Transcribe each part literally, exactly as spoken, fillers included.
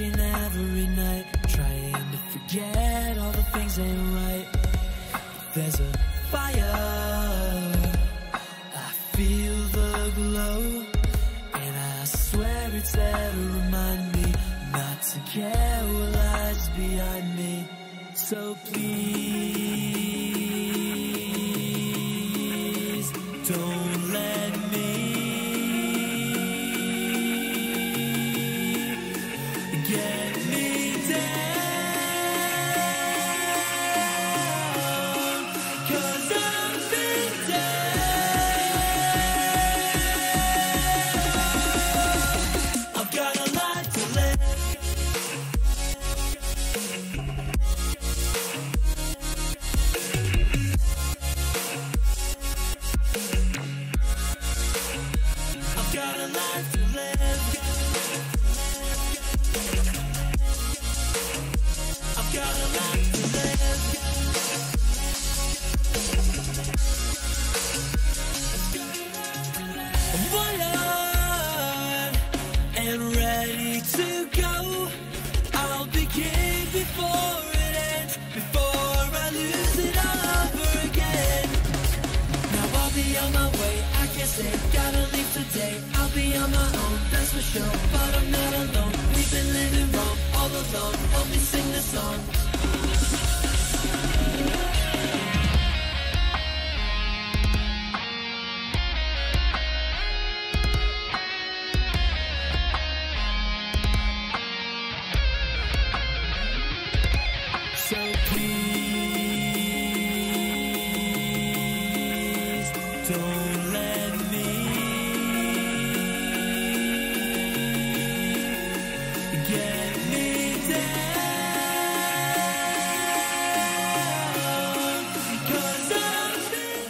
working every night, trying to forget all the things ain't right. There's a fire, I feel the glow, and I swear it's there to remind me not to care what lies behind me. So please don't let me get me down, 'cause I've been down. I've got a life to live. I've got a life to live. I've got a life to live. I'm wired and ready to go. I'll begin before it ends, before I lose it all over again. Now I'll be on my way, I can't stay, gotta leave today. I'll be on my own, that's for sure, but I'm not alone. We've been living wrong, all alone, help me sing the song. So please don't let me get me down, 'cause I've been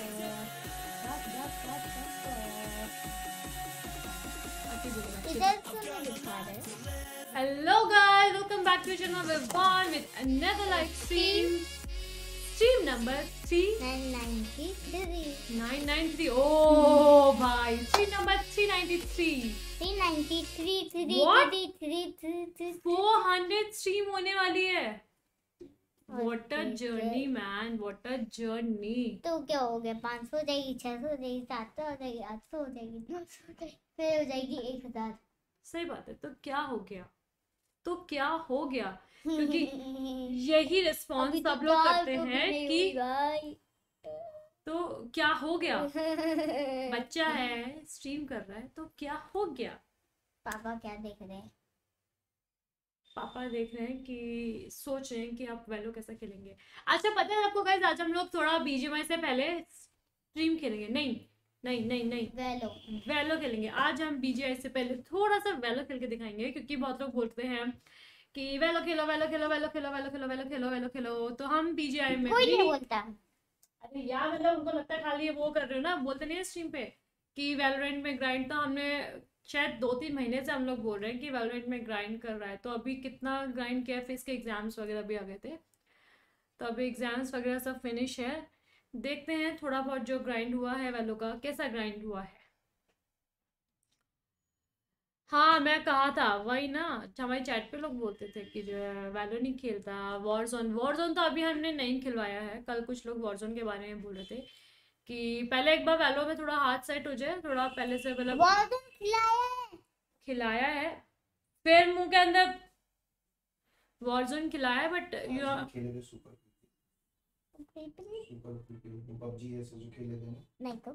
Hello guys, welcome back to channel. We're on with another live stream. Stream number three nine ninety-three. nine ninety-three. Oh bhai, stream number three ninety-three. three ninety-three. What? three ninety-three. four hundred stream होने वाली है. What a Okay, journey man, what a journey. तो क्या हो गया? पाँच सौ हो जाएगी, छह सौ हो जाएगी, सात सौ हो जाएगी, आठ सौ हो जाएगी, नौ सौ हो जाएगी, फिर हो जाएगी एक हजार. सही बात है. तो क्या हो गया? तो क्या हो गया? क्योंकि यही रिस्पॉन्स अभी तो सब लोग चार करते सौ भी हैं नहीं कि हुई भाई. तो क्या हो गया? बच्चा है, स्ट्रीम कर रहा है, तो क्या हो गया? पापा क्या देख रहे हैं? पापा देख रहे हैं कि सोच रहे हैं कि आप वेलो कैसा खेलेंगे. अच्छा पता है आपको गाइस, आज हम लोग थोड़ा बीजीएमआई से पहले स्ट्रीम खेलेंगे. नहीं नहीं नहीं नहीं वेलो वेलो खेलेंगे. आज हम बीजीएमआई से पहले थोड़ा सा वेलो खेल के दिखाएंगे, क्योंकि बहुत लोग बोलते हैं कि वेलो खेलो वेलो खेलो वेलो खेलो वेलो खेलो वेलो खेलो वेलो खेलो. तो हम बीजीएमआई में कोई भी नहीं बोलता. अरे यार मतलब उनको लगता है खाली वो कर रहे हो ना, बोलते नहीं है स्ट्रीम पे कि वैलोरेंट में ग्राइंड. तो हमने शायद दो तीन महीने से हम लोग बोल रहे हैं कि वैलोरेंट में ग्राइंड कर रहा है. तो अभी कितना ग्राइंड किया है, फिर इसके एग्जाम्स वगैरह भी आ गए थे, तो अभी एग्जाम्स वगैरह सब फिनिश है. देखते हैं थोड़ा बहुत जो ग्राइंड हुआ है वैलो का, कैसा ग्राइंड हुआ है. हाँ मैं कहा था वही ना, हमारे चैट पे लोग बोलते थे कि जो है वैलो नहीं खेलता. वॉरजोन वॉरजोन तो अभी हमने नहीं खिलवाया है. कल कुछ लोग वॉरजोन के बारे में बोल रहे थे कि पहले एक बार वैलो में थोड़ा हाथ सेट हो जाए, थोड़ा पहले से मतलब वार्डन खिलाया है. खिलाया है, फिर मुंह के अंदर वॉरजोन खिलाया है. बट यू खेले थे सुपर सुपर पबजी ऐसे जो खेले थे ना. नहीं तो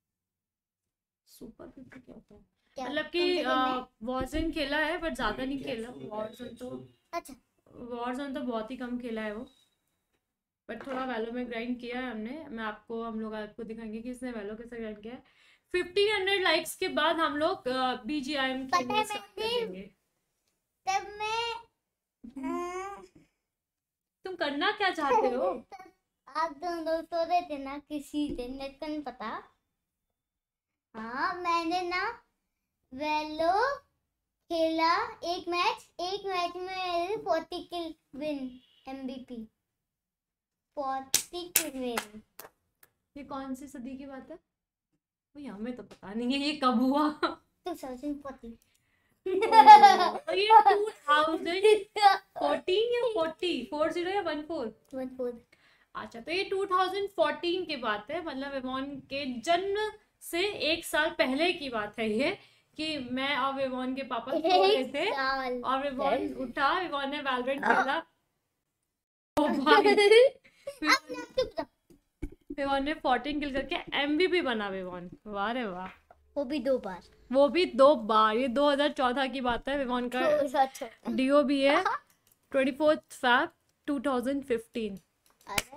सुपर पीपी क्या होता है? क्या मतलब कौन कि सा खेलना है? वॉरजोन खेला है बट ज्यादा नहीं खेला. वॉरजोन तो अच्छा वॉरजोन तो बहुत ही कम खेला है वो, बट थोड़ा वैलो में ग्राइंड किया है हमने. मैं आपको हम लोग आपको दिखाएंगे कि इसने वैलो कैसे ग्राइंड किया है. फिफ्टीन हंड्रेड लाइक्स के बाद हम लोग बीजीआईएम पता खेलने है स्टार्ट मैं कर देंगे. तब मैं अ, तुम करना क्या चाहते हो? आप दोनों सो रहे थे ना किसी दिन, मेरे को नहीं पता. हाँ मैंने ना वेलो खेला एक मैच. एक मैच में मेरे forty kill win, MVP forty kill win. ये कौन सी सदी की बात है? भाई हमें तो पता नहीं है ये कब हुआ. Two thousand forty. तो ये टू थाउजेंड फोर्टीन या फोर्टी फोर जीरो या वन फोर वन फोर अच्छा, तो ये टू थाउजेंड फोर्टीन की बात है, मतलब विवॉन के जन्म से एक साल पहले की बात है ये, कि मैं और विवॉन के पापा सो रहे एक थे साल और विवॉन उठा, विवॉन ने वैलोरेंट खेला। ओ भाई, अब ना चुप रहो। विवॉन ने फोर्टीन किल करके एमवीपी बना विवॉन, वाह रे वाह, वो भी दो बार वो भी दो बार। ये दो हज़ार चौदह की बात है, विवॉन का छोटा छोटा। डीओ भी है twenty fourth Feb two thousand fifteen. अरे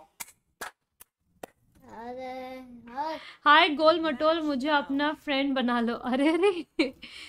अरे अरे हाय गोल मटोल, मुझे अपना फ्रेंड बना लो। अरे अरे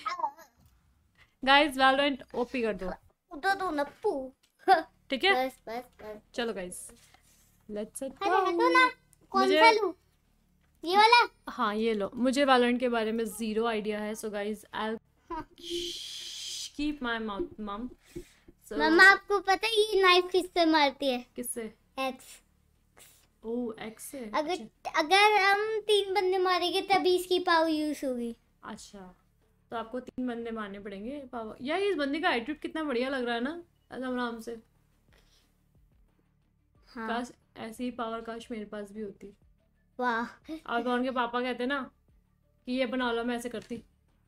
गाइस वैलोरेंट ओपी कर दो, दो दो नप्पू। ठीक है? बस बस बस। चलो गाइस लेट्स अरे हटो ना, कौन मुझे- सा लूं? ये वाला? हाँ ये लो, मुझे वैलोरेंट के बारे में जीरो आइडिया है, so guys I keep my mouth mum. So मम्मा आपको पता है ये नाइफ किससे मारती है? किससे? एक्स। ओ एक्स से। अगर अच्छा, अगर हम तीन बंदे मारेंगे तभी इसकी पावर यूज होगी। अच्छा तो आपको तीन बंदे मारने पड़ेंगे पावर। यार इस बंदे का एटीट्यूड कितना बढ़िया लग रहा है ना, एकदम आराम से। हाँ काश ऐसी ही पावर काश मेरे पास भी होती। वाह। और उनके पापा कहते ना कि ये बना लो, मैं ऐसे करती।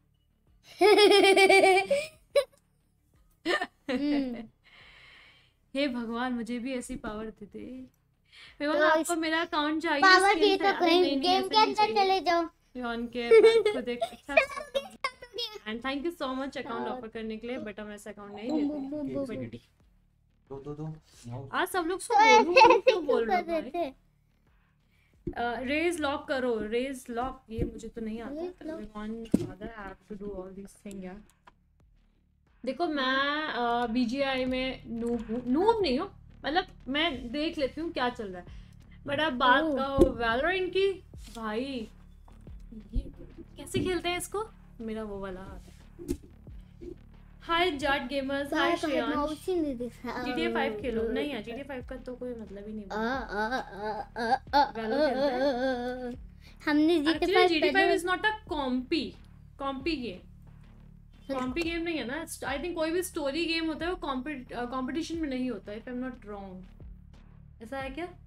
हम्म, हे भगवान मुझे भी ऐसी पावर दे दे। विवान तो आपको इस- मेरा अकाउंट चाहिए पावर skin चाहिए से? तो अरे नहीं, गेम नहीं, गेम ऐसे के नहीं अंदर चाहिए। चले जाओ। विवान के पास खुद एक अच्छा and thank you so much account offer करने के लिए, बट हम ऐसा अकाउंट नहीं बूम, बूम, बूम, लेते। बूम, Wait, wait, दो दो दो माउस आज सब लोग सो तो बोल ऐसे ऐसे क्यों बोल क्यों रहे कर हो रहे भाई? थे? रेज लॉक करो, रेज लॉक, ये मुझे तो नहीं Raise आता। lock. Vivaan father have to do all this thing यार। देखो मैं बीजीआई में नूब हूँ, नूब नहीं हूँ, मतलब मैं देख लेती हूँ क्या चल रहा है, बट अब बात ओह। करो वैलोरेंट की, भाई ये कैसे खेलते हैं इसको, मेरा वो वाला हाथ है। हाय जाट गेमर्स, हाय बाहर बाहर श्रेयांश। माउस ही नहीं दिख रहा। जीटीए फाइव खेलो। नहीं यार जीटीए फाइव का तो कोई मतलब ही नहीं आ, बनता। आ, आ, आ, आ, आ, Valor खेलते हैं? आ, आ, हमने जीते actually GTA five is not a comp comp game, comp game नहीं है ना। आई थिंक कोई भी स्टोरी गेम होता है वो कंपटीशन में नहीं होता है, if I am not wrong. ऐसा है क्या?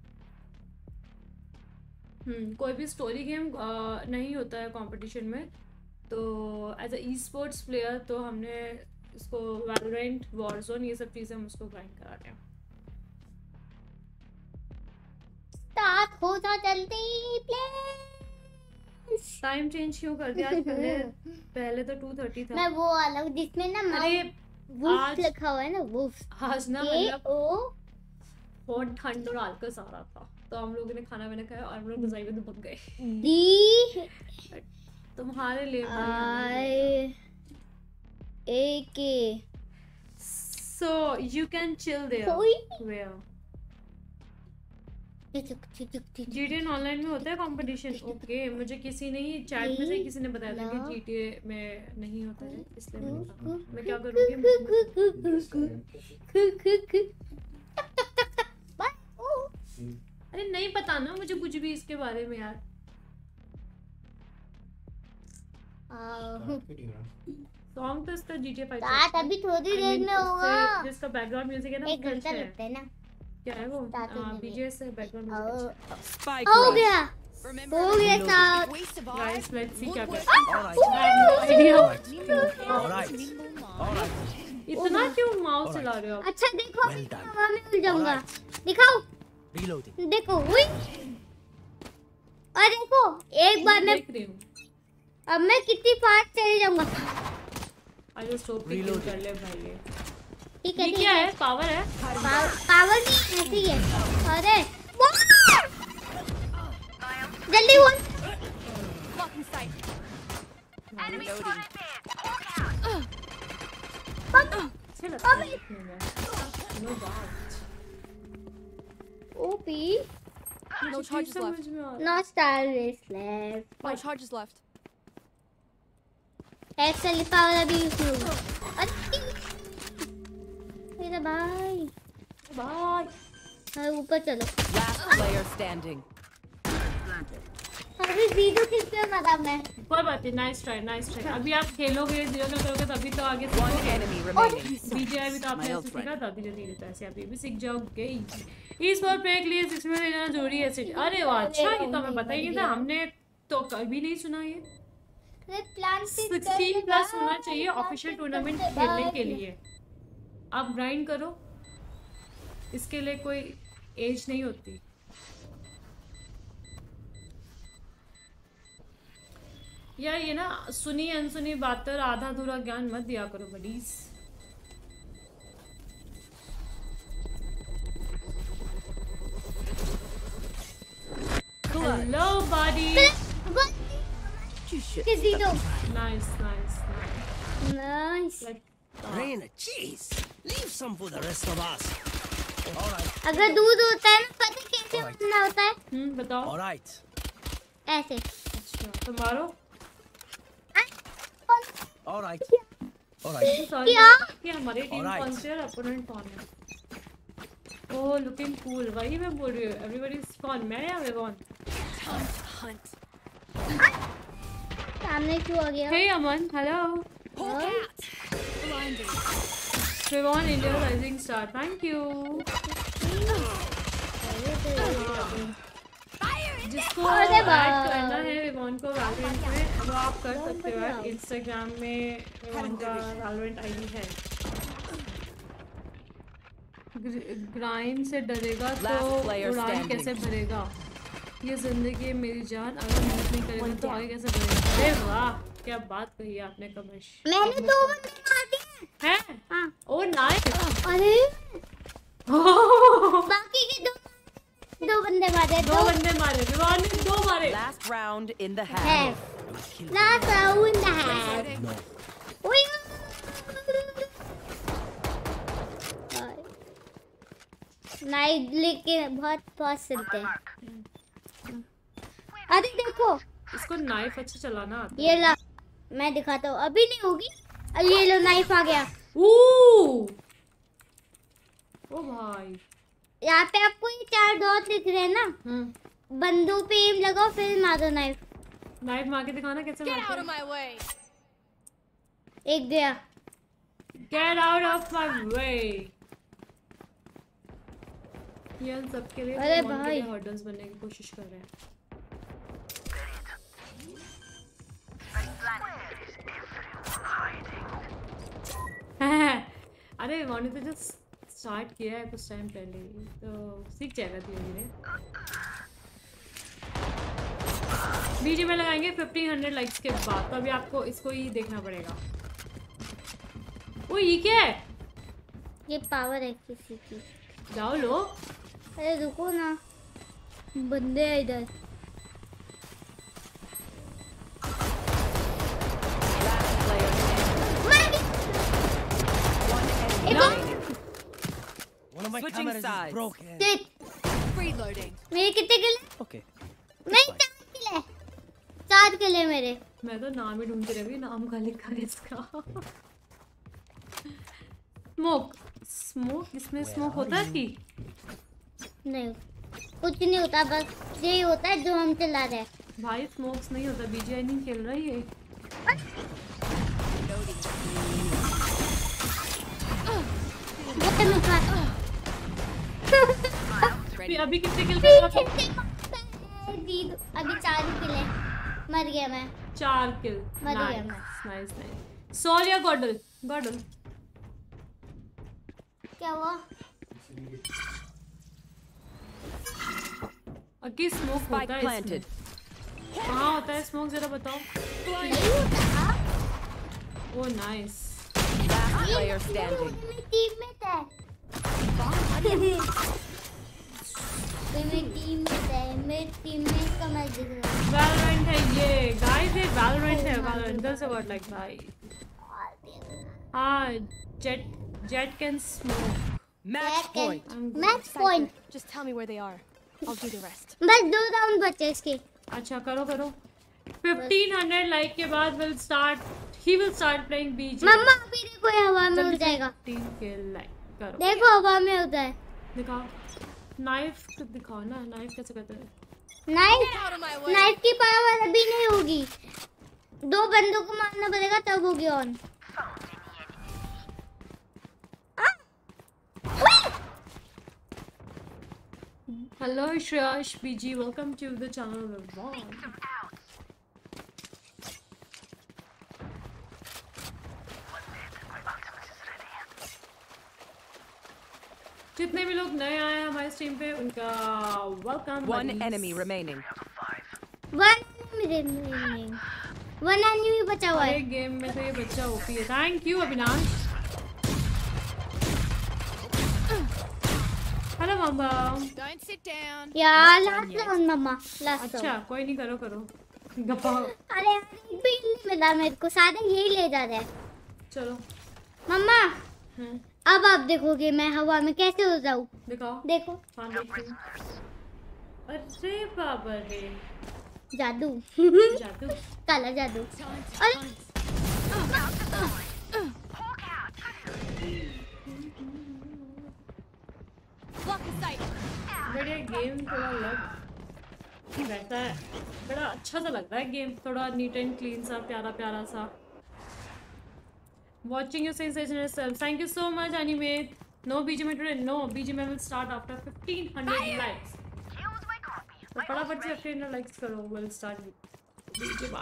हम्म कोई भी स्टोरी गेम नहीं होता है कंपटीशन में। तो as a esports player तो हमने इसको वैलोरेंट, वॉरज़ोन, ये सब चीज़ें हम उसको ग्राइंड करा रहे हैं। स्टार्ट हो जा जल्दी प्लीज। टाइम चेंज क्यों कर दिया आज? पहले पहले तो टू थर्टी था। मैं वो वाला हूँ जिसमें ना अरे वुल्फ आज- लिखा हुआ है ना, वुल्फ। आज ना ए मतलब ओ बहुत ठंड और आलकस आ रहा था, तो हम लोगों ने खाना वाना खाया और हम लोग रजाई में दुबक गए। डी तुम्हारे लिए आई ए के। So you can chill there. कोई वेयर चिक चिक चिक चिक। जीटीए ऑनलाइन में होता है कंपटीशन? ओके, मुझे किसी ने ही चैट में से किसी ने बताया था कि ला- जीटीए में नहीं होता है, इसलिए मैंने कहा कु- मैं क्या कु- करूंगी। कु- कु- कु- कु- कु- कु- कु- कु- टक टक टक टक। बस, ओ। अरे नहीं पता ना मुझे कुछ भी इसके बारे में यार। आओ। सॉन्ग तो इसका जीटीए फाइव स्टार्ट अभी थोड़ी देर में होगा। जिसका बैकग्राउंड म्यूजिक है ना एक वो घंटा अच्छा है। लगता है ना। क्या है वो? Start होने में। बीजेएस से बैकग्राउंड आओ। म्यूजिक। Spike हो rush. गया Remember, हो गया start. if we survive, guys let's see क्या wood करते हैं। was- All right. All right. इतना क्यों माउस चला रहे हो आप? अच्छा देखो Well done. हवा में उड़ जाऊंगा। दिखाओ Reloading. देखो हुई। और देखो एक बार में देख रही हूँ। अब मैं कितनी फास्ट चले जाऊंगा। आज जो स्टोव पे किल कर ले भाई ये। ठीक है ये ठीक क्या है। है? पावर है? पाव- पावर नहीं ऐसे ही है। अरे वाह! जल्दी बोल। Blocking sight. अच्छे लगते हैं देखने में। No doubt। ओपी No मुझे charges समझ left. में आ रहा। Not star race left. No charges left. Actually power अभी यूज नहीं होगा। अरे मेरा भाई बाय। हाँ, ऊपर चलो। Last player standing. अभी वीडियो किस पे मरा मैं? कोई बात नहीं, नाइस ट्राई नाइस ट्राई। अभी आप खेलोगे जीरो किल करोगे तभी तो आगे One सीखोगे। enemy remaining. बीजीआई भी तो आपने My ऐसे ult सीखा था धीरे धीरे, तो ऐसे अभी भी सीख जाओगे। ई स्पोर्ट पे के लिए सिक्स में लेना जरूरी है सिट। अरे वाह, अच्छा ये तो हमें पता ही नहीं था, हमने तो कभी नहीं सुना ये। प्लान सिक्सटीन प्लस होना चाहिए ऑफिशियल टूर्नामेंट खेलने के लिए। आप ग्राइंड करो, इसके लिए कोई एज नहीं होती। यार ये ना सुनी अनसुनी बातें और आधा अधूरा ज्ञान मत दिया करो बडीज। Hello buddy. किसी दो nice nice nice. Reina, jeez. Leave some for the rest of us. All right. अगर दूध होता है ना, पता कैसे बनना होता है? हम्म बताओ। All right. ऐसे। अच्छा तो मारो। All right. All right. Sorry क्या? कि हमारी टीम Alright. कौन सी है और अपोनेंट कौन है। ओह लुकिंग कूल, वही मैं बोल रही हूँ। एवरीबॉडी इज कौन, मैं या विवॉन? Hunt. सामने क्यों आ गया? Hey Aman, hello. Blinding. Vivaan India rising star, thank you. जिसको अरे ऐड वाह। करना है विवॉन को वैलोरेंट में, वो आप कर सकते हो। ऐड इंस्टाग्राम में विवॉन का वैलोरेंट आईडी है। ग्राइंड से डरेगा तो Last player उड़ान standing. कैसे भरेगा? ये जिंदगी है मेरी जान, अगर मेहनत नहीं करेगा तो आगे कैसे बढ़ेगा? अरे वाह, क्या बात कही है आपने कमश। मैंने दो बंदे मार दिए। हैं? हाँ। Oh nice. अरे बाकी के दो दो बंदे मारे। दो बंदे मारे, विवान ने दो मारे। Last round in the है। half. लास्ट राउंड है। No. ओए नाइट लेके बहुत बहुत चलते हैं। अरे देखो इसको नाइफ अच्छा चलाना आता है। ये ला, मैं दिखाता हूँ। अभी नहीं होगी। अब ये लो, नाइफ आ गया। ओ ओ भाई, यहाँ पे आपको ये चार डॉट दिख रहे हैं ना, हम्म बंदूक पे एम लगाओ फिर मारो नाइफ। नाइफ मार के दिखाना कैसे Get out मारते of my way. एक गया। Get out of my way. ये इन सब के लिए अरे विवान के भाई। लिए हर्डल्स बनने की कोशिश कर रहे हैं। अरे विवान ने तो जस्ट स्टार्ट किया है कुछ टाइम पहले ही, तो सीख जाएगा धीरे धीरे। बीजी में लगाएंगे फिफ्टीन हंड्रेड लाइक्स के बाद, तो अभी आपको इसको ही देखना पड़ेगा। ओ ये क्या है? ये पावर है किसी की। जाओ लो। अरे रुको ना, बंदे हैं इधर। Last player standing. मार दी। One enemy एक और। remaining. One of my Switching cameras sides. is broken. Shit, Reloading. मेरे कितने किल हैं? Okay. मेरे चार किल हैं। चार किल हैं मेरे। मैं तो नाम ही ढूंढती रही, नाम का लिखा है इसका। स्मोक स्मोक इसमें स्मोक होता है कि नहीं, कुछ नहीं होता, बस यही होता है जो हम चला रहे हैं। भाई स्मोक्स नहीं होता, बीजीआई नहीं खेल रहा ये। वो मैं खा- अभी अभी कितने किल कर रहा था? अभी अभी चार किल है। मर गया मैं। चार किल। मर गया नाइस मैं। Nice nice. सॉरी गॉडल गॉडल। क्या हुआ? अकी स्मोक Spike होता है planted. इसमें। कहाँ होता है स्मोक, जरा बताओ। Oh nice. Last player standing. मेरी टीममेट है। ये मेरी टीममेट है। मेरी टीममेट का मैं दिख रहा हूँ। वैलोरेंट है ये गाइस, ये वैलोरेंट है। वैलोरेंट दस गॉड लाइक भाई। हाँ jet jet can smoke. Match point. Match point. Just tell me where they are. I'll do the rest. बस दो राउंड बचे इसके। अच्छा करो करो। फिफ्टीन हंड्रेड लाइक के बाद will start he will start playing BG. मम्मा अभी देखो, ये हवा में उड़ जाएगा। फिफ्टीन के लाइक करो। देखो हवा में उड़ता है। दिखाओ नाइफ तो दिखाओ ना, नाइफ कैसे करते हैं? नाइफ नाइफ की पावर अभी नहीं होगी, दो बंदों को मारना पड़ेगा तब होगी on. Hello Shreyash B G, welcome to the channel. जितने भी लोग नए आए हैं हमारे स्ट्रीम पे उनका welcome. One enemy remaining. One remaining, one enemy बचा हुआ है। एक गेम में तो ये बच्चा ओपी है। Thank you Avinash. हेलो मामा। Don't sit down. यार लास्ट राउंड मम्मा, लास्ट अच्छा कोई नहीं, करो करो गप्पा। अरे यार एक भी नहीं मिला मेरे को, सारे यही ले जा रहे हैं। चलो मम्मा हम्म अब आप देखोगे मैं हवा में कैसे हो जाऊँ। दिखाओ। देखो हाँ देखती हूँ। अरे बाबा रे, जादू जादू। काला जादू। अरे Block the sight. बढ़िया गेम, थोड़ा लग वैसा है, बड़ा अच्छा सा लगता है गेम, थोड़ा नीट एंड क्लीन सा, प्यारा प्यारा सा। Watching your sensational self. Thank you so much, Animate. No B G M today. No B G M will start after fifteen hundred likes. तो फटाफट से fifteen hundred likes करो. We'll start B G M.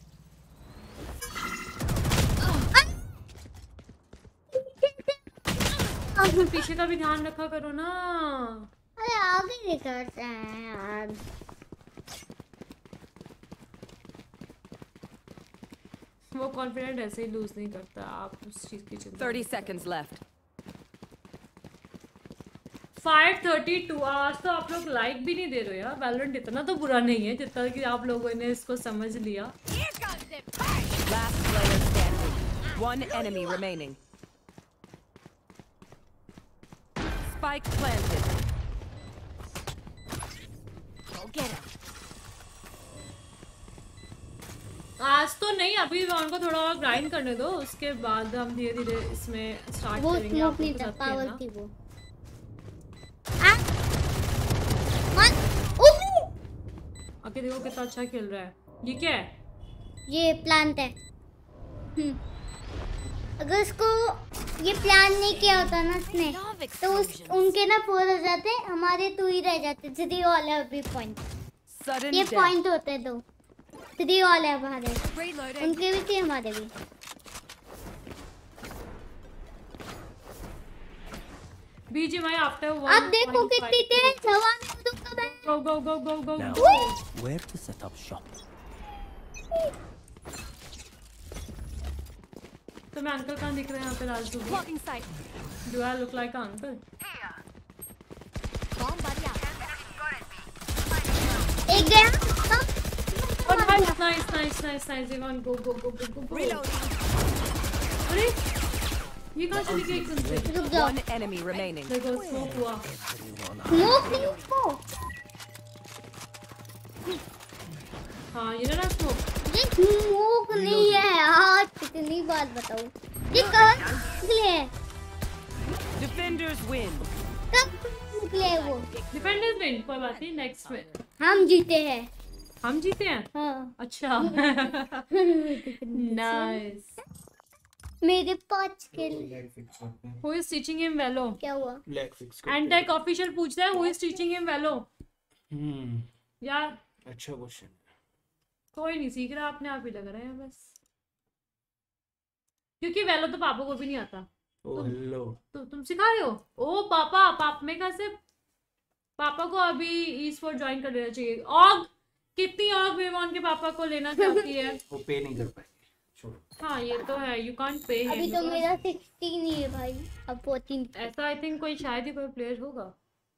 अब पीछे का भी ध्यान रखा करो ना। अरे आगे निकलते हैं यार। वो कॉन्फिडेंट ऐसे ही लूज नहीं करता, आप उस चीज की चिंता। Thirty seconds left. Five thirty two आज तो आप लोग लाइक भी नहीं दे रहे हो यार। वैलोरेंट इतना तो बुरा नहीं है जितना कि आप लोगों ने इसको समझ लिया। Last player standing. One enemy remaining. Spike planted. Go get him. आज तो नहीं, अभी उनको थोड़ा और ग्राइंड करने दो, उसके बाद हम धीरे धीरे इसमें स्टार्ट वो करेंगे। स्मोक आप नहीं लोग था, साथ पावर खेलना। थी वो। आ! मन! ओह! आके देखो कितना अच्छा खेल रहा है। ये क्या है? ये प्लांट है। हम्म। अगर उसको ये प्लान नहीं किया होता ना उसने, तो उस उनके ना फोर हो जाते, हमारे टू ही रह जाते। थ्री ऑल है अभी पॉइंट। Sudden ये death. पॉइंट होते हैं दो, थ्री ऑल है हमारे। Reloading. उनके भी थे हमारे भी। B G M after one. अब देखो कितनी तेज हवा में उड़ूंगा मैं। Go go go go go Now, go. where to set up shop? तो मैं अंकल कहाँ दिख रहे हैं यहाँ पे Raju? Blocking sight. Do I look like an uncle? Bomb buddy out. एक गया। Oh nice nice nice nice nice. Ivan go go go go go go. Reloading. अरे ये कहाँ चली गई एकदम से? रुक जाओ। One enemy remaining. देखो स्मोक हुआ। स्मोक नहीं उसको। हाँ ये ना स्मोक। ये स्मोक नहीं है यार, कितनी बार बताऊं। ये कब निकले हैं? Defenders win. कब निकले हैं वो? डिफेंडर्स विन, कोई बात नहीं, नेक्स्ट में हम जीते हैं। हम जीते हैं। हाँ। अच्छा नाइस। मेरे पांच किल। Leg fix करते हैं। हु इज टीचिंग हिम वेलो? क्या हुआ? Leg fix करते हैं। एंटेक ऑफिशियल पूछता है हु इज टीचिंग हिम वेलो? हम्म, यार अच्छा क्वेश्चन। कोई नहीं सीख रहा, अपने आप ही लग रहा है बस, क्योंकि वेलो तो पापा को भी नहीं आता। Oh hello. तो तुम सिखा रहे हो? ओ पापा, पाप में का से पापा को अभी ई स्पोर्ट ज्वाइन कर लेना चाहिए। ऑग कितनी ऑग विवान के पापा को लेना चाहती है? वो पे नहीं कर पाएंगे, छोड़ो। हाँ ये तो है, यू कांट पे हिम। अभी तो मेरा सिक्सटीन ही है भाई, अब फोर्टीन। ऐसा आई थिंक कोई शायद ही कोई प्लेयर होगा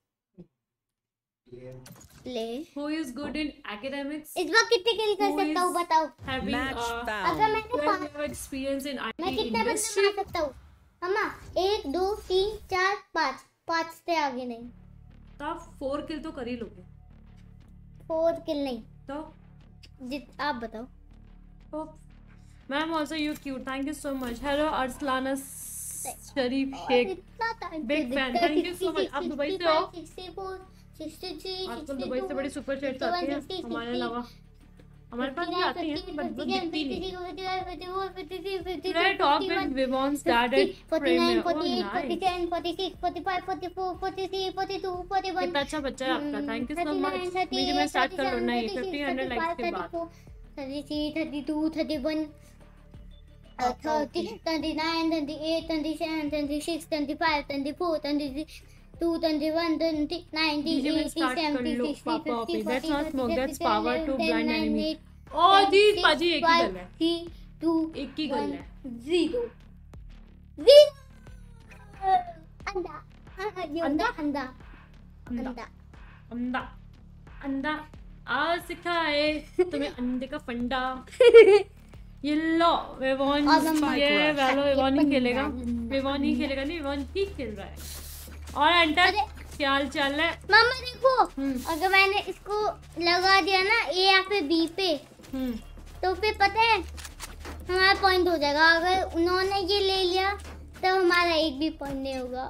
play. who is good in academics, इस बार कितने किल कर Who सकता हूँ is- बताओ? having Match uh, found. अगर मैंने twelve पाँच, year experience in मैं I T कितने बंदे industry। मार सकता हूँ? अम्मा एक दो तीन चार पाँच, पाँच से आगे नहीं। तो आप फोर किल तो कर ही लोगे। फोर किल नहीं, तो जित आप बताओ। Ma'am also you cute, thank you so much. Hello Arsalana Sharif और शेख, इतना time Big तो fan, दिखता है, thank you so much। आप sixty, दुबई से sixty-five, हो? sixty-four, आजकल दुबई से बड़ी सुपर चैट्स आती है हमारे अलावा, हमारे पास भी आती हैं बट वो दिखती नहीं। Today I talked with Vivon's dad at Premier. Oh, nice. कितना अच्छा बच्चा है आपका, thank you so much. Video में स्टार्ट कर लो नहीं फिफ्टीन हंड्रेड लाइक्स के बाद। Thirty three thirty two thirty one thirty twenty nine twenty eight twenty seven twenty six twenty five twenty four twenty two twenty one twenty ninety eighty seventy sixty fifty That's not smoke, that's power to ten blind nine enemy. Eight ओ जी पाजी एक ही गल है, three to एक ही गल है। Zero zero अंडा हाँ ये अंडा? अंडा अंडा अंडा अंडा अंडा आज सिखाए तुम्हें अंडे का फंडा। ये लो वेवॉन, और हम ये वेलो वेवॉन ही खेलेगा, बंदा- वेवॉन ही खेलेगा नहीं वेवॉन ही खेल रहा है। और एंटर अरे क्या हाल चाल है? मामा देखो हम्म। अगर मैंने इसको लगा दिया ना ए या फिर बी पे हम्म तो फिर पता है हमारा पॉइंट हो जाएगा। अगर उन्होंने ये ले लिया तो हमारा एक भी पॉइंट नहीं होगा।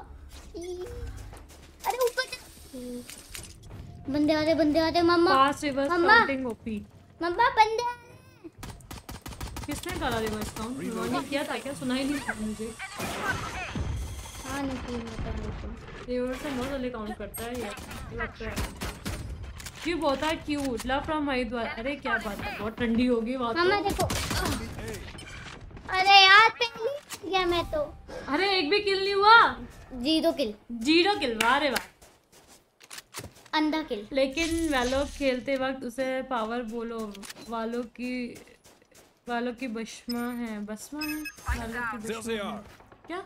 अरे ऊपर जा। बंदे आ रहे बंदे आ रहे मम्मा फास्ट रिवर्स मम्मा। Counting OP. मम्मा बंदे आ रहे किसने करा रिवर्स काउंट? वेवॉन ने किया था क्या? सुना ही नहीं था मुझे। हाँ नहीं मतलब रिवर्स से बहुत जल्दी काउंट करता है ये लगता है। क्यों बहुत है क्यूट लव फ्रॉम हरिद्वार। अरे क्या बात है, बहुत ठंडी होगी बात मम्मा तो। देखो। अरे यार पहले गया मैं तो अरे एक भी किल नहीं हुआ, जीरो किल जीरो किल। वाह रे वाह। अंधा किल। लेकिन वालों खेलते वक्त उसे पावर बोलो, वालों की वालों की बशमा है, बसमा है वालों की बशमा है। क्या?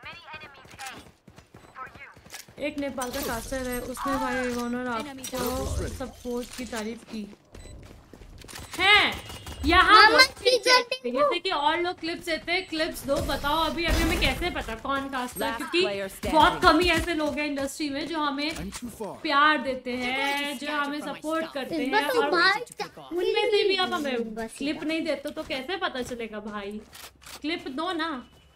एक नेपाल का कास्टर है, उसने भाई इवान और आपको सपोर्ट की तारीफ की है। यहाँ मामा बहुत की clips गलती है। जैसे कि और लोग क्लिप्स देते हैं, क्लिप्स दो बताओ। अभी अभी हमें कैसे पता कौन कास्टर, Last क्योंकि player standing. बहुत कम ही ऐसे लोग हैं इंडस्ट्री में जो हमें प्यार देते हैं, जो हमें सपोर्ट करते इस हैं। बार तो और बाहर उनमें से भी आप हमें बस क्लिप नहीं देते तो कैसे पता चलेगा भाई? क्लिप दो ना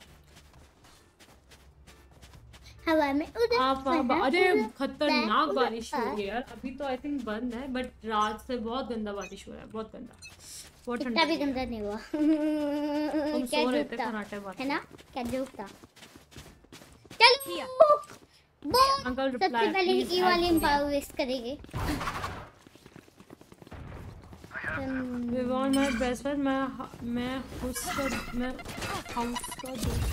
हवा में उड़े आप। बना अरे उड़ा, खतरनाक उड़ा, बारिश हो उड़ा। रही है यार। अभी तो आई थिंक बंद है बट रात से बहुत गंदा बारिश हो रहा है, बहुत गंदा, बहुत इतना ठंडा। भी गंदा नहीं हुआ। तुम क्या सो रहे थे जोक था खराटे बात। है ना क्या जोक था। चलो वो अंकल सबसे रिप्लाई पहले ई वाली एम्पावर वेस्ट करेंगे। विवान माय बेस्ट फ्रेंड, मैं मैं उसका मैं हाउस का दोस्त।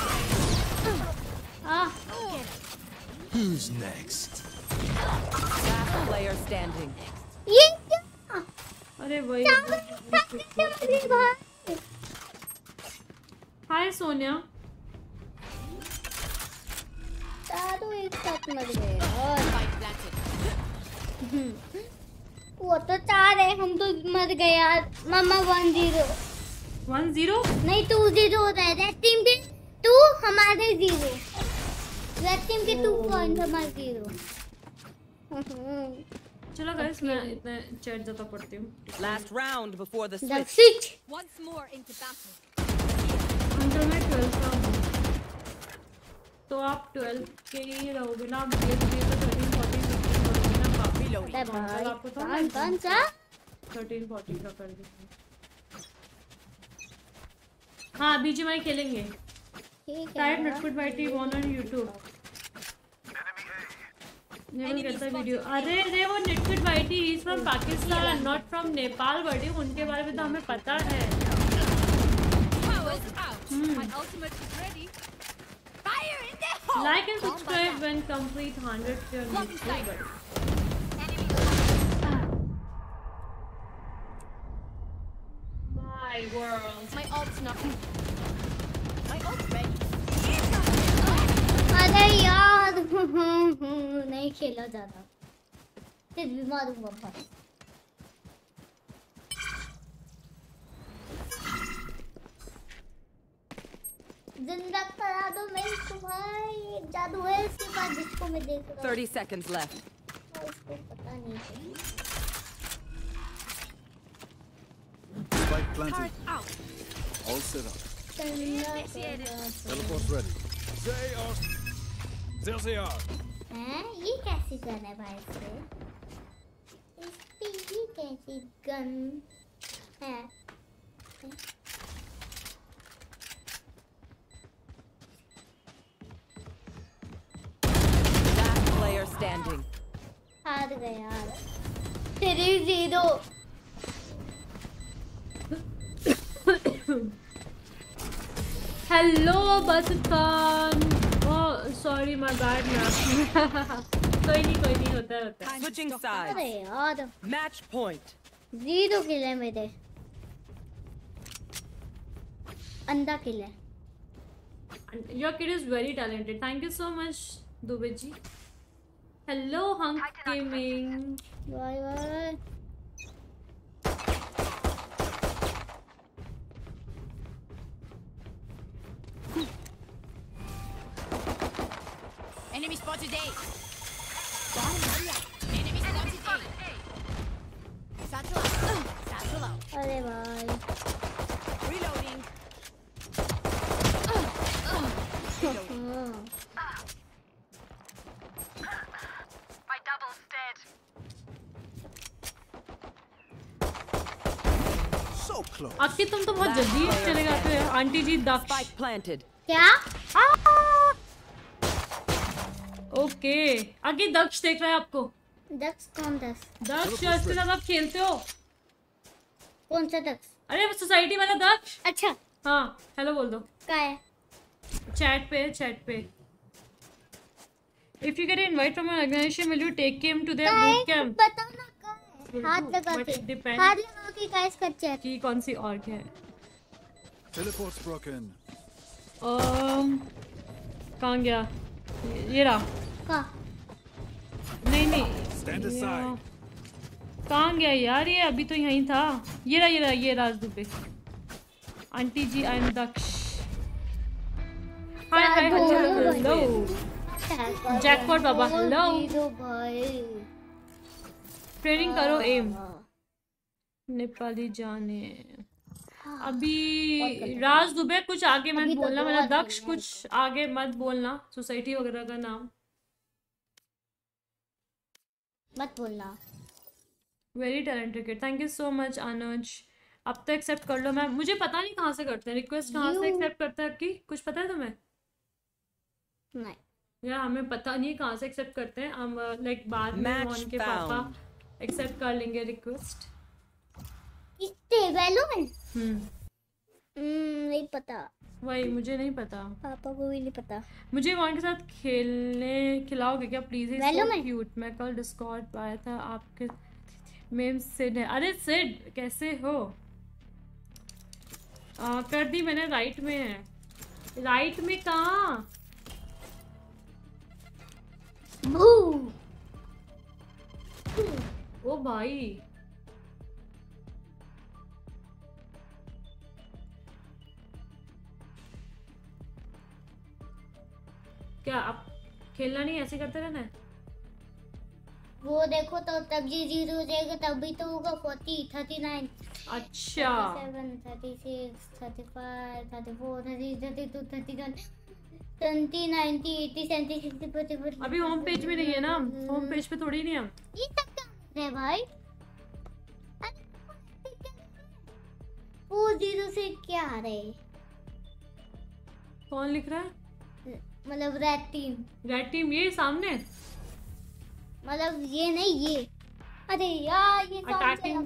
आह Who's next? Last player standing. ये क्या अरे वही। अरे भाई हाय सोनिया। चारों एक साथ मर गए और हम्म, वो तो चार है हम तो मर गए यार। मामा वन जीरो वन जीरो। नहीं टू जीरो होता है। रेड टीम के टू हमारे जीरो, रेड टीम के टू पॉइंट हमारे जीरो। चलो गाइस मैं इतने चैट ज्यादा पढ़ती हूँ। Last round before the the switch. स्विच Once more into battle. Uncle मैं ट्वेल्थ का हूँ तो आप ट्वेल्थ के ही रहोगे ना। आप धीरे धीरे तो थर्टीन फोर्टीन फिफ्टीन करोगे ना काफी लोग। अरे भाई आपको तो कौन कौन सा थर्टीन फोर्टीन का कर देंगे। हाँ बीजीएमआई खेलेंगे। ठीक टाइप है नटकुट बाइटी one on YouTube. Never get the video. अरे रे वो नटकुट बाइटी he is from Pakistan not from Nepal. बड़ी उनके बारे में तो हमें पता है। Powers out. My ultimate is ready. Fire in the hole. Like and subscribe when complete hundred के my world. My ult's not. My ult's ready. अरे यार नहीं खेला ज्यादा फिर भी मारूंगा भाई। जिंदा करा दो मैं इसको भाई। जादू है इसके पास जिसको मैं देख रहा हूँ। thirty seconds left. इसको पता नहीं है। Spike planted. Turret out. All set up. हैं Teleport ready. They are. There they are. ये कैसे कैसी गन है भाई से? इस पे ये कैसी गन है? Last player standing. हार गए यार। Three zero. हेलो बसकान। Oh sorry my bad ma'am. कोई नहीं कोई नहीं होता है होता है। Switching अरे sides. यार Match point. जीरो किल है मेरे। अंधा किल है। Your kid is very talented. Thank you so much, Dubey ji. Hello, Hunk Gaming. Bye bye. Enemy spotted A. Enemy spotted A. Satchel out. Satchel out. अरे भाई Reloading. So close. आपकी तुम तो बहुत जल्दी चले जाते हो aunty ji. Daksh. Spike planted. क्या? ओके आगे दक्ष देख रहा है आपको। दक्ष कौन दस? दक्ष इसके साथ आप खेलते हो? कौन सा दक्ष? अरे वो सोसाइटी वाला दक्ष। अच्छा हाँ हेलो बोल दो। का है? चैट पे चैट पे। If you get an invite from an organization, will you take him to their boot camp? बताओ ना का है? हाथ लगा But के it depends. हाथ लगा के गाइस कर चेक। कि कौन सी और क्या है? Teleport's broken. um, कहाँ गया? ये- ये रहा। का नहीं नहीं Stand ये aside. रहा। कहाँ गया यार ये? अभी तो यहीं था। ये रहा ये रहा ये Raj Dube. Aunty ji I am Daksh. Hi hi hello. Jackpot बाबा हेलो। जीरो भाई ट्रेनिंग करो एम। नेपाली जाने। अभी राज दुबे कुछ आगे मत अभी तो बोलना, दो मतलब आदमी दक्ष हैं। कुछ आगे मत बोलना सोसाइटी वगैरह का नाम। मत बोलना। Very talented kid. Thank you so much Anuj. अब तो एक्सेप्ट कर लो मैम। मुझे पता नहीं कहाँ से करते हैं रिक्वेस्ट, कहाँ से You- एक्सेप्ट करते हैं आपकी? कुछ पता है तुम्हें? नहीं यार हमें पता नहीं है कहाँ से एक्सेप्ट करते हैं। हम लाइक बाद में Match मोहन के found. पापा एक्सेप्ट कर लेंगे रिक्वेस्ट। इतने वैल्यू में हम्म हम्म नहीं पता। वही मुझे नहीं पता। पापा को भी नहीं पता। मुझे मोहन के साथ खेलने खिलाओगे क्या प्लीज? Velo सो में? क्यूट। मैं कल डिस्कॉर्ड पाया था आपके मेम सिड है। अरे सिड कैसे हो? आ, कर दी मैंने। राइट में है। राइट में कहाँ? भू ओ भाई क्या आप खेलना नहीं ऐसे करते रहना है? वो देखो तो तब जी जीरो हो जाएगा, तभी तो होगा फोर्टी थर्टी नाइन अच्छा seven thirty six thirty five thirty four thirty thirty two thirty one twenty ninety eighty seventy sixty forty forty. अभी होम पेज में नहीं है ना, होम पेज पे थोड़ी नहीं हम। ये तक क्या है भाई? फोर जीरो से क्या आ रहे? कौन लिख रहा है? मतलब रेड टीम, रेड टीम ये सामने मतलब ये नहीं ये। अरे यार ये कौन सा अटैकिंग।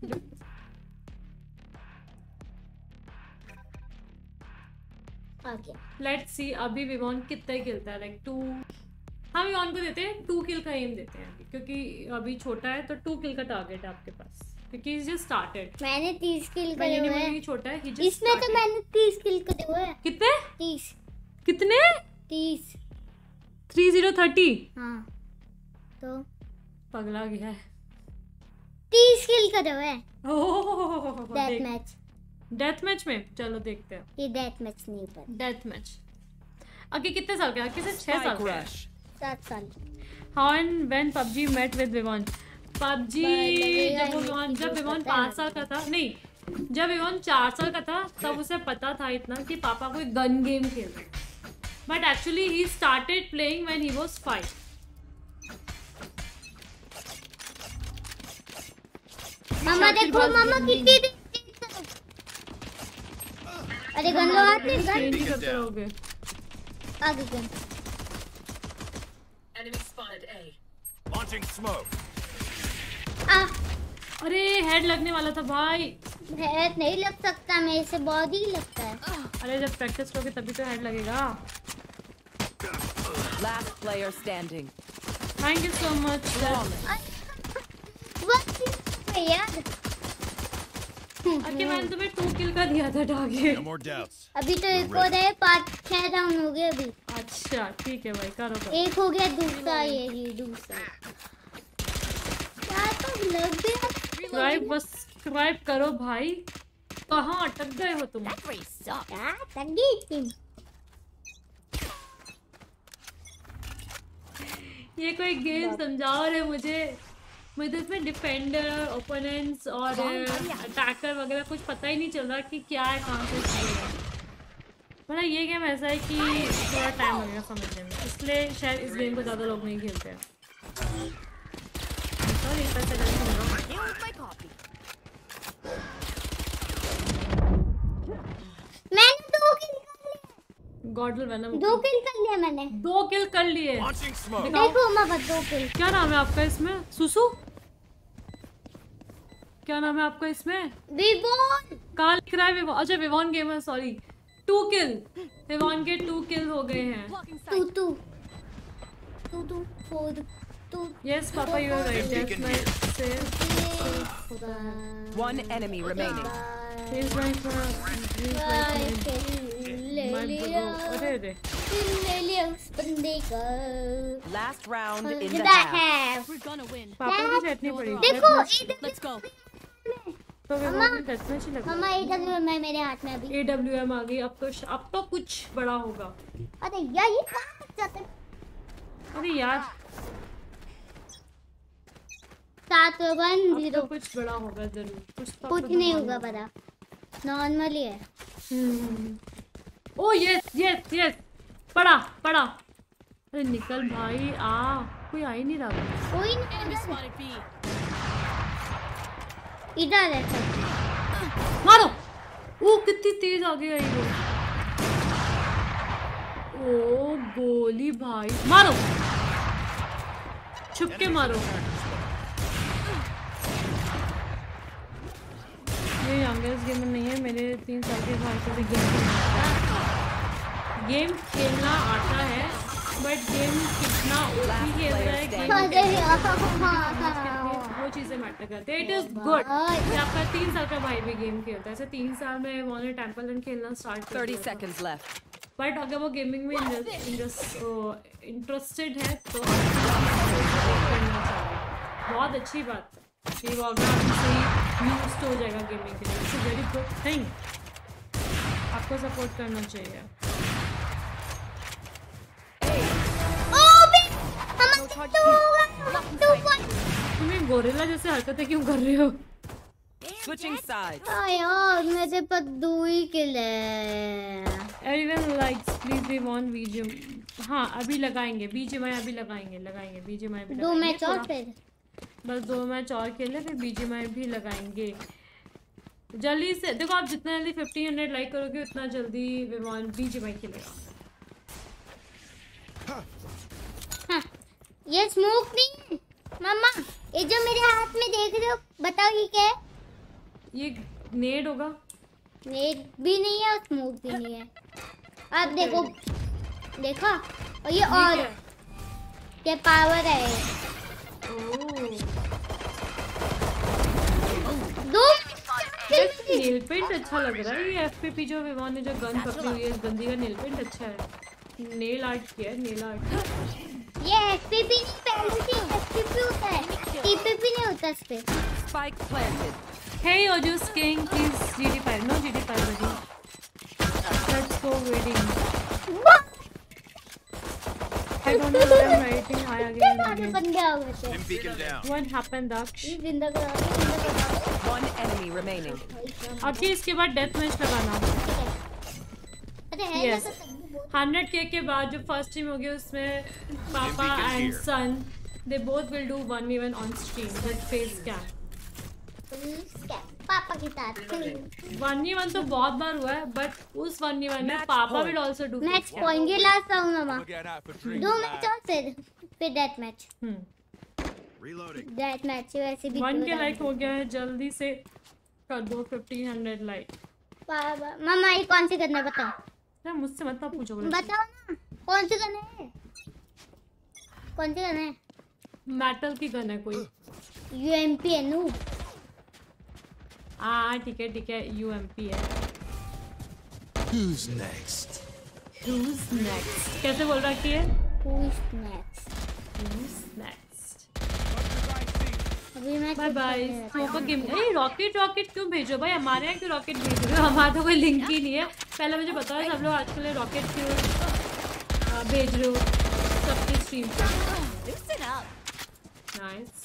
आ गया? लेट्स सी अभी विवॉन कितना खेलता है। लाइक टू हम विवॉन को देते हैं टू किल का एम देते हैं क्योंकि अभी छोटा है तो टू किल का टारगेट है आपके पास क्योंकि इज जस्ट स्टार्टेड। मैंने तीस किल मैं ये करे नहीं हुए बोल हैं। रही छोटा है, he just इसमें तो started। मैंने तीस किल करे हुए हैं। कितने तीस कितने? तीस थ्री जीरो थर्टी। हाँ तो पगला गया है। तीस किल करे हुए हैं oh death match. Death match में चलो देखते हैं। ये डेथ मैच नहीं पर डेथ मैच आगे कितने साल का है? किसे छह साल Spike का है? rush. सात साल। How and when P U B G met with Vivon? P U B G लगेगा जब ही विवॉन नहीं, जब जो विवॉन पता है पाँच साल का था, नहीं जब विवॉन चार साल का था तब उसे पता था इतना कि पापा कोई गन गेम खेल रहे हैं। But actually he started playing when he was five. मामा देखो मामा कितनी देर- अरे गन लगाते गन चेंज ही करते रहोगे। आगे गन Launching smoke. आ अरे हेड लगने वाला था भाई। हेड नहीं लग सकता, मेरे से बहुत ही लगता है। अरे जब प्रैक्टिस करोगे तभी तो हेड लगेगा। Last player standing. Thank you so much. वो यार अरे मैंने तुम्हें टू किल का दिया था टारगेट। No more doubts. अभी तो एक और है, पाँच छह राउंड हो गए अभी। अच्छा ठीक है भाई करो करो। एक हो गया, दूसरा ये ये दूसरा क्या तो लग गया। सब्सक्राइब बस सब्सक्राइब करो भाई। कहाँ अटक गए हो तुम? क्या तंगी थी। ये कोई गेम समझाओ रे मुझे। मुझे इसमें डिफेंडर, ओपोनेंट्स और अटैकर वगैरह कुछ पता ही नहीं चल रहा कि क्या है, कहाँ से शुरू है। मतलब ये गेम ऐसा है कि थोड़ा टाइम लगेगा समझने में, इसलिए शायद इस गेम को ज़्यादा लोग नहीं खेलते हैं। Sorry, पैसे नहीं मिल रहा। मैंने दो किल कर लिए। गॉडल वेनम दो किल कर लिया मैंने। दो किल कर लिए। Launching smoke. देखो मामा दो किल। क्या नाम है आपका इसमें? सुसु? क्या नाम है आपका इसमें? विवोन कहाँ लिख रहा है विवॉन? अच्छा Vivaan gamer, sorry. Two kill, Vivaan के टू किल हो गए हैं। Two two two two four two. Yes papa you are right. That's my save. One enemy remaining. He's like uh, he's like ले my लिया bro. अरे अरे ले लिया उस बंदे का। Last round in the The half. half। We're gonna win. पापा की चटनी पड़ी। देखो Let's go. तो विवॉन में टच में ही लगा। मामा एक में मेरे हाथ में अभी। A W M आ गई। अब तो अब तो कुछ बड़ा होगा। अरे यार ये कहाँ तक जाते हैं? अरे यार सात वन अब जीरो। तो कुछ बड़ा होगा जरूर। कुछ तो कुछ अब तो नहीं बड़ा होगा पता, नॉर्मल ही है। ओ यस यस यस पड़ा पड़ा। अरे निकल भाई आ, कोई आ ही नहीं रहा। कोई Enemy नहीं spotted B. इधर है सब। मारो। ओ कितनी तेज आगे आई वो। ओ गोली भाई मारो, छुप के मारो। ये यंगेस्ट गेमर नहीं है, मेरे तीन साल के भाई को भी गेम खेलना आता है। गेम खेलना आता है बट गेम कितना ओपी खेल रहा है, गेम अरे यार वो चीजें मैटर करते हैं। इट इज गुड कि आपका तीन साल का भाई भी गेम खेलता है। ऐसे तीन साल में उन्होंने टेंपल रन खेलना स्टार्ट कर Thirty दिया था। seconds left. बट अगर वो गेमिंग में इंटरेस्टेड है तो करना चाहिए। बहुत अच्छी बात है कि वो अगर आपसे सही यूज हो जाएगा गेमिंग के लिए, it's a very good thing. आपको सपोर्ट करना चाहिए। तुम्हें गोरिल्ला जैसे हरकतें क्यों कर रहे हो? Switching sides. यार मेरे पास दो ही किल है। Everyone likes please we want B G M। हाँ अभी लगाएंगे B G M I, अभी लगाएंगे लगाएंगे B G M I भी दो लगाएंगे। मैच और थोड़ा- फिर बस दो मैच और खेले फिर B G M I भी लगाएंगे जल्दी से। देखो आप जितना जल्दी फिफ्टीन हंड्रेड लाइक करोगे उतना जल्दी Vivaan B G M I खेलेगा। हाँ, ये स्मोक नहीं मामा, ये जो मेरे हाथ में देख रहे हो बताओ ये क्या है? ये नेड होगा। नेट भी नहीं है और स्मोक भी नहीं है। आप देखो देखो और ये और क्या है? क्या पावर है ये। ओह दो नेल पेंट अच्छा लग रहा है। ये F P P जो विवान ने जो गन पकड़ी हुई है इस बंदी का नेल पेंट अच्छा है। नेल आर्ट किया है, नेल आर्ट। ये एफपीपी नहीं, पहले से एफपीपी होता है, टीपीपी नहीं होता इस पे। Spike planted. Hey Ojus King, please G D five. No G D five buddy. Let's go waiting. I don't know why I'm writing hi again and आगे again. बन गया होगा तो Dim beacon down. What happened Daksh? ये जिंदा करा दो, जिंदा करा दो। One enemy remaining. अभी इसके बाद डेथ मैच लगाना। अरे है Yes. ना तो तब भी बहुत- हंड्रेड के के बाद जो फर्स्ट टीम होगी उसमें papa and son they both will do one v one on stream with face cam. पापा की तरह। वन वी वन तो बहुत बार हुआ है, बट उस वन वी वन में papa will also do match point ये लास्ट राउंड मामा। Look at out for drinks. दो मैच और फिर फिर death match. Reloading. Death match वैसे भी वन दो के round लाइक हो गया है, जल्दी से कर दो फिफ्टीन हंड्रेड लाइक। पापा मामा ये कौन सी करना है बताओ? ना मुझसे मत पूछो, बोलो बताओ ना कौन सी करना है? कौन सी करना है? मेटल की गन है कोई। यूएमपी है नू। हाँ ठीक है ठीक है, यूएमपी है। Who's next? Who's next? कैसे बोल रहा है? Who's next? Who's next? अभी मैं बाय बाय। Smoker game. अरे रॉकेट रॉकेट क्यों भेजो भाई? हमारे यहाँ क्यों रॉकेट भेज रहे हो? हमारा तो कोई लिंक ही नहीं है। पहले मुझे बताओ सब लोग आजकल रॉकेट क्यों आ, भेज रहे हो सबकी स्ट्रीम पे? नाइस।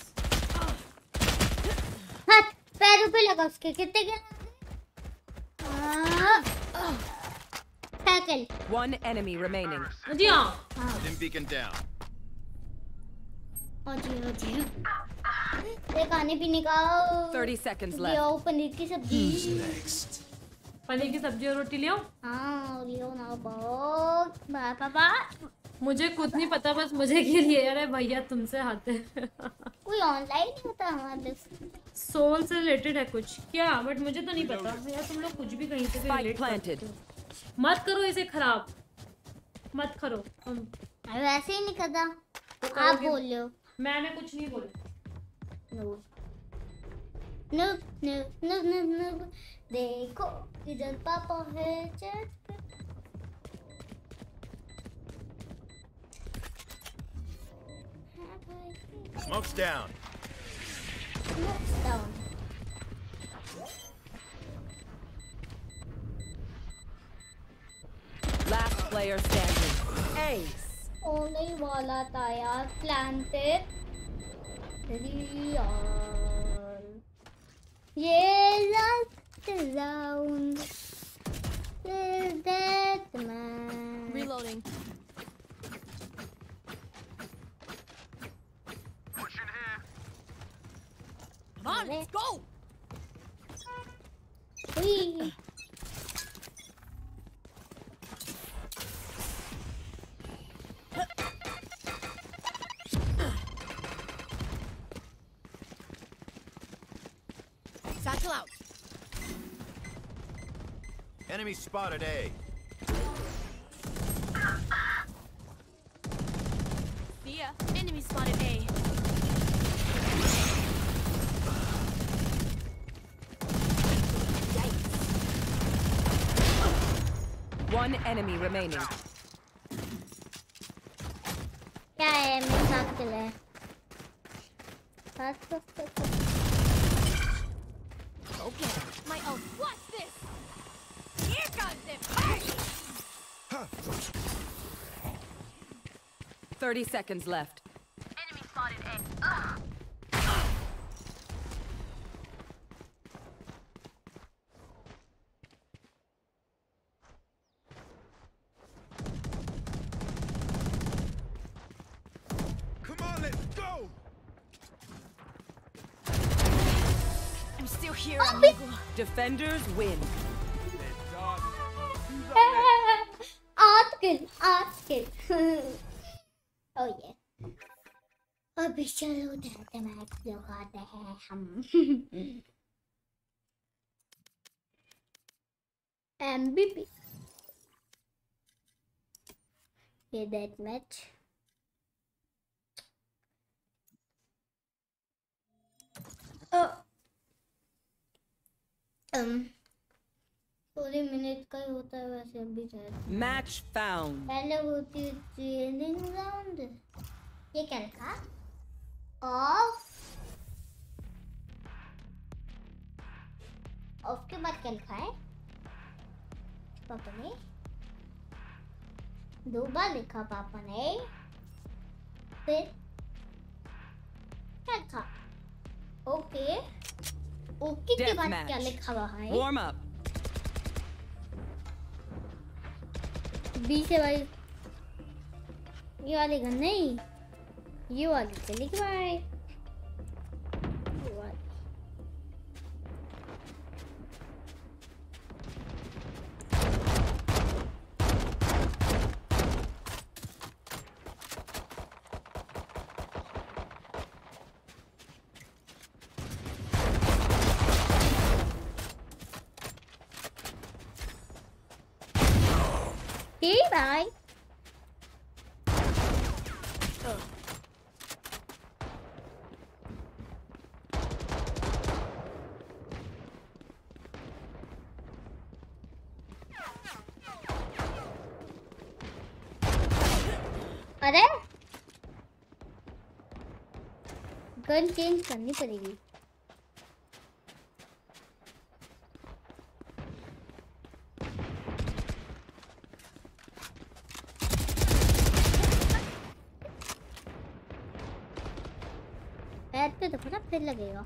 हाथ पैरों पे लगा उसके। कितने के टैकल। One enemy remaining. जी हाँ। Dim beacon down. ओ जी ओ जी। ये खाने पीने का Thirty seconds ले left. आओ पनीर की सब्जी। Next. पनीर की सब्जी और रोटी ले आओ। हाँ लियो ना बहुत पापा। मुझे खुद नहीं पता, बस मुझे के लिए अरे भैया तुमसे हाथ है। कोई ऑनलाइन नहीं होता हमारे सोल से रिलेटेड है कुछ क्या? बट मुझे तो नहीं पता यार, तुम लोग कुछ भी कहीं से भी Spike रिलेट planted. मत करो इसे खराब, मत करो। हम वैसे ही नहीं करता। तो आप करोगे। बोल रहे हो। मैंने कुछ नहीं बोला। No no no no no no देखो इधर पापा है check. Smoke's down. Smoke's down. Last player standing. Ace. होने वाला था यार प्लांटेड यार। ये last round death match. Reloading. Come on, let's go. Whee! Satchel out. Enemy spotted A. See ya. Enemy spotted A. One enemy remaining. क्या है मेरे साथ के लिए? साथ साथ साथ। Okay. My ult. Watch this. Here comes the party. Thirty seconds left. Enemy spotted A. Come on, let's go. I'm still here, Oh, amigo. Defenders win. आठ किल आठ किल। ओह ये अभी चलो डेथ मैच लगाते हैं हम। एमबीपी ये डेथ मैच um पूरे मिनट का ही होता है वैसे अभी शायद। Match found. पहले होती है ट्रेनिंग राउंड। ये क्या लिखा? ऑफ ऑफ के बाद क्या लिखा है पापा ने? दो बार लिखा पापा ने। फिर क्या लिखा? ओके ओके के Death बाद match. क्या लिखा हुआ है? Warm up. बी से भाई ये वाली गन नहीं, ये वाली चली गई भाई। ये वाली ओके बाय। अरे गन चेंज करनी पड़ेगी। पैर पे तो पता फिर लगेगा।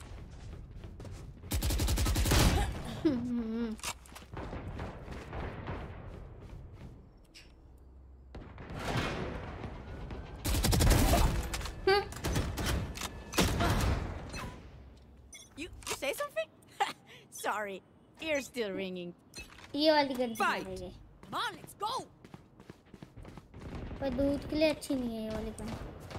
You, you say something? Sorry, ears still ringing. ये वाली गन Fight. चलाएंगे। Come on, let's go. पर दूध के लिए अच्छी नहीं है ये वाली गन।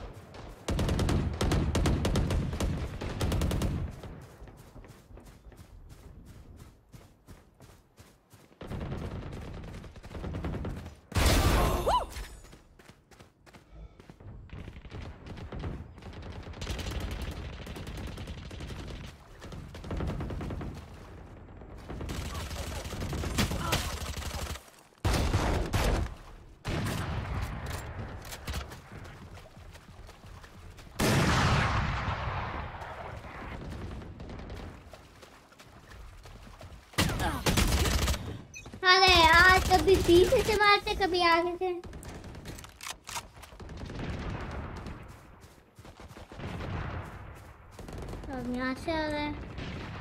अरे यार कभी पीछे से मारते कभी आगे से। अब यहाँ से आ रहा है।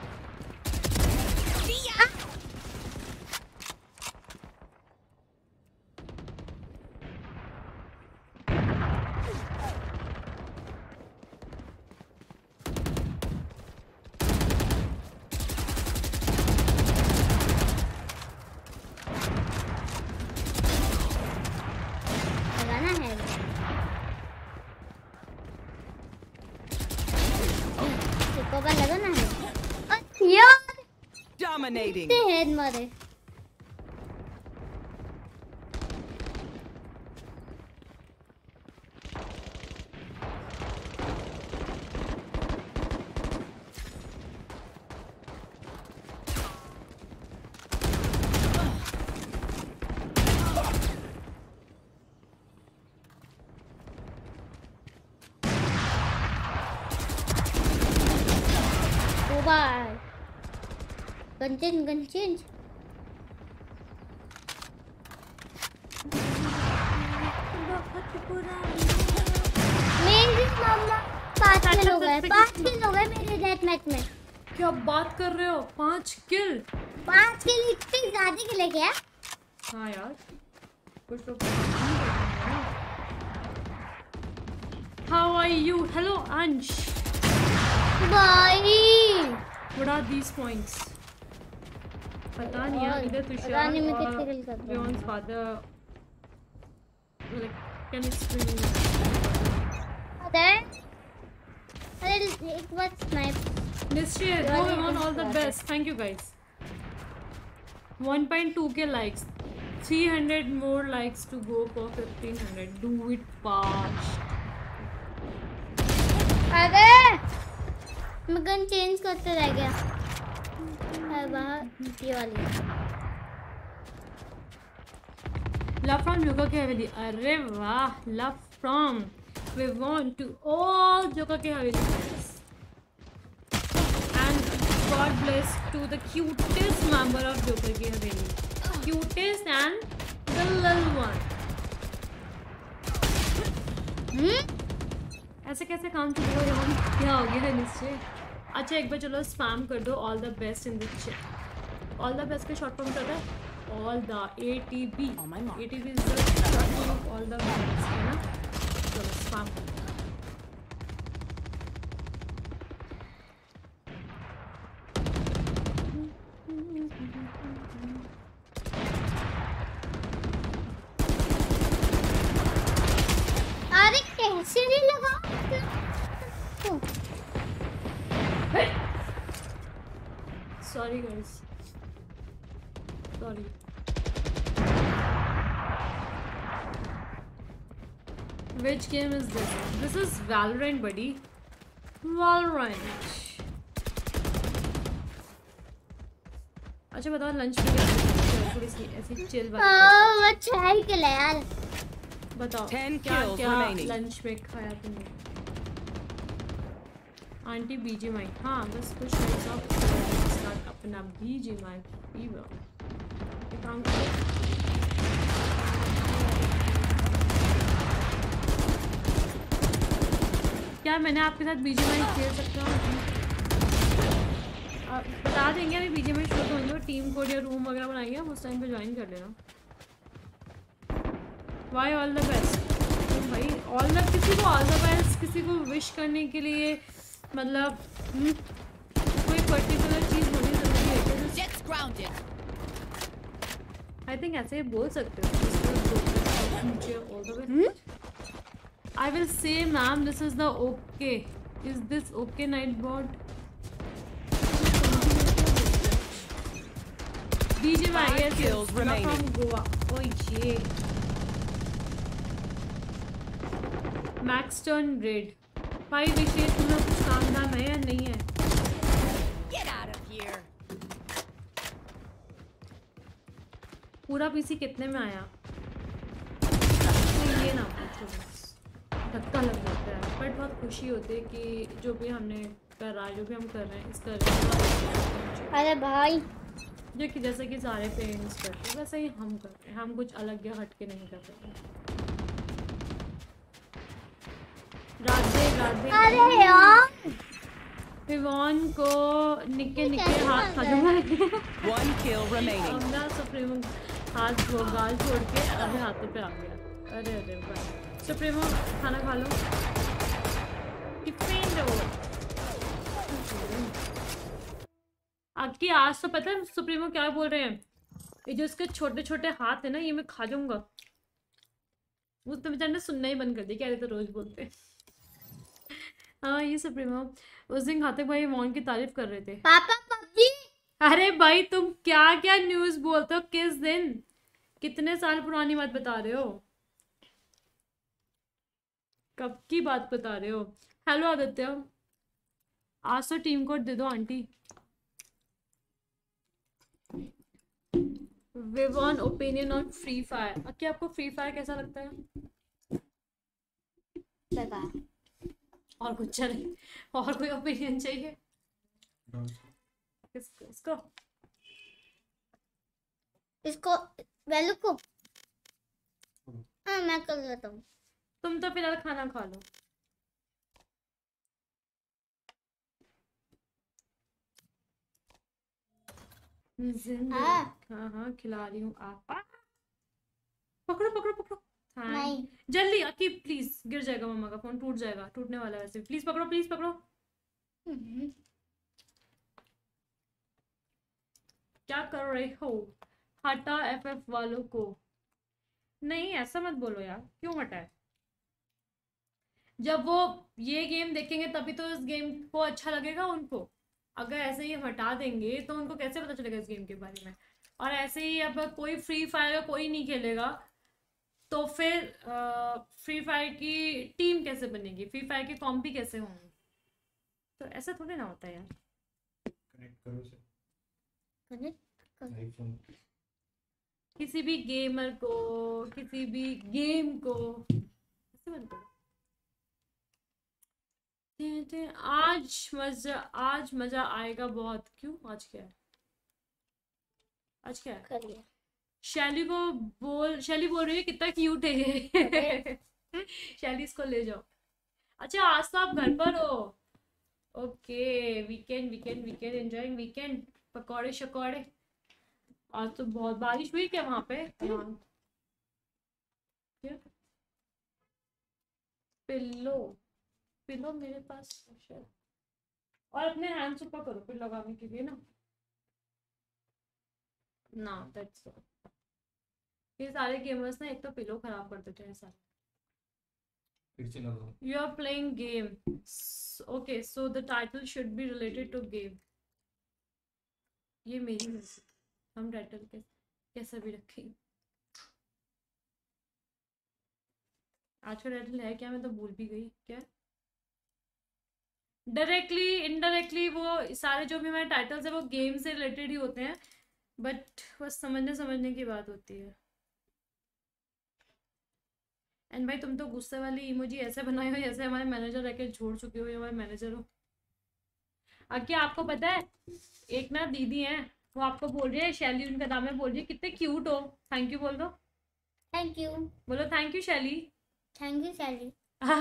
लगाना है इसको का लगाना है। अरे यार Dominating. ते हेड मारे। बार गन चेंज गन चेंज। मेरी मम्मा पाँच किल हो गए पाँच किल हो गए मेरे डेथ मैच में। क्या बात कर रहे हो? पांच किल? पाँच किल इतनी ज्यादा किल है क्या? हाँ यार कुछ लोग। How are you? हेलो अंश। भाई What are these points? पता नहीं यार। इधर तुषार रानी में कितने किल कर रहे हैं? Beyond's father like can explain. अरे अरे एक बार snipe. Nischay, going on all the best. Thank you guys. one point two K likes. three hundred more likes to go for fifteen hundred. Do it fast. अरे मैं gun change करते रह गया। है बाहर ये वाली। Love from Yoga के हवेली। अरे वाह, love from. We want to all Yoga के हवेली guys. And God bless to the cutest member of Yoga के हवेली. Cutest and the little one. हम्म ऐसे कैसे काम चलेगा यार? क्या हो गया है निश्चय? अच्छा एक बार चलो स्पैम कर दो all the best in the chat. All the best के शॉर्ट फॉर्म क्या है? All the A T B. A T B is the short form of all the best, है ना? चलो स्पैम कर दो। अरे कैसे नहीं लगा? Sorry guys. Sorry. Which game is this? This is Valorant, buddy. Valorant. अच्छा बताओ लंच में क्या खाया? थोड़ी सी ऐसी चिल बात हाँ वो अच्छा ही के लिए यार। बताओ Ten क्या kills क्या remaining. लंच में खाया तुमने? आंटी बीजीएमआई हाँ बस कुछ नहीं सब अपना बीजीएमआई फीवर एक काम करो क्या मैंने आपके साथ बीजीएमआई खेल सकता हूँ? आप बता देंगे अभी बीजीएमआई शुरू होंगे टीम कोड या रूम वगैरह बनाएंगे हम उस टाइम पे ज्वाइन कर लेना। वाई ऑल द बेस्ट भाई ऑल द किसी को ऑल द बेस्ट किसी को विश करने के लिए मतलब हुँ, कोई पर्टिकुलर चीज़ होनी ज़रूरी है क्या? Jets grounded. आई थिंक ऐसे ही बोल सकते हो मुझे all the best. I will say ma'am this is the okay is this okay night board BGMI Five yes kills remaining. from Goa oh ये मैक्स टर्न रेड भाई विशेष तुम्हें कुछ काम धाम है या नहीं है? Get out of here. पूरा पीसी कितने में आया? तो ये ना पूछो बस धक्का लग जाता है बट बहुत खुशी होती है कि जो भी हमने कर रहा है जो भी हम कर रहे हैं इस कर अरे भाई जो कि जैसे कि सारे पेरेंट्स करते हैं वैसे ही हम करते हैं हम कुछ अलग या हट के नहीं कर रहे। राधे राधे अरे यार विवान को निके निके हाथ खा दूंगा One kill remaining. हमने सुप्रीमो हाथ वो गाल छोड़ के अभी हाथों पे आ गया। अरे अरे भाई सुप्रीमो खाना खा लो आपकी आज तो पता है सुप्रीमो क्या बोल रहे हैं ये जो इसके छोटे छोटे हाथ है ना ये मैं खा जाऊंगा। वो तो बेचारे ने सुनना ही बंद कर दिया क्या तो रोज बोलते हैं। हाँ ये सुप्रीमो उस दिन घातक भाई मौन की तारीफ कर रहे थे। पापा पबजी अरे भाई तुम क्या क्या न्यूज़ बोलते हो किस दिन कितने साल पुरानी बात बता रहे हो कब की बात बता रहे हो? हेलो आदित्य आज तो टीम कोड दे दो aunty. Vivaan opinion on free fire क्या आपको फ्री फायर कैसा लगता है? बेकार और कुछ चले और कोई ओपिनियन चाहिए किसको इसको इसको वैल्यू को हाँ मैं कर लेता हूँ। तुम तो फिलहाल खाना खा लो। हाँ। हाँ हाँ खिला रही हूँ आप आ! पकड़ो पकड़ो पकड़ो नहीं जल्दी आकी प्लीज गिर जाएगा मम्मा का फोन टूट जाएगा टूटने वाला है वैसे प्लीज पकड़ो प्लीज पकड़ो। हम्म, क्या कर रहे हो? हटा एफएफ वालों को नहीं ऐसा मत बोलो यार क्यों हटाए जब वो ये गेम देखेंगे तभी तो इस गेम को अच्छा लगेगा उनको। अगर ऐसे ही हटा देंगे तो उनको कैसे पता चलेगा इस गेम के बारे में। और ऐसे ही अब कोई फ्री फायर कोई नहीं खेलेगा तो फिर फ्री फायर की टीम कैसे बनेगी फ्री फायर के कॉम्पी कैसे होंगे? तो ऐसा थोड़ी ना होता है यार। कनेक्ट करो से कनेक्ट कर आईफोन किसी भी गेमर को किसी भी गेम को ऐसे मत करो। आज मजा आज मजा आएगा बहुत। क्यों आज क्या है? आज क्या है? कर लिया। शैली को बोल शैली बोल रही है कितना क्यूट है ये शैली इसको ले जाओ। अच्छा आज तो आप घर पर हो। Okay weekend weekend weekend enjoying weekend पकौड़े शकौड़े। आज तो बहुत बारिश हुई क्या वहां पे? यहाँ क्या पिल्लो पिल्लो मेरे पास शायद। और अपने हैंड्स ऊपर करो फिर लगाने के लिए ना ना दैट्स ये सारे गेमर्स ना एक तो पिलो खराब कर देते हैं सारे। फिर से लगा You are playing game. S- Okay, so the title should be related to game. ये मेरी मर्जी हम टाइटल के कैसा भी रखेंगे। आज का टाइटल है क्या, मैं तो भूल भी गई क्या। डायरेक्टली इनडायरेक्टली वो सारे जो भी मेरे टाइटल्स है वो गेम से रिलेटेड ही होते हैं, बट बस समझने समझने की बात होती है। एंड भाई तुम तो गुस्से वाली इमोजी ऐसे बनाए हो जैसे हमारे मैनेजर रह के छोड़ चुके हो या हमारे मैनेजर हो। अब क्या आपको पता है, एक ना दीदी है वो आपको बोल रही है, शैली उनका नाम है, बोल रही है कितने क्यूट हो। थैंक यू बोल दो। Thank you. बोलो thank you Shaily. Thank you Shaily.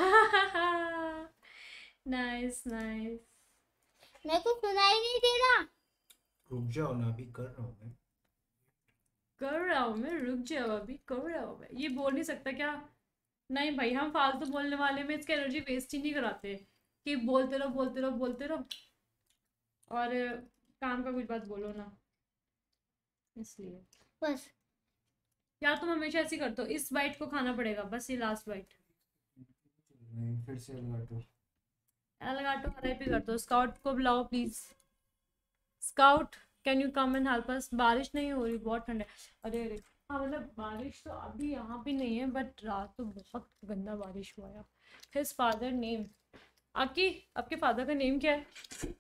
Nice nice. मेरे को सुनाई नहीं दे रहा। रुक जाओ ना, अभी कर रहा हूँ मैं। कर रहा हूँ मैं, रुक जाओ अभी कर रहा हूँ मैं। ये बोल नहीं सकता क्या? नहीं भाई, हम फालतू बोलने वाले में इसकी एनर्जी वेस्ट ही नहीं कराते कि बोलते रहो बोलते रहो बोलते रहो और काम का कुछ बात बोलो ना, इसलिए बस यार तुम हमेशा ऐसे ही करते हो। इस बाइट को खाना पड़ेगा बस, ये लास्ट बाइट। नहीं, फिर से लगाटो एलगाटो आरआईपी कर दो। स्काउट को बुलाओ please. Scout can you come and help us. बारिश नहीं हो रही, बहुत ठंड है। अरे अरे हाँ, मतलब बारिश तो अभी यहाँ भी नहीं है, बट रात तो बहुत गंदा बारिश हुआ है। His father name. आपकी आपके फादर का नेम क्या है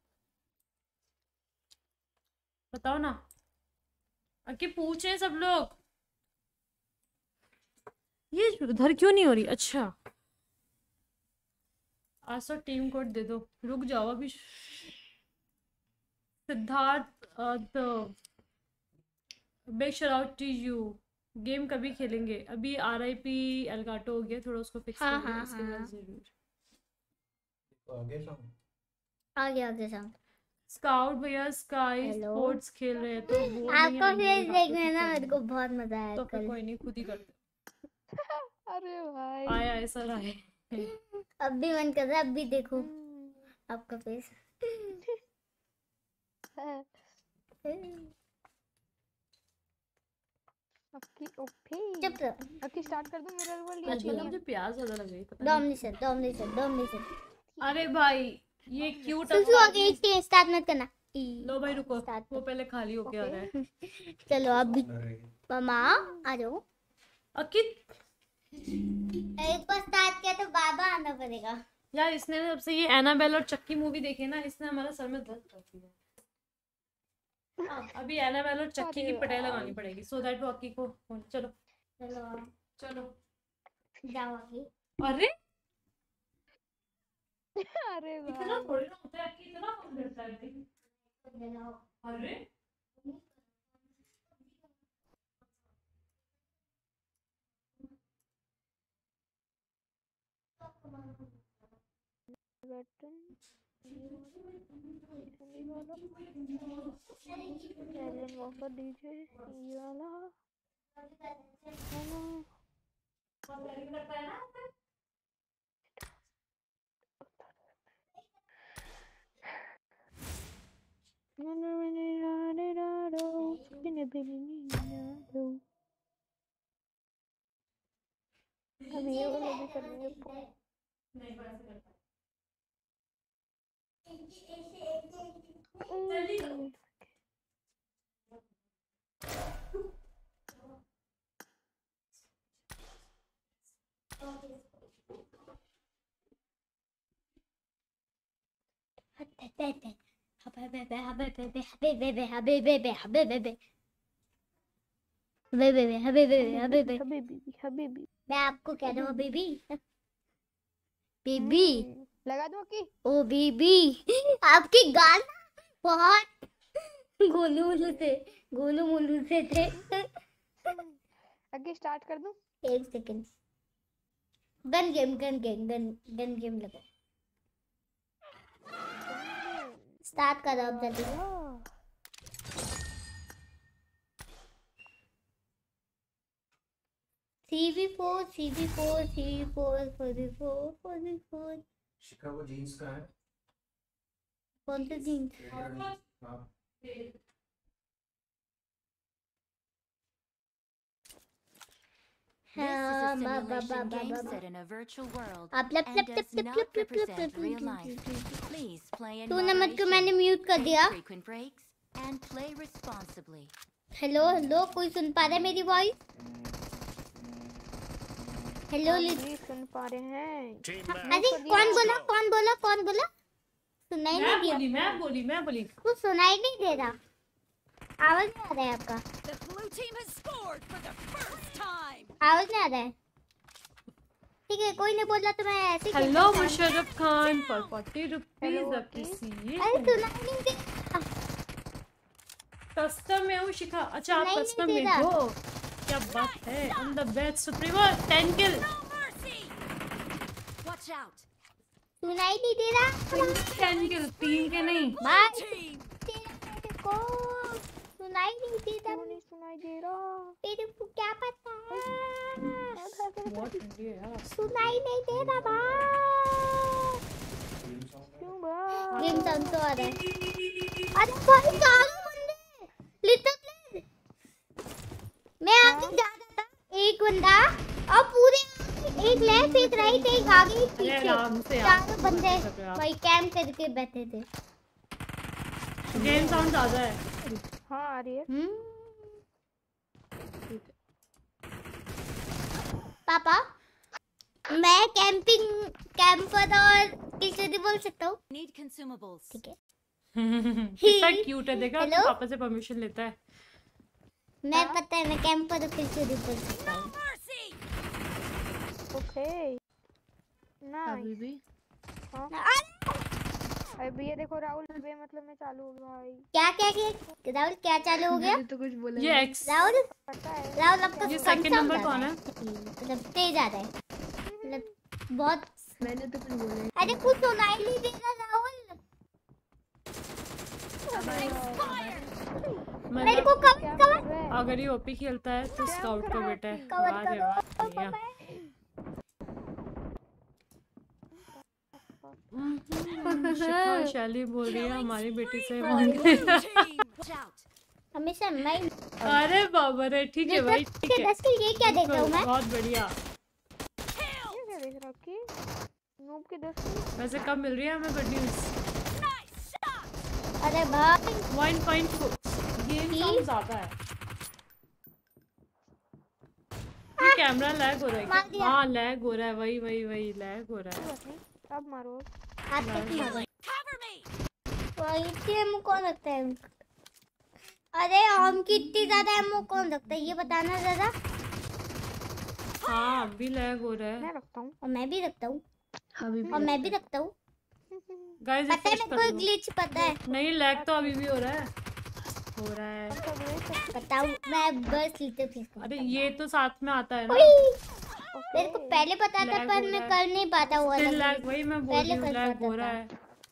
बताओ ना। आपके पूछ रहे हैं सब लोग। ये उधर क्यों नहीं हो रही? अच्छा आज तो टीम कोड दे दो। रुक जाओ अभी। सिद्धार्थ तो big shout out to you. Game कभी खेलेंगे? अभी आर आई पी एलगाटो हो गया, थोड़ा उसको फिक्स हाँ, कर लो, हाँ, उसके हाँ। बाद जरूर। आगे सॉन्ग आगे आगे साउंड। स्काउट भैया स्काई Hello? स्पोर्ट्स खेल रहे हैं तो वो नहीं आपको आएंगे, फेस आपको देखने खुद ना करना मेरे है। को बहुत मजा आया तो फिर कल। कोई नहीं, खुद ही करते। अरे भाई आया आया सर आए। अब भी मन कर रहा है, अब भी देखो आपका फेस। आपकी ओके चुप रहो। आपकी स्टार्ट कर दूं मिरर वर्ल्ड आजकल ना है। मुझे प्याज ज्यादा लग रही है, पता नहीं। Domination domination domination. अरे भाई ये क्यूट सुसु आगे इसके स्टार्ट मत करना। लो भाई रुको, Start वो पहले खाली होके आ रहा है। चलो अब भी रहेगी। मामा आ जाओ। अकित एक बार स्टार्ट किया तो बाबा आना पड़ेगा। यार इसने जब से ये एनाबेल और चक्की मूवी देखी ना, इसने हमारा सर में दर्द कर दिया। हाँ, अभी एनाबेल और चक्की की पिटाई लगानी पड़ेगी सो दैट वो अक्की को। चलो चलो चलो जाओ आगे। अरे अरे इतना भाई थोड़ी ना होता है अक्की, इतना कौन करता है भाई? अरे बटन ये वाला एलन वॉकर डीजे ये वाला हेलो लगता है ना। मैंने मैंने राडे राडो बिने बिने राडो अब ये वाला भी करेंगे। नहीं बड़ा से करता है। हम्म, बेबी हबीबी हबीबी मैं आपको कह रहा हूँ बेबी बेबी हम्म, लगा दूं की ओ बेबी आपके गाल बहुत गोलू मोलू से गोलू मोलू से थे। आगे स्टार्ट कर दूं। एक second. Gun game gun game gun gun game लगाओ। स्टार्ट करो अब जल्दी। CV four CV four CV four forty four forty four. Chicago jeans का है। कौन सा जीन्स? हाँ This is हाँ, a बा- बा- simulation बा- game बा- बा- set in a virtual world आप लप and लप लप does लप not लप लप लप represent real लप life. Please play in two number को मैंने moderation, म्यूट कर take दिया। frequent breaks, and play responsibly. Hello hello कोई सुन पा रहा है मेरी वॉइस? हेलो नहीं सुन पा रहे हैं। Team अरे match. कौन बोला कौन बोला कौन बोला सुनाई मैं नहीं दिया बोली मैं बोली मैं बोली कुछ सुनाई नहीं दे रहा आवाज नहीं आ रहा है आपका The blue team has scored for the first time. आवाज नहीं आ रहा है ठीक है कोई नहीं बोला तो मैं ऐसे ही हेलो कहता हूँ। Musharraf Khan for forty rupees Hello, आपकी सी अरे सुनाई नहीं दे कस्टम में हूँ शिखा अच्छा आप नहीं, नहीं कस्टम दे में रहा। हो क्या बात है I am the best supremo ten kill No mercy. Watch out. सुनाई नहीं दे रहा टेन किल तीन के नहीं बाय Team. तेरा मेरे को सुनाई नहीं दे रहा क्यों नहीं सुनाई दे रहा? तेरे को क्या पता बहुत ठंडी है यार सुनाई नहीं दे रहा भाई क्यों बा? गेम साउंड तो आ रहा है अरे भाई चालू बंदे लिटिल प्लेयर मैं आगे जा रहा था एक बंदा और पूरे एक लेफ्ट एक राइट एक आगे एक अरे पीछे आराम से यार चारों बंदे कर रहे हो आप। वही कैंप करके बैठे थे गेम साउंड ज्यादा है हाँ आ रही है। हम्म पापा मैं कैंपिंग कैंपर और किसे भी बोल सकता हूँ Need consumables. ठीक है कितना क्यूट है देखा अपने Hello? पापा से परमिशन लेता है मैं पता है मैं कैंपर और किसे भी बोल सकता हूँ Mercy. Okay nice. अभी भी अभी ये देखो राहुल बे मतलब में चालू हो गया भाई। क्या क्या क्या राहुल क्या चालू हो गया तो कुछ बोला ये एक्स राहुल पता है राहुल आपका ये कौन सेकंड सा नंबर हो कौन रहा है मतलब तेज आ रहा है मतलब बहुत मैंने तो कुछ बोला अरे कुछ सुनाई नहीं दे रहा राहुल मेरे मतलब को कवर कवर अगर ये ओपी खेलता है तो स्काउट का बेटा है कवर वाह रे करो वाह बढ़िया। शिखा शैली बोल रही है हमारी बेटी से मांगे Team. Watch out. हमेशा मैं अरे बाबा रे ठीक है भाई ठीक है दस के ये क्या देख रहा हूँ मैं बहुत बढ़िया ये क्या देख रहा की नूब के दस की? वैसे कब मिल रही है हमें गुड न्यूज Nice shot. अरे भाई one point four game sound ज्यादा है ये कैमरा लैग हो रहा है मार क्या? दिया। हाँ लैग हो रहा है वही वही वही लैग हो रहा है बस नहीं अब मारो। हाथ तक मारो Cover me. वही इतनी एमो कौन रखता है अरे हम कितनी ज्यादा एमो कौन रखता है ये बताना जरा हाँ अभी लैग हो रहा है मैं रखता हूँ। और मैं भी रखता हूँ अभी और मैं भी रखता हूँ गाइस पता है रिफ्रेश मेरे कर को लो ग्लिच पता है नहीं लैग तो अभी भी हो रहा है हो रहा है बताऊँ मैं बस लिटिल प्लेयर अरे ये तो साथ में आता है ना मेरे को पहले पता था Lag पर हो मैं रहा है। कर नहीं पाता हुआ फिर लैग वही मैं बोल रही पहले हूँ कर लैग पाता हो रहा था। है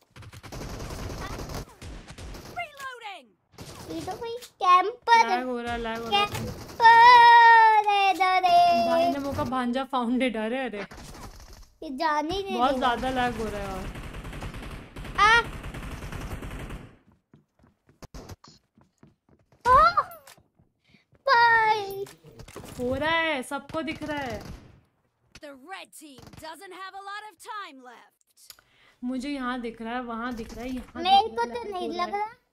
Reloading. ये तो कोई कैंपर लैग हो रहा है लैग हो रहा है कैंपर है दरे भाई ने मुझे भांजा फाउंडेड अरे अरे ये जाने ही नहीं बहुत देगा। ज्यादा लैग हो रहा है और आ आ! भाई हो रहा है सबको दिख रहा है The red team doesn't have a lot of time left. मुझे यहाँ दिख रहा है वहाँ दिख रहा है यहाँ मेरे दिख को रहा है, तो lag नहीं हो रहा लग है। रहा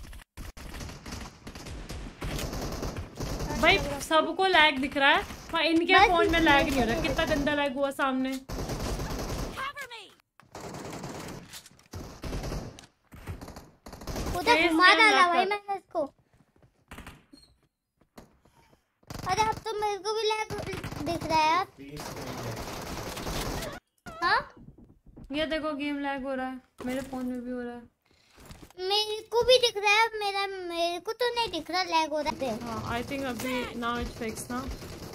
भाई सबको लैग दिख रहा है पर इनके बस फोन में इसलिए लैग नहीं हो रहा कितना गंदा लैग हुआ सामने Cover me. उधर Face घुमा cam डाला लग भाई कर। मैंने उसको अरे अब तो मेरे को भी लैग दिख रहा है यार हाँ ये देखो गेम लैग हो रहा है मेरे फोन में भी हो रहा है मेरे को भी दिख रहा है मेरा मेरे को तो नहीं दिख रहा लैग हो रहा है हाँ आई थिंक अभी नाउ इट्स फिक्स ना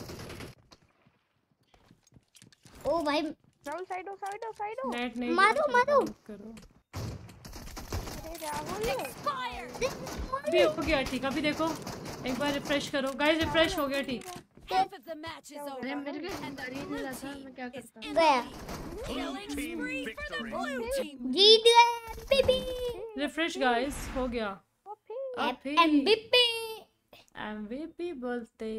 ओ भाई राहुल साइड हो साइड हो साइड हो। नेट नहीं मारो, चल रहा, मारो। करो अरे राहुल Expired. अभी हो गया ठीक अभी देखो एक बार रिफ्रेश करो गाइस रिफ्रेश हो गया ठीक Half of the match is अरे over. मेरे को And the गाड़ी नहीं blue लाता team मैं क्या is करता in गया the lead. Killing team spree for the victory. blue team. जीत गए बेबी रिफ्रेश गाइस हो गया अब एमबीपी एमवीपी बोलते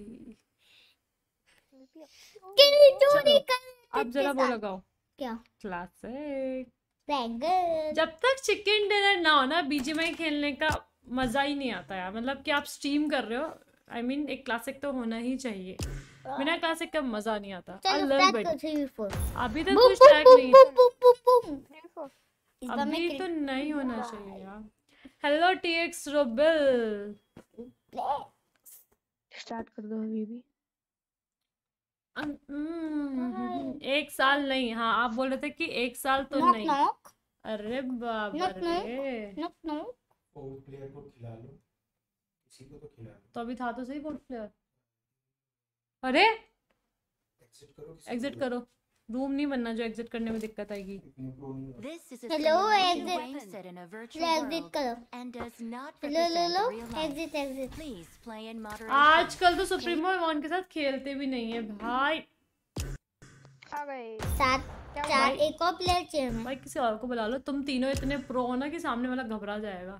किल चोरी कर अब जरा वो लगाओ क्या क्लासिक रैंगर जब तक चिकन डिनर ना हो ना बीजीएमआई खेलने का मजा ही नहीं आता यार मतलब कि आप स्ट्रीम कर रहे हो आई I मीन mean, एक क्लासिक तो होना ही चाहिए बिना क्लासिक का मजा नहीं आता। I चलो love start it. करो थ्री फोर। अभी तक बूम कुछ बूम टैग बूम नहीं, boom boom boom boom. Three four. इस बार मैं अभी क्रिक- तो नहीं होना चाहिए यार। Hello T X Robel. Start कर दो अभी भी। हम्म, एक साल नहीं। हाँ आप बोल रहे थे कि एक साल तो नॉक नहीं। नॉक अरे बाबा नॉक नॉक रे, नॉक नॉक। वो प्लेयर को खिला लो, किसी को तो खिला लो। तो अभी था तो सही बोर्ड प्लेयर। अरे एग्जिट करो, किसी एग्जिट को करो, रूम नहीं बनना जो एग्जिट करने में दिक्कत आएगी। इतनी प्रो नहीं हो। This is a Hello, simulation exit. game set in a virtual चलो एग्जिट world करो। and does not लो लो represent लो real life. Exit exit. Please play in moderation. आजकल तो सुप्रीमो इवान के साथ खेलते भी नहीं है भाई। आ गए। सात चार भाई? एक और प्लेयर चाहिए हमें। भाई किसी और को बुला लो, तुम तीनों इतने प्रो हो ना कि सामने वाला घबरा जाएगा।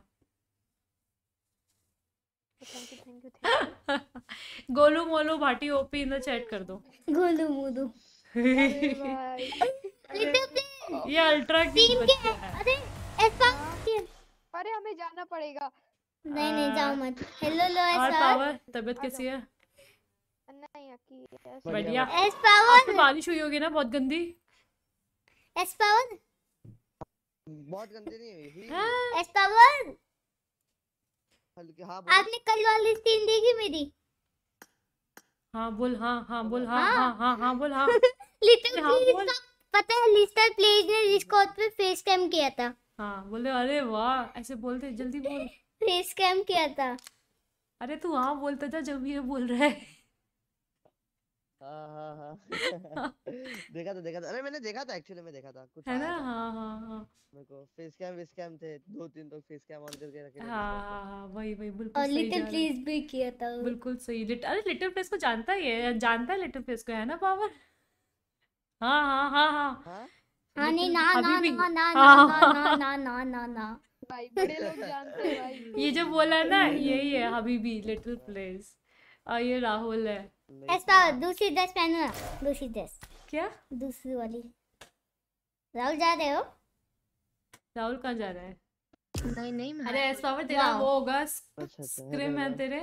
Thank you thank you thank you. Golu Molu Bhati OP in the chat कर दो। गोलू मोलू। अरे भाई। लिटिल प्लेयर ये अल्ट्रा की टीम के बच्चा है। अरे एस्पा टीम। अरे हमें जाना पड़ेगा। नहीं नहीं जाओ मत। हेलो लो और एस पावर तबीयत कैसी है? नहीं अकी बढ़िया। एस पावर अब तो बारिश हुई होगी ना बहुत गंदी। एस पावर बहुत गंदी नहीं हुई थी। हाँ। एस पावर हल्की हाँ बोलो। आपने कल वाली स्क्रीन देखी मेरी? हाँ बोल, हाँ हाँ बोल, हाँ हाँ। हाँ हाँ हाँ बोल, हाँ लिटिल हाँ, प्लेज बोल। का पता है लिटिल प्लेज ने डिस्कॉर्ड पे फेस कैम किया था। हाँ बोले। अरे वाह, ऐसे बोलते जल्दी बोल। फेस कैम किया था। अरे तू हाँ बोलता था जब ये बोल रहा है। हाँ हाँ हाँ देखा था देखा था। अरे मैंने देखा था एक्चुअली, में देखा था कुछ है ना? आया था हाँ हाँ हाँ मेरे को। फेस कैम वेस कैम थे दो तीन, तो फेस कैम ऑन करके रखे थे हाँ Discord पे। हाँ हाँ वही वही बिल्कुल और सही लिटिल जा रहा है। प्लेज भी किया था। बिल्कुल सही। लिट अरे लिटिल प्लेस को जानता ही है, जानता है लिटिल प्लेस को, है ना पावर? हाँ हाँ हाँ हाँ हाँ हाँ नहीं लिटिल ना ना हबीबी। ना ना हाँ, ना ना ना ना ना ना। भाई बड़े लोग जानते हैं भाई। ये जो बोला ना यही है हबीबी लिटिल प्लेस। और ये राहुल है। ऐसा दूसरी ड्रेस पहनो ना, दूसरी ड्रेस क्या दूसरी वाली। राहुल जा रहे हो? राहुल कहाँ जा रहा है? नहीं नहीं मैं अरे एस पावर तेरा वाह। वो होगा अच्छा अच्छा स्क्रिम है तेरे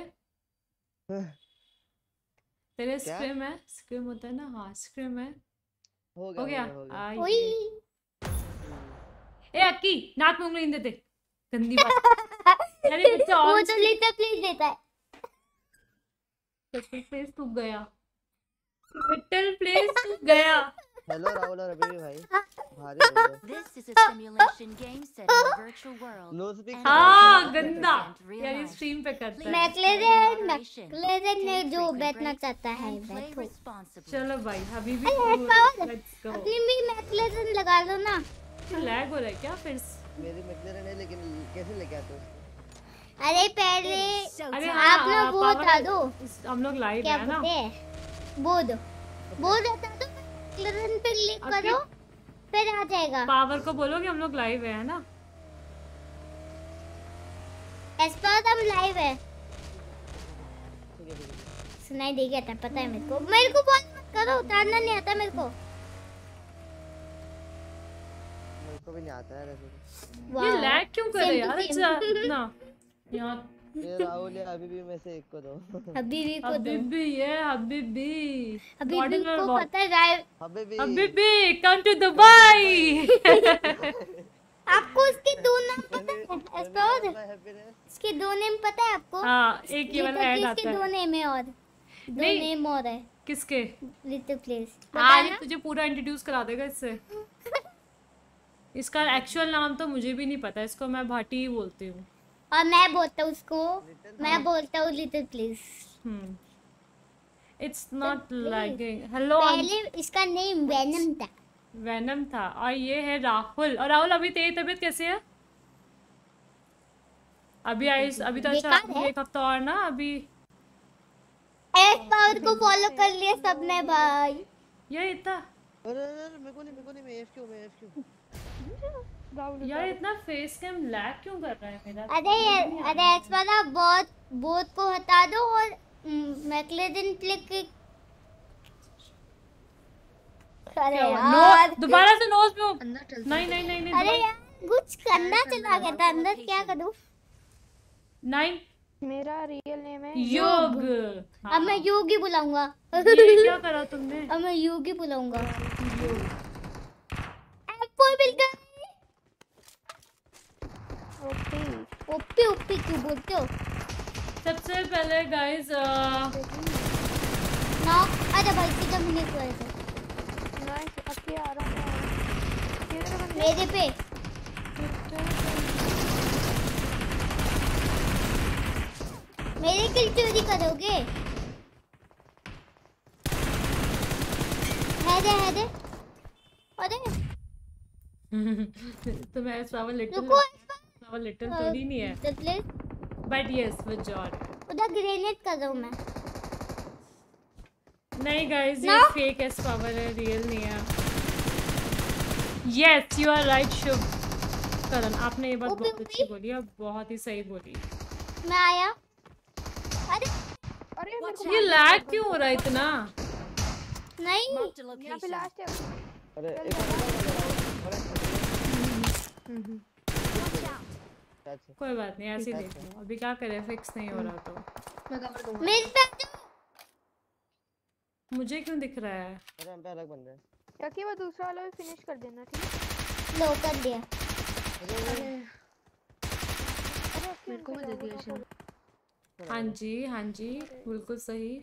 तेरे क्या? स्क्रिम है, स्क्रिम होता है ना? हाँ स्क्रिम है। हो हो गया गया? हो गया आ, ओई ए अक्की नाक में उंगली नहीं देते, गंदी बात। अरे बच्चा वो और तो लिटिल प्लेज देता है। लिटिल प्लेस तू गया, लिटिल प्लेस तू गया। हेलो राहुल और अभी भी भाई भारी हो गए। This is a simulation game set in a virtual world. No speak and हाँ does not गंदा represent real यार, ये life. स्ट्रीम पे करता है। मैक्लेरन मैक्लेरन में जो बैठना चाहता है And play बैठो। responsibly. चलो भाई हबीबी अरे एस पावर लेट्स गो। अपनी भी मैक्लेरन लगा लो ना। लैग हो रहा है क्या फिर? मेरी मैक्लेरन है लेकिन कैसे लेके आते हो? अरे पहले अरे आप हाँ, लोग वो पावर- बता दो इस- हम लोग लाइव क्या है ना? बोलते हैं बोर्ड बोर्ड बता दो, मैक्लेरन पे क्लिक अभी- करो फिर आ जाएगा। पावर को बोलो कि हम लोग लाइव है ना? एस पावर हम लाइव है। ठीक है ठीक है। सुनाई दे गया था, पता है मेरे को। मेरे को बहुत मत करो, उतारना नहीं आता मेरे को। मेरे को भी नहीं आता है ऐसे तो। ये वाह। लैग क्यों कर रहे Same हैं to यार? same. अच्छा ना यहाँ ये राहुल या अभी भी में से एक को दो। हबीबी को दो। हबीबी ये हबीबी हबीबी Modular को bot. पता है राय- अभी भी हबीबी कम टू दुबई। आपको इसके दो नाम पता है? एस पावर हैप्पीनेस इसके दो नेम पता है आपको? हाँ एक ये वाला लिटिल ऐड प्लेस आता के दो है। नेम है और दो नहीं। नेम और है किसके? Little place. हाँ ये तुझे पूरा इंट्रोड्यूस करा देगा इससे। इसका एक्चुअल नाम तो मुझे भी नहीं पता, इसको मैं भाटी ही बोलती हूँ। और मैं बोलता हूँ उसको मैं बोलता हूँ little place. Hmm it's not please. Lagging. Hello पहले इसका नेम वेनम था। वैनम था। और ये है राहुल। और राहुल अभी तेरी तबीयत कैसी है? अभी आई अभी तो अच्छा बेकार है। एक हफ्ता और ना अभी। एस पावर को फॉलो कर लिया सबने भाई। ये इतना अरे अरे मेरे को नहीं मेरे को नहीं मैं एफक्यू मैं एफक्यू। राहुल यार इतना फेस कैम लैग क्यों कर रहा है मेरा? अरे यार अरे एस पावर बहुत बहुत को हटा दो और मैक्लेरन क्लिक। अरे क्या हुआ? यार नो दोबारा से नोज में हो- अंदर चल नहीं नहीं नहीं नहीं अरे दोबारा- यार कुछ करना चला गया था अंदर, क्या करूँ? नहीं मेरा रियल नेम है योग। अब मैं योग ही बुलाऊंगा। ये क्या करा तुमने? अब मैं योग ही बुलाऊंगा। एप्पल मिल गया। ओपी ओपी ओपी क्यों बोलते हो? सबसे पहले गाइस ना अरे भाई कितना मिनट हुआ है? नाइस अभी आ रहा हूं। किधर बंदे? मेरे पे मेरे किल चोरी करोगे? है दे है दे अरे तो मैं स्वावर लिटिल रुको स्वावर लिटिल थोड़ी नहीं है, बट यस विद जॉय। उधर ग्रेनेड कर रहा हूं मैं। नहीं गाइस ये फेक एस पावर है, रियल नहीं है। Yes you are right Shubh Karan, आपने ये बात बहुत अच्छी बोली और बहुत ही सही बोली। मैं आया। अरे अरे मेरे को ये लैग क्यों हो रहा है इतना? नहीं यहाँ पे लास्ट है। अरे कोई बात नहीं, ऐसे ही देख लो, अभी क्या करें, फिक्स नहीं हो रहा तो मेरे पे मुझे क्यों दिख रहा है? अरे हम पे अलग बंदे हैं। क्या कि वो दूसरा वाला भी फिनिश कर देना, ठीक है? लो कर दिया। मेरे को दे दिया शायद। हाँ जी हाँ जी बिल्कुल सही।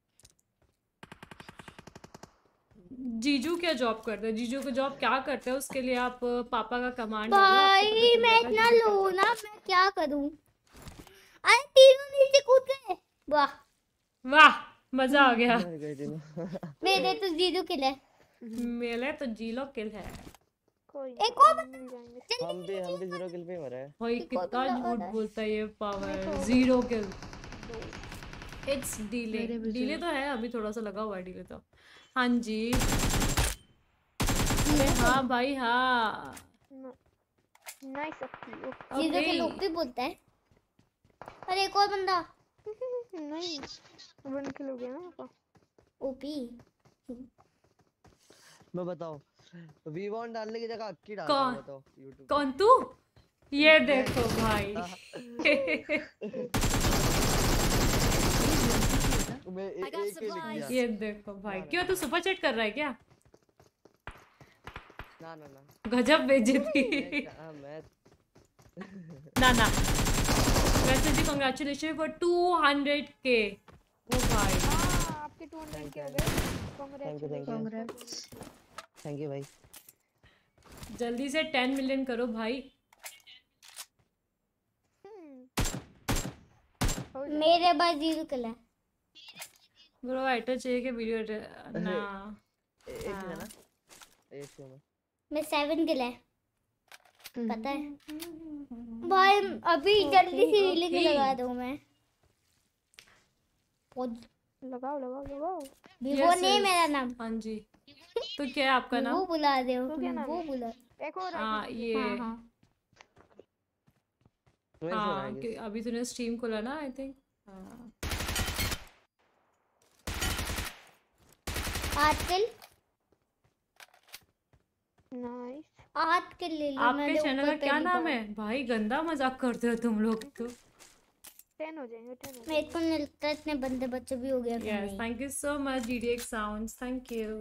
जीजू क्या जॉब करते हैं? जीजू को जॉब क्या करते हैं? उसके लिए आप पापा का कमांड भाई मैं इतना लो ना, मैं क्या करूं? अरे तीनों नीचे कूद गए। वाह वाह मजा आ गया। मेरे तो जीरो किल है। मेरे तो जीरो किल है। कोई एक और हम भी हम भी जीरो किल पे मरे हैं। भाई कितना झूठ बोलता है ये power. Zero kill it's delay. Delay तो है, अभी थोड़ा सा लगा हुआ है डीले तो। हाँ जी हाँ भाई हाँ nice okay zero kill OP बोलता है। अरे एक और बंदा। नहीं वन किल हो गया ना आपका ओपी। मैं बताओ वी वांट डालने की जगह अक्की डाल कौन बताओ YouTube कौन तू? ये देखो भाई मैं एक एक लिख दिया। ये देखो भाई, क्यों तू सुपर चैट कर रहा है क्या? ना ना ना गजब बेइज्जती। मैं ना ना वैसे जी कांग्रेचुलेशन फॉर टू हंड्रेड के। ओ भाई आपके टू हंड्रेड के हो गए। कांग्रेचुलेशन थैंक यू भाई। जल्दी से टेन मिलियन करो भाई। मेरे पास जीरो किल है। ब्रो एडिटर चाहिए कि वीडियो ना एक है ना एक है ना मैं सेवन किल है पता है भाई। अभी जल्दी से हीलिंग लगा दूं मैं। लगाओ लगाओ लगाओ। वो नहीं मेरा नाम। हाँ जी तो क्या है आपका नाम? वो बुला दे तो क्या नाम वो है? बुला। एक और हाँ ये हाँ हाँ हाँ कि अभी तूने स्ट्रीम खोला ना आई थिंक। हाँ आठ किल नाइस आठ किल ले ली आपके मैंने। चैनल का क्या नाम है भाई? गंदा मजाक करते हो तुम लोग तो। टेन हो जाएंगे टेन हो मेरे को नहीं लगता इतने बंदे बच्चे भी हो गए। Yes thank you so much DDX sounds, thank you.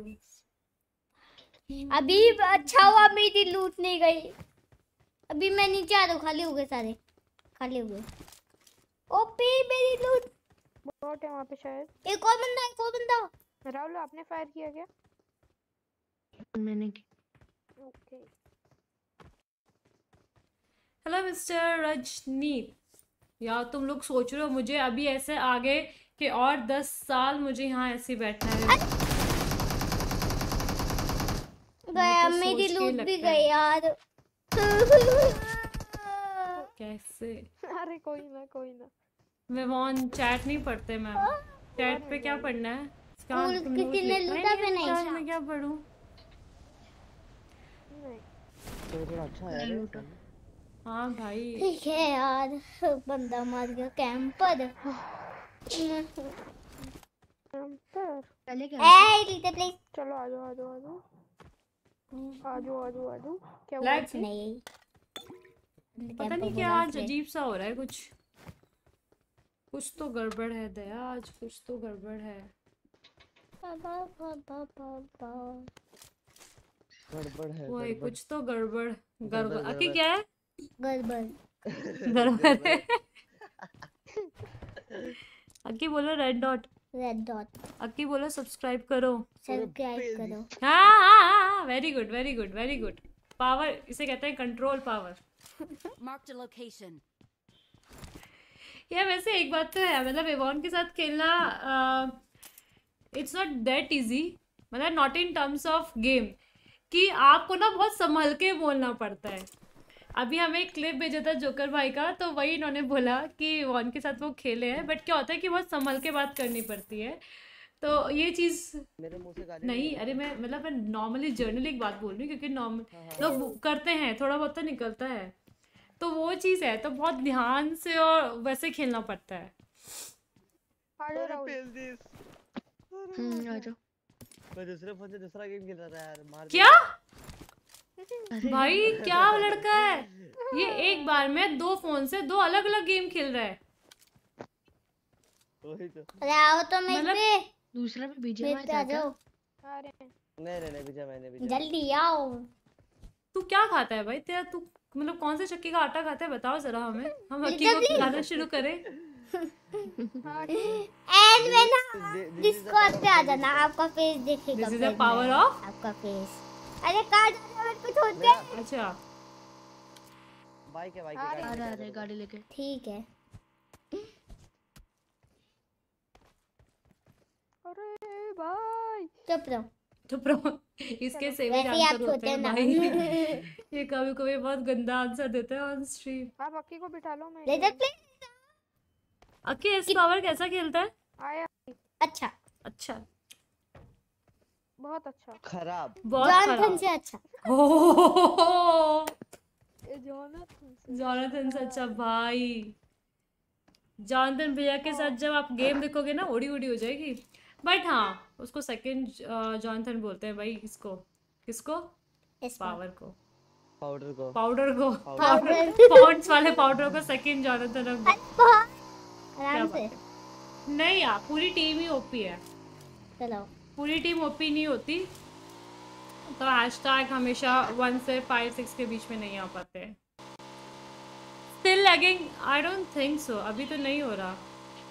अभी अच्छा हुआ मेरी लूट नहीं गई। अभी मैं नीचे आ रहा हूँ, खाली हो गए सारे खाली हो गए। ओपी मेरी लूट बहुत है वहाँ पे शायद। एक और बंदा एक और बंदा। राहुल आपने फायर किया क्या? मैंने ओके हेलो मिस्टर रजनीत। यार तुम लोग सोच रहे हो मुझे अभी ऐसे आगे कि और दस साल मुझे यहाँ ऐसे बैठना है? गया तो मेरी सोच के लूट भी लगता है। गई यार। कैसे? अरे कोई ना कोई ना। मैं वॉन चैट नहीं पढ़ते मैम। चैट पे क्या पढ़ना है? क्या फूल तुम किसी लोग ने लिखना ही लूटा नहीं पे नहीं। है? मैं क्या पढ़ूं? नहीं तो थोड़ा अच्छा है यार। हाँ भाई ठीक है यार बंदा मार गया कैंपर। पहले ए लीते प्लीज। चलो आ जाओ आ जाओ आ जाओ आ जाओ आ जाओ आ जाओ। क्या हुआ? लाइक नहीं पता नहीं क्या आज अजीब सा हो रहा है कुछ। कुछ तो गड़बड़ है दया, आज कुछ तो गड़बड़ है। पापा पापा पापा गड़बड़ है वही गड़बड़ कुछ तो गड़बड़ गड़बड़ गड़बड़ अकी गड़बड़ क्या है? गड़बड़ गड़बड़ है। अकी बोलो रेड डॉट, रेड डॉट अकी बोलो सब्सक्राइब करो। सब्सक्राइब करो। हाँ हाँ हाँ, very good very good very good. Power इसे कहते हैं control power. Marked a location. या वैसे एक बात तो है, मतलब एवॉन के साथ खेलना इट्स नॉट दैट इजी, मतलब not in terms of game, कि आपको ना बहुत संभल के बोलना पड़ता है। अभी हमें एक क्लिप भेजा था जोकर भाई का, तो वही इन्होंने बोला कि एवॉन के साथ वो खेले हैं, बट क्या होता है कि बहुत संभल के बात करनी पड़ती है। तो ये चीज़ मेरे मुंह से गाली नहीं, अरे मैं मतलब मैं नॉर्मली जर्नली एक बात बोल रही हूँ, क्योंकि नॉर्मल लोग करते हैं, थोड़ा बहुत तो निकलता है, तो वो चीज़ है, तो बहुत ध्यान से और वैसे खेलना पड़ता है। आजा राहुल। हम्म आ जाओ। मैं दूसरे फोन से दूसरा गेम खेल रहा था यार, मार क्या भाई, क्या लड़का है ये, एक बार में दो फोन से दो अलग अलग गेम खेल रहा है। वही तो। अरे आओ तो मैं मतलब पे दूसरा भी बीजे में मेरे पे था आ क्या? जाओ अरे नहीं नहीं नहीं बीजा मैंने बीजा जल्दी आओ। तू क्या खाता है भाई तेरा, तू मतलब कौन से चक्की का आटा खाता है बताओ जरा हमें, हम जल्दी। अक्की को खिलाना शुरू करें। एंड में ना डिस्कॉर्ड पे आ जाना, आपका फेस दिखेगा। दिस इज द फिर पावर में, ऑफ। आपका फेस। अरे कहाँ जा रहे हो, मेरे को छोड़ दे। अच्छा बाइक है बाइक आ है रहे आ गाड़ी रहा लेके है आ गाड़ी लेके। ठीक है। अरे भाई चुप रहो। चुप रहो, इसके सेवे वैसे ही आप आंसर होते छोटे हैं ना। भाई। ये कभी कभी बहुत गंदा आंसर देते हैं ऑन स्ट्रीम। आप अक्की को बिठा लो। मैं ले जा प्लीज। अक्की एस पावर कैसा खेलता है? आया। अच्छा अच्छा, बहुत अच्छा। खराब बहुत जॉनथन खराब। से अच्छा। हो ए जोनाथन से। जॉनथन से अच्छा भाई। जॉनथन भैया के साथ जब आप गेम देखोगे ना, उड़ी उड़ी हो जाएगी। बट हाँ, उसको सेकंड जॉनथन बोलते हैं भाई। इसको किसको? इस पावर को, पाउडर को पाउडर को, पाउडर। पॉन्ड्स वाले पाउडर को सेकंड जॉनथन हम। आराम से। नहीं यार, पूरी टीम ही ओपी है। चलो पूरी टीम ओपी नहीं होती, तो हैशटैग हमेशा वन से फाइव सिक्स के बीच में नहीं आ पाते। Still lagging? I don't think so, अभी तो नहीं हो रहा।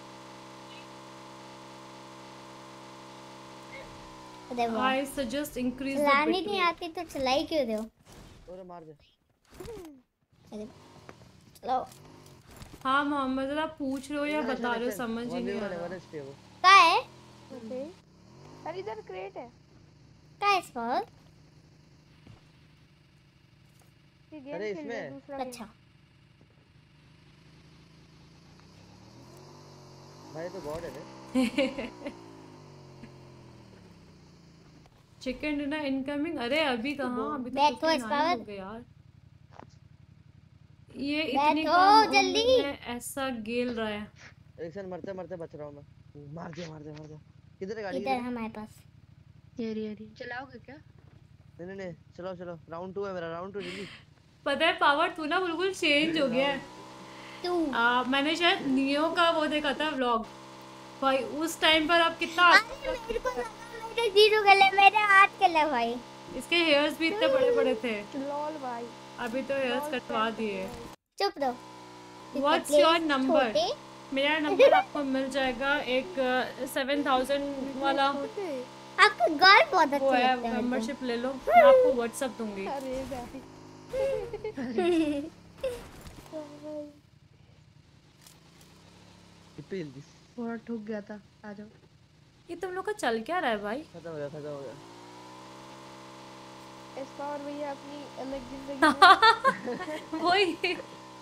अरे वाह, आई सजेस्ट इंक्रीज द चलानी बिट नहीं रेट। आती तो चलाई क्यों रहे हो? और मार दे। अरे चलो। हाँ मोहम्मद, आप पूछ रहे हो या एक्शन, बता रहे हो, एक्शन। समझ ही वन नहीं वी आ वन है, वन रहा। एचपी है वो। का है? ओके। अरे इधर क्रेट है। का है इस पर? ये गेम अरे खेल रहे हैं, इसमें? दूसरा अच्छा भाई तो गॉड है रे। Chicken dinner incoming. अरे अभी कहाँ, अभी तो बैठो fifty इस nine पावर। हो गए यार। ये इतनी बैठो कम उम्र जल्दी। में ऐसा गेल रहा है। एक सेकंड, मरते मरते बच रहा हूं मैं। मार दिया मार दिया मार दिया। किधर है गाड़ी? इधर हमारे पास। ये रही ये रही। चलाओगे क्या? नहीं नहीं नहीं, चलो चलो, राउंड टू है मेरा, राउंड टू जल्दी। पता है पावर, तू ना बिल्कुल चेंज हो गया है। तू आ, मैंने शायद नियो का वो देखा था व्लॉग भाई, उस टाइम पर आप कितना अरे मेरे को लगा मेरे जीरो गले, मेरे हाथ गले भाई। इसके हेयर्स भी इतने बड़े बड़े थे, लॉल भाई। अभी तो हेयर्स कटवा दिए। चुप रहो। What's your number? मेरा नंबर आपको मिल जाएगा एक सेवन थाउजेंड वाला आपका गाल बहुत वो अच्छा है, लगता है। मेंबरशिप ले लो, मैं आपको व्हाट्सएप दूंगी। अरे भाई। Peel this. थोड़ा ठुक गया था। आ जाओ। ये तुम लोग का चल क्या रहा है भाई? खत्म हो गया खत्म हो गया। इस पावर भैया अपनी अलग जिंदगी में। वही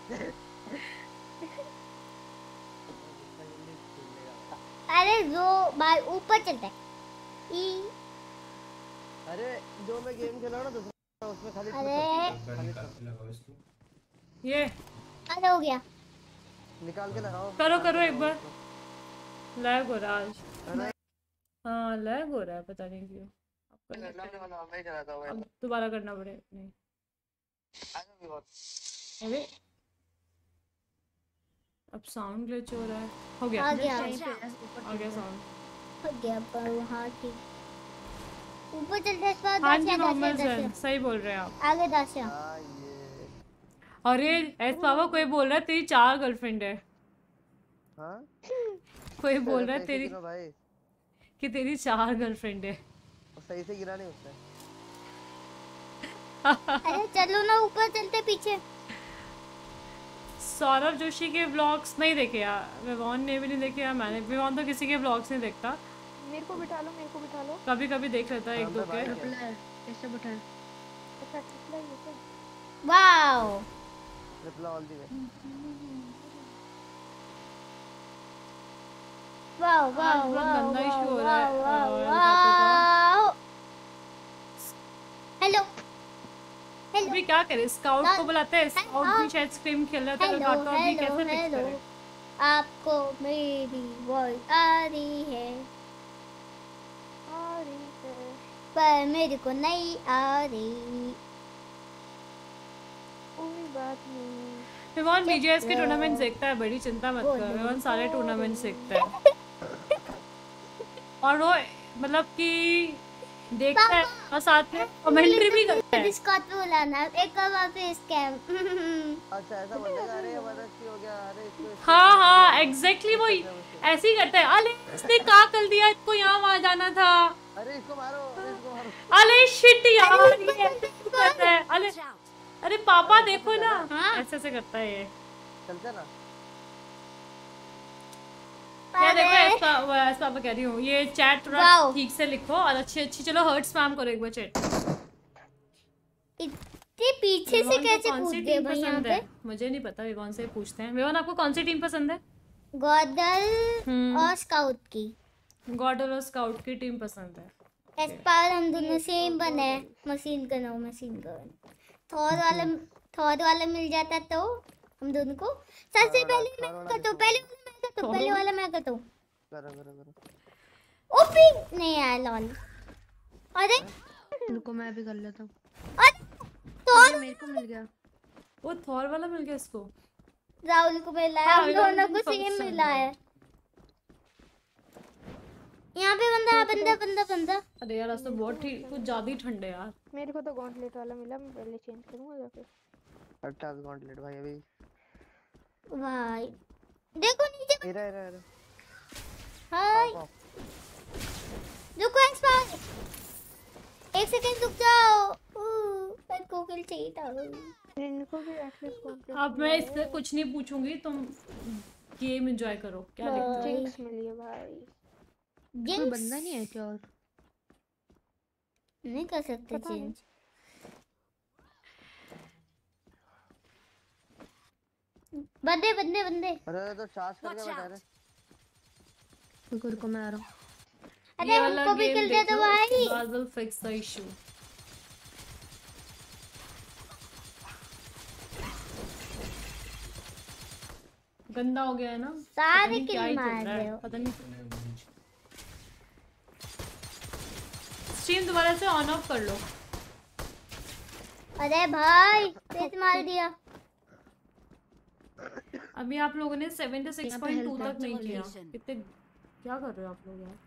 अरे जो बाल ऊपर चलता है। ई अरे जो मैं गेम खेला ना दूसरा, उसमें खाली अरे गन काफी लगाओ इसको। ये अरे हो गया। निकाल के लगाओ। करो करो एक बार। लैग हो रहा है आज। है ना? हाँ लैग हो रहा है, पता नहीं क्यों। करने वाला मैं कराता हूं। अब दोबारा करना पड़ेगा। नहीं आगे भी बहुत। अरे अब साउंड ग्लिच हो रहा है। हो गया आ गया आ गया साउंड हो गया पर हाँ ठीक ऊपर चलते हैं इस बार हाँ दस जी या दस मोहम्मद या दस सर या। सही बोल रहे हैं आप। आगे दस या। अरे ऐस बाबा कोई बोल रहा है तेरी चार गर्लफ्रेंड है। हाँ कोई बोल रहा है सही से तेरी गिनो भाई। कि तेरी चार गर्लफ्रेंड है। सही से गिरा नहीं उसने। अरे चलो ना ऊपर चलते पीछे। सौरभ जोशी के व्लॉग्स नहीं देखे यार, विवान ने भी नहीं देखे यार, मैंने विवान तो किसी के व्लॉग्स नहीं देखता। मेरे को बिठा लो मेरे को बिठा लो। कभी कभी देख लेता है एक दो के। कैसे बिठाएं? अच्छा कितना ये क्या? Wow reply all the way. Wow आज वाओ बहुत वाओ गंदा इशू हो रहा है wow uh, wow hello hello अभी क्या करें, स्काउट को बुलाते हैं, स्काउट भी शायद स्क्रीम खेल रहा था हेलो काटो, अभी हेलो कैसे फिक्स हेलो करें? आपको मेरी वॉइस आ रही है आ रही है पर मेरे को नहीं आ रही। कोई बात नहीं। विवान बीजीएस के टूर्नामेंट्स देखता है, बड़ी चिंता मत कर, विवान सारे टूर्नामेंट्स देखता है। और वो मतलब कि देखता है और साथ में कमेंट्री भी करता है। डिस्कॉर्ड पे बुलाना एक और बार पे स्कैम। अच्छा ऐसा बोलेगा अरे हमारा की हो गया अरे इसको हाँ हाँ एग्जैक्टली वो ऐसे ही करता है। अरे इसने क्या कर दिया, इसको यहाँ वहाँ जाना था, अरे इसको मारो अरे इसको मारो। अरे शिट यार ये ऐसे क्यों करता है, अरे अरे पापा देखो ना ऐसे ऐसे करता है ये। चलते ना क्या देखो ऐसा ऐसा पापा कह रही हूँ, ये चैट थोड़ा ठीक से लिखो और अच्छी अच्छी चलो हर्ट स्पैम करो एक बार चैट। इतने पीछे से कैसे कूद गए भाई यहाँ पे? मुझे नहीं पता, विवान से पूछते हैं। विवान आपको कौन सी टीम पसंद है? गॉडल और स्काउट की। गॉडल और स्काउट की टीम पसंद है। इस बार हम दोनों सेम बने, मशीन गन हो मशीन गन। थॉर वाला थॉर वाला मिल जाता तो हम दोनों को सबसे पहले मैं करता हूँ, पहले वाला मैं करता हूँ, पहले वाला मैं करता हूँ। करो करो करो। ओपी नहीं आया लॉल। अरे रुको मैं भी कर लेता हूँ। अरे थॉर मेरे को मिल गया। वो थॉर वाला मिल गया इसको। राहुल को मिला है, हम दोनों को सेम मिला है। यहाँ पे बंदा बंदा बंदा बंदा। अरे यार आज तो बहुत ही कुछ ज्यादा ही ठंड है यार। मेरे को तो गॉन्टलेट वाला मिला, मैं पहले चेंज करूंगा जाके। अच्छा गॉन्टलेट भाई अभी भाई देखो नीचे इरा इरा इरा। हाय रुको एक्सपायर, एक सेकंड रुक जाओ। मेरे को किल चाहिए था। इनको भी एटलीस्ट गॉन्टलेट। अब मैं इससे कुछ नहीं पूछूंगी, तुम गेम एंजॉय करो। क्या देखते हो? जिंक्स मिली है भाई। कोई बंदा नहीं है क्या? और नहीं कर सकते चेंज। बंदे बंदे बंदे। अरे तो चार्ज करके बैठा रे। रुको रुको मैं आ रहा हूँ। अरे हमको भी किल दे दो भाई। God will fix the issue. गंदा हो गया है ना, सारे किल मार रहे हो। पता नहीं स्ट्रीम दोबारा से ऑन ऑफ कर लो। अरे भाई तेज मार दिया। अभी आप लोगों ने सेवेंटी सिक्स पॉइंट टू तक नहीं किया। कितने क्या कर रहे हो आप लोग यार?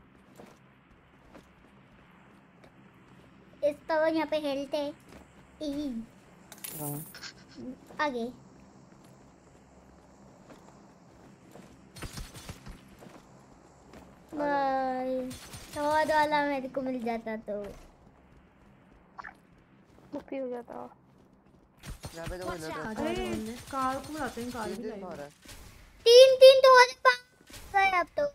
इस तो यहाँ पे हेल्थ है। आगे भाई थॉर वाला मेरे को मिल जाता तो मुक्ति हो जाता। यहाँ पे तो कोई लड़ रहा है। अरे कार को बुलाते हैं, कार भी तीन लाएंगे। हो रहा है। तीन तीन तो वाले पास गए अब तो।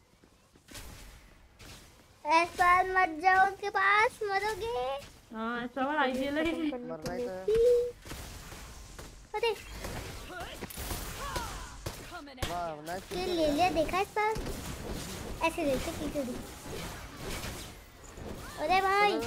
ऐसा मत जाओ उसके पास, मरोगे। हाँ ऐसा वाला आईजीएल है। मरना ही तो है। अरे वाह नाइस किल ले लिया, देखा इस पास ऐसे देखते की थोड़ी। अरे भाई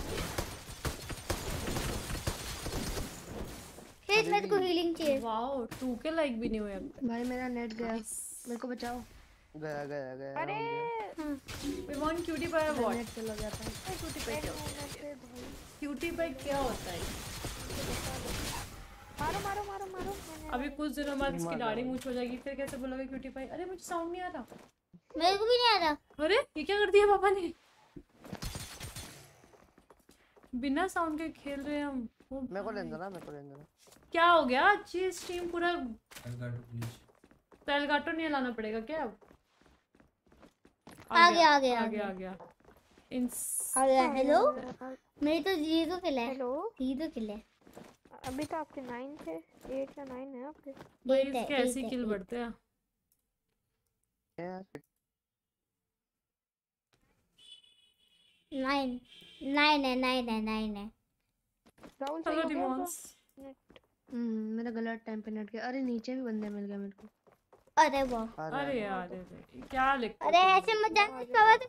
फिर मेरे को हीलिंग चाहिए। वाओ टू के लाइक भी नहीं हुए अब तक। भाई मेरा नेट गया, मेरे को बचाओ। गया गया गया। अरे We want cutie pie or what? Net चला गया था। cutie pie क्या होता है? cutie pie क्या होता है? मारो मारो मारो मारो। अभी कुछ दिनों बाद इसकी दाढ़ी मूछ हो जाएगी, फिर कैसे बोलोगे क्यूटी पाई? अरे मुझे साउंड नहीं आ रहा। मेरे को भी नहीं आ रहा। अरे ये क्या कर दिया पापा ने? बिना साउंड के खेल रहे हैं हम। मेरे को लेने दो ना, मेरे को लेने दो ना। क्या हो गया? अच्छी स्ट्रीम पूरा पेलगाटो नहीं लाना पड़ेगा क्या अब? आ गया आ गया आ गया आ गया आ गया। हेलो, मेरी तो जीरो किल है। हेलो, जीरो किल है। अभी तो आपके नाइन थे, एट या नाइन है आपके। भाई इसके ऐसे किल बढ़ते हैं। नाइन नाइन है नाइन है नाइन है। राहुल हेलो डिमोन्स। हम्म मेरा गलत टाइम पे नेट गया। अरे नीचे भी बंदे मिल गए मेरे को। अरे वाह, अरे यार क्या लिखते? अरे ऐसे मत जाने सवाल।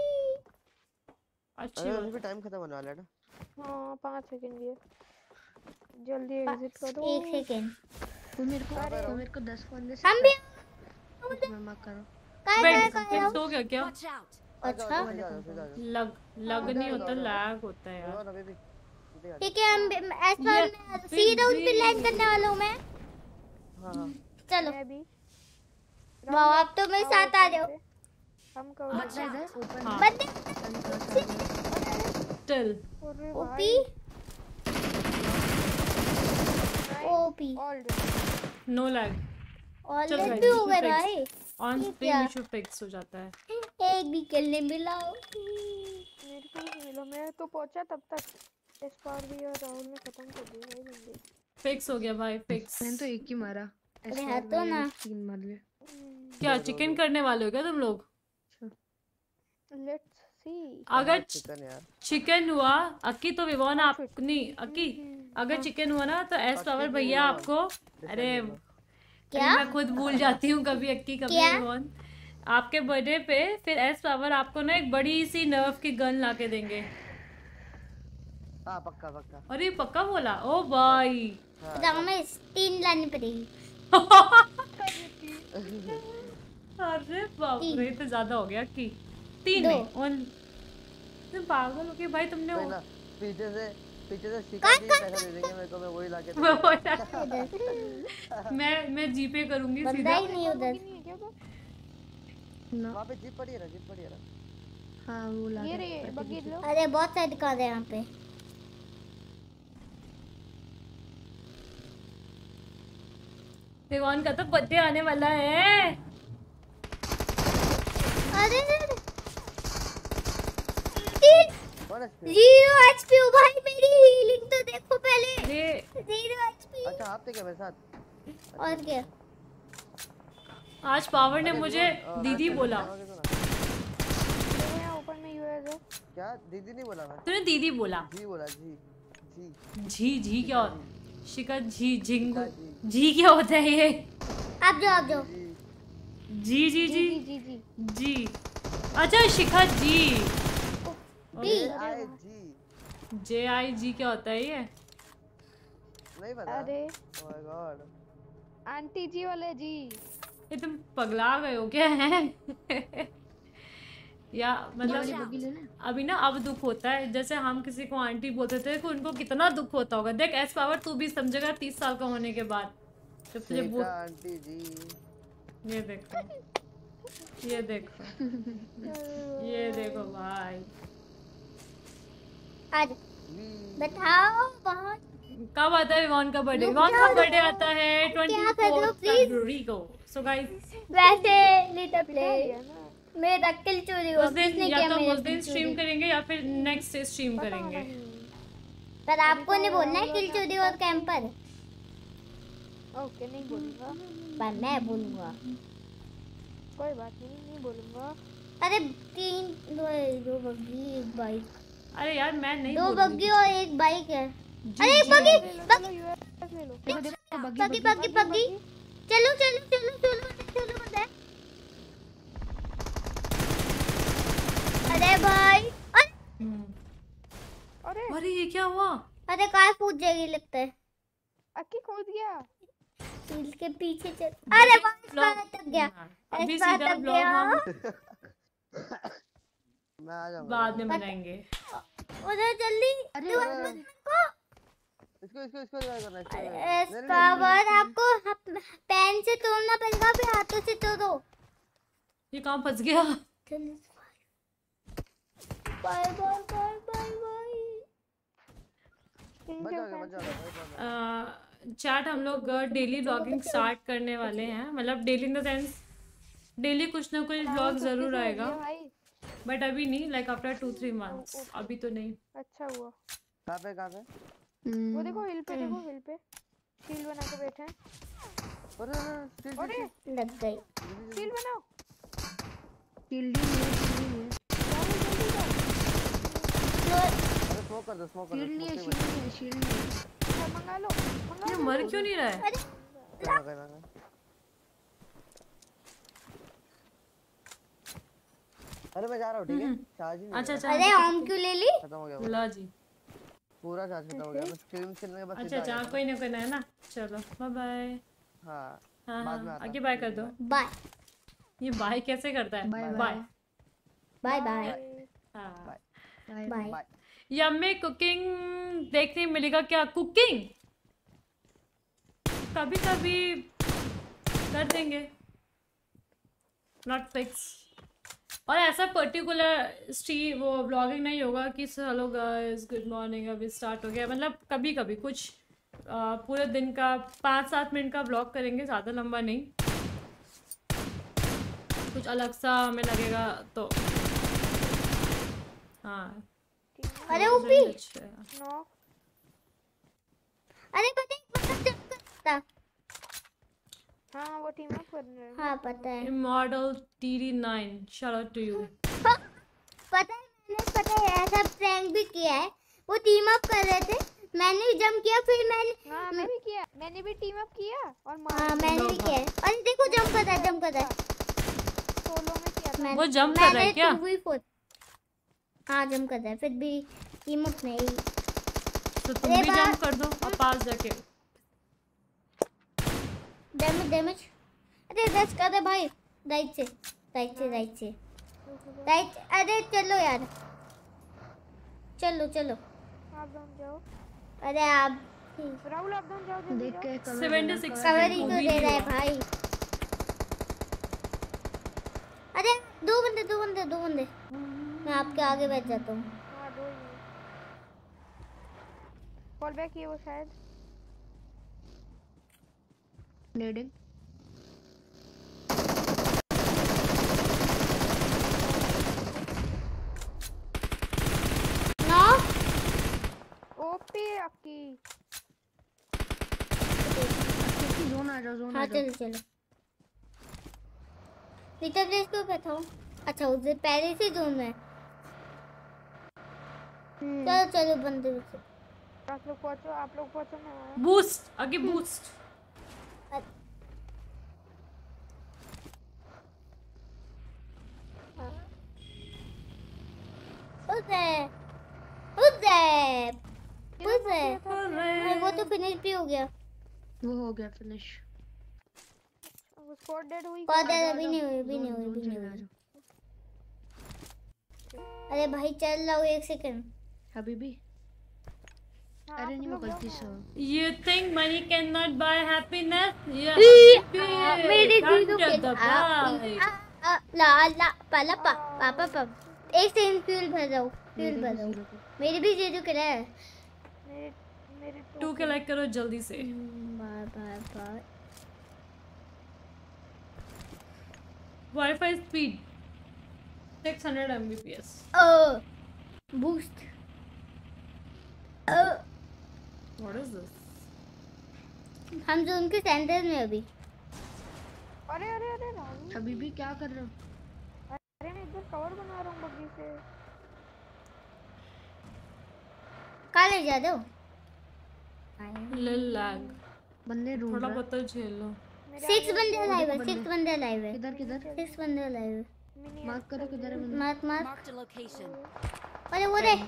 अच्छी अरे अभी टाइम खत्म होने वाला है ना। हाँ पाँच सेकंड ये, जल्दी एग्जिट करो। एक सेकंड। तू मेरे को तो मेरे को दस बंदे से हम भी मैं मार करो। वेट वेट हो गया क्या? अच्छा लग लग नहीं होता, लैग होता है यार। ठीक है, हम ऐसा में सी राउंड पे लैंड करने वाला हूं मैं। हां चलो मैं भी। वाह, आप तो मेरे साथ आ जाओ। हम कब बच्चा इधर ऊपर हाँ। बंदे till OP OP no lag. Already हो गए भाई। ऑन स्क्रीन इशू फिक्स हो जाता है। एक भी किल नहीं मिला। मेरे को नहीं मिला, मैं तो पहुंचा तब तक इस बार भी और राहुल ने खत्म कर दिया भाई जल्दी। फिक्स हो गया भाई, फिक्स। मैंने तो एक ही मारा। अरे है तो ना, तीन मार लिए। क्या चिकन करने वाले हो क्या तुम लोग? Let's see. अगर चिकन यार चिकन हुआ अक्की तो विवोन आप नहीं अक्की, अगर चिकन हुआ ना तो एस पावर भैया आपको, अरे क्या मैं खुद भूल जाती हूँ कभी अक्की कभी विवोन, आपके बर्थडे पे फिर एस पावर आपको ना एक बड़ी सी नर्व की गन लाके देंगे। हाँ पक्का पक्का। अरे पक्का बोला? ओ भाई रमेश तीन लानी पड़ेगी। अरे बाप रे, तो ज्यादा हो गया कि तीन दो। नहीं वन। तुम पागल हो गए भाई, तुमने वो पीछे से पीछे से शिका जी पैसा दे देंगे मेरे को, मैं वही लाके दूंगा। मैं मैं जीपे करूंगी सीधा। बंदा ही नहीं उधर वहाँ पे जीप पड़ी है ना, जीप पड़ी है ना। हाँ वो ला ये रे बग्गी लो। अरे बहुत सारे दिखा रहे यहाँ पे। विवोन का तो बर्थडे आने वाला है। अरे जीरो एचपी हो भाई, मेरी हीलिंग तो देखो पहले। Zero HP. अच्छा आप थे क्या मेरे साथ? और क्या? आज पावर ने मुझे दीदी बोला। ऊपर में यूएस है। क्या दीदी नहीं बोला मैं? तूने दीदी बोला। जी बोला जी जी जी जी क्या होता? शिका जी झिंगू जी क्या होता है ये? आप जाओ आप जाओ। जी जी जी जी जी जी। अच्छा शिखा जी। डी आई जी जे आई जी क्या होता है ये? नहीं पता। अरे oh my god, aunty ji वाले जी। ये तुम पगला गए हो क्या है? या मतलब अभी ना अब दुख होता है, जैसे हम किसी को आंटी बोलते थे तो उनको कितना दुख होता होगा। देख एस पावर तू भी समझेगा तीस साल का होने के बाद जब तुझे बोल। आंटी जी ये देखो ये देखो ये देखो भाई। आज बताओ बहुत कब आता है विवान का बर्थडे? विवान का बर्थडे आता है चौबीस फरवरी को। सो गाइस वैसे लिटिल प्ले मेरा किल चोरी हुआ। उस दिन या तो उस दिन स्ट्रीम करेंगे या फिर नेक्स्ट डे स्ट्रीम करेंगे। पर आपको नहीं बोलना है किल चोरी और कैंपर। ओके नहीं बोलूंगा। पर मैं बोलूंगा। कोई बात नहीं, नहीं बोलूंगा। अरे तीन दो दो बग्गी एक बाइक। अरे यार मैं नहीं दो बग्गी और एक बाइक है। अरे एक बग्गी बग्गी बग्गी बग्गी चलो चलो चलो चलो चलो बताए। अरे भाई अरे अरे ये क्या हुआ? अरे कार फूट जाएगी लगता है। अक्की कूद गया इसके पीछे चल। अरे बाहर तक गया। अभी सीधा ब्लॉग हम मैं आ जाऊंगा बाद में बनाएंगे। उधर जल्दी। अरे इसको इसको इसको रिवाइव करना है। पावर आपको से तोड़ना पड़ेगा, फिर हाथों से तोड़ो। ये कहाँ फंस गया? Bye bye bye bye bye. Chat हम लोग डेली व्लॉगिंग स्टार्ट करने वाले हैं, मतलब daily in the sense daily कुछ ना कुछ व्लॉग जरूर आएगा, बट अभी नहीं, like after two three months, अभी तो नहीं। अच्छा हुआ। कहाँ पे कहाँ पे? वो देखो हिल पे, देखो हिल पे शील्ड बना के बैठे हैं। अरे अरे लग गई। शील्ड बनाओ। शील्ड ही नहीं है, शील्ड ही है। अरे स्मोक कर दो, स्मोक कर दो। शील्ड नहीं है, शील्ड नहीं है, शील्ड नहीं है। मंगा लो, मंगा ये लो। मर क्यों नहीं रहा है? अरे मैं जा रहा हूँ, ठीक है? चार्ज ही नहीं। अच्छा अच्छा। अरे ओम क्यों ले ली? खत्म हो गया। ला जी। पूरा चार्ज खत्म हो गया। मैं स्ट्रीम चलने के बाद अच्छा अच्छा, कोई ना कोई ना है ना। चलो बाय बाय। हाँ हाँ बाद में हाँ, आता आगे बाय कर दो। बाय ये बाय कैसे करता है? बाय बाय बाय बाय हाँ बाय। या हमें कुकिंग देखने मिलेगा क्या? कुकिंग कभी कभी कर देंगे, नॉट फिक्स। और ऐसा पर्टिकुलर स्ट्री वो व्लॉगिंग नहीं होगा कि हेलो गाइस गुड मॉर्निंग अभी स्टार्ट हो गया, मतलब कभी कभी कुछ आ, पूरे दिन का पाँच सात मिनट का व्लॉग करेंगे, ज़्यादा लंबा नहीं, कुछ अलग सा हमें लगेगा तो। हाँ अरे ऊपी नो। अरे पता है मतलब जब करता। हाँ वो टीम अप कर रहे हैं। हाँ पता है। Model T D nine shout out to you. पता है मैंने पता है ऐसा प्रैंक भी किया है, वो टीम अप कर रहे थे, मैंने जंप किया, फिर मैंने हाँ मैं भी किया, मैंने भी टीम अप किया और हाँ मैंने भी किया है। अरे देखो जंप कर रहा है, जंप कर रहा है। सोलो में किया था। वो जंप कर रहा है क्या? हाँ जंप कर रहा है, फिर भी टीम अप नहीं। तो तुम भी जंप कर दो और पास जाके। Damage damage. अरे रश कर दे भाई, राइट से राइट से राइट से राइट। अरे चलो यार, चलो चलो आप डाउन जाओ। अरे आप राहुल आप डाउन जाओ, देख के सेवेंटी सिक्स कवर ही तो दे रहा है भाई। अरे दो बंदे दो बंदे दो बंदे मैं आपके आगे बैठ जाता हूँ। हाँ दो ही कॉल बैक किए वो शायद। नेडिंग नो ओपी आपकी। जोन आ जाओ, जोन हाँ आ जाओ। चलो चलो नीचे प्लेस को बैठा हूँ। अच्छा उधर पहले से जोन में। चलो चलो बंदे से आप लोग पहुंचो, आप लोग पहुंचो ना। बूस्ट आगे बूस्ट। उधर उधर उधर वो तो फिनिश भी हो गया। वो हो गया फिनिश। वो स्क्वाड डेड हुई। स्क्वाड डेड अभी नहीं हुई, अभी नहीं हुई, अभी नहीं हुई। अरे भाई चल रहा हूँ, एक सेकंड। अभी भी अरे नहीं वो गलती से। You think money cannot buy happiness? Yeah. मेरे जीरो के ला ला पाला पा पापा पा एक सेकंड फ्यूल भर रहा हूँ, फ्यूल भर रहा हूँ। मेरे भी जीरो के है। मेरे मेरे टू के लाइक करो जल्दी से। Bye bye bye. Wifi speed six hundred M B P S. Oh, boost. Oh. What is this? हम जो उनके सेंटर में अभी। अरे अरे अरे राहुल अभी भी क्या कर रहे हो? अरे मैं इधर कवर बना रहा हूँ बग्गी से। कहाँ ले जा रहे हो? लिल लैग। बंदे ढूंढ थोड़ा रहा है। बहुत तो झेल लो। सिक्स बंदे लाइव है, सिक्स बंदे लाइव है। किधर किधर? सिक्स बंदे लाइव है। मार्क करो किधर है बंदा। Mark mark. Marked a location. अरे वो रे।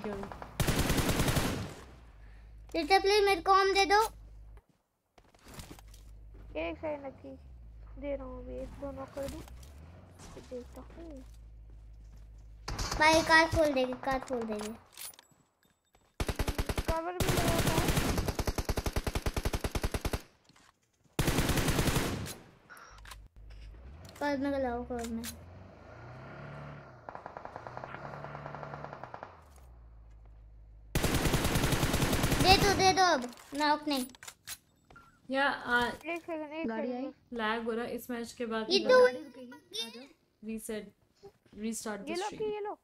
लिटिल प्लीज मेरे को ऑम दे दो। एक सेकंड रखी दे रहा हूँ अभी, एक दो नॉक कर दूँ फिर देखता हूँ। भाई कार खोल देगी, कार खोल देगी। कवर भी लगा था। कर में गलाओ कर में दे दो दे दो अब नॉक नहीं या एक सेकंड एक गाड़ी आई सेकंड लैग हो रहा है इस मैच के बाद ये तो गाड़ी रुकेगी आ जाओ रीसेट रीस्टार्ट ये द लो कि स्ट्रीम ये लो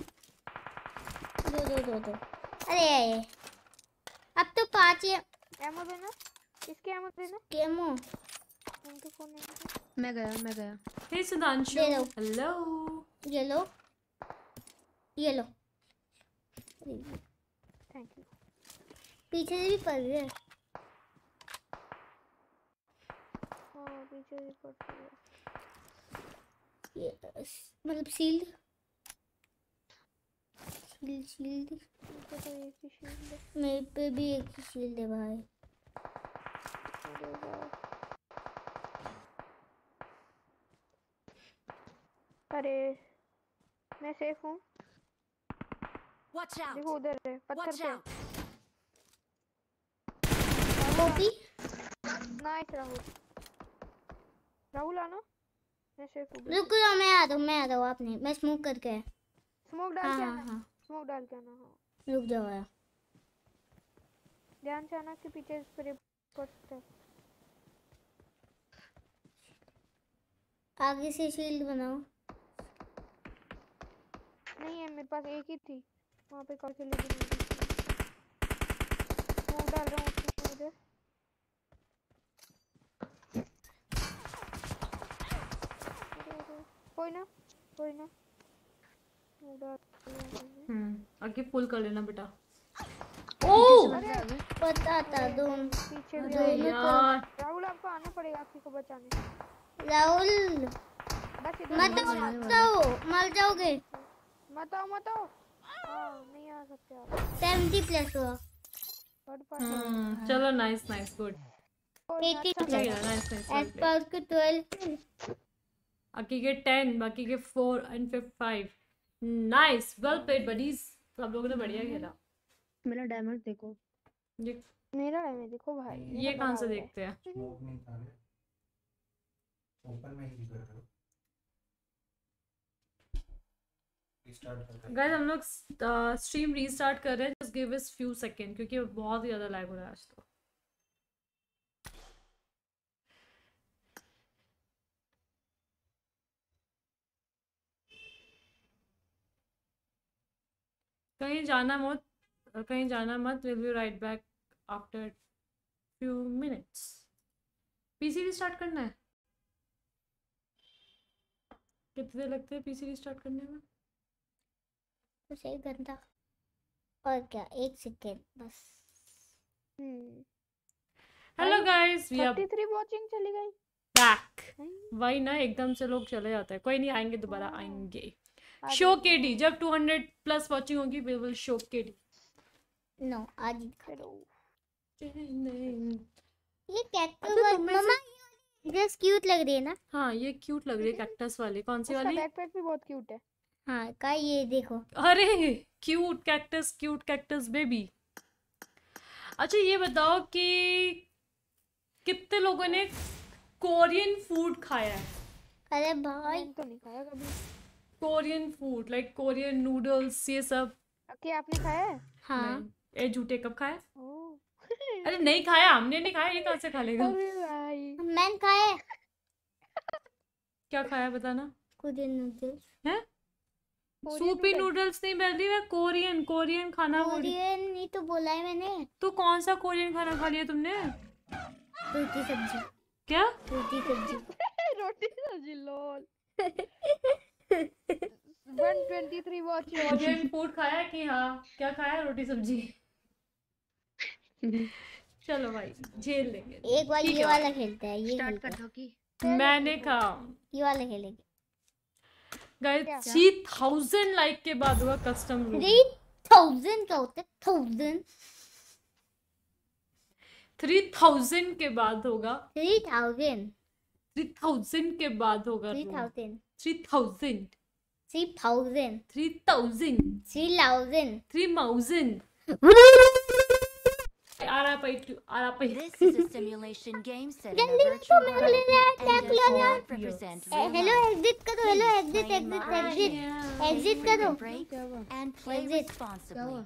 दो दो दो दो अरे अब तो पांच ही एमो देना इसके एमो देना केमो उनको कौन है मैं गया मैं गया हे सुधांशु दे दो। हेलो ये लो ये लो थैंक यू पीछे से भी पड़ रही है हां पीछे से पड़ रही है ये मतलब शील्ड शील्ड शील्ड मुझे तो एक ही शील्ड है मेरे पे भी एक ही शील्ड है भाई अरे वाह अरे मैं सेफ हूँ Watch out! देखो उधर है पत्थर Watch पे out! Copy nice Rahul Rahul आना मैं सेफ हूँ रुक जाओ मैं आ रहा हूँ मैं आ रहा हूँ आपने मैं स्मोक करके आया स्मोक डाल हाँ के हाँ आना हाँ स्मोक डाल के आना हाँ रुक जाओ यार ध्यान से आना कि पीछे स्प्रे पड़ सकता है आगे से शील्ड बनाओ नहीं है मेरे पास एक ही थी वहाँ पे करके लेके नहीं गई स्मोक डाल रहा हूँ अपने उधर अरे अरे कोई ना कोई ना स्मोक डाल दिया मैंने। हम्म आगे पुल कर लेना बेटा ओ पता था दोनों पीछे भी दोनों आई है। यार राहुल आपको आना पड़ेगा आपकी को बचाने राहुल बस इधर मत आओ मत आओ मर जाओगे मत आओ मत आओ हाँ नहीं आ सकते आप सेवेंटी प्लस हुआ थर्ड पार्ट हम्म चलो नाइस नाइस गुड एटी अच्छा प्लस गया नाइस नाइस एस पास के ट्वेल्व बाकी के टेन बाकी के four and fifth five nice well played buddies सब लोगों ने बढ़िया खेला मेरा डैमेज देखो ये मेरा है मैं देखो भाई ये कहाँ से देखते हैं स्मोक नहीं था रे ओपन में ही कर रहे हो रीस्टार्ट कर दे गाइस हम लोग स्ट्रीम रीस्टार्ट कर रहे हैं just give us few second क्योंकि बहुत ही ज्यादा लैग हो रहा है आज तो कहीं जाना मत कहीं जाना मत will be right back after few minutes PC restart करना है कितने देर लगते हैं पीसी रीस्टार्ट करने में बस एक घंटा और क्या एक सेकेंड बस hmm hello guys we are thirty three watching चली गई बैक नहीं। वही ना एकदम से लोग चले जाते हैं कोई नहीं आएंगे दोबारा हाँ। आएंगे आ शो जाओ। केडी जब टू हंड्रेड प्लस वॉचिंग होगी we will show KD no आज ही खा चलो ये कैक्टस अच्छा, वाली तुम में से- मम्मा ड्रेस क्यूट लग रही है ना हाँ ये क्यूट लग रही है कैक्टस वाली कौन सी उसका वाली बैकपैक भी बहुत क्यूट है हाँ का ये देखो अरे cute cactus cute cactus baby अच्छा ये बताओ कि कितने लोगों ने कोरियन फूड खाया है अरे भाई मैंने तो नहीं खाया कभी Korean food like Korean noodles ये सब क्या आपने खाया है हाँ नहीं, ए झूठे कब खाया ओह अरे नहीं खाया हमने नहीं खाया ये कहाँ से खा लेगा अरे भाई मैंने खाया है क्या खाया बताना कोरियन नूडल्स हैं कोरियन सूपी नूडल्स। नूडल्स नहीं बैठी है कोरियन कोरियन खाना बोल रही- कोरियन नहीं तो बोला है मैंने तो कौन सा कोरियन खाना खा लिया तुमने रोटी सब्जी क्या रोटी सब्जी रोटी सब्जी lol one twenty three watching Korean food खाया कि हाँ क्या खाया रोटी सब्जी चलो भाई झेल लेंगे एक बार ठीक ये है वाला खेलता है ये स्टार्ट खेलता कर दो कि है मैंने कहा ये वाला खेलेंगे गाइस क्या? थ्री थाउजेंड लाइक के बाद हुआ कस्टम रूम थ्री थाउजेंड का होता है थाउजेंड थ्री थाउजेंड के बाद होगा थ्री थाउजेंड थ्री थाउजेंड के बाद होगा three thousand three thousand three thousand three thousand three thousand three thousand आ रहा पे आ रहा पे This is a simulation game set in a जल्दी virtual इसको world मिल रहा है, and टैप does लो यार। not represent real hello life. Exit करो, hello Please exit play in exit moderation, exit exit take करो। frequent breaks, and play Exit. responsibly.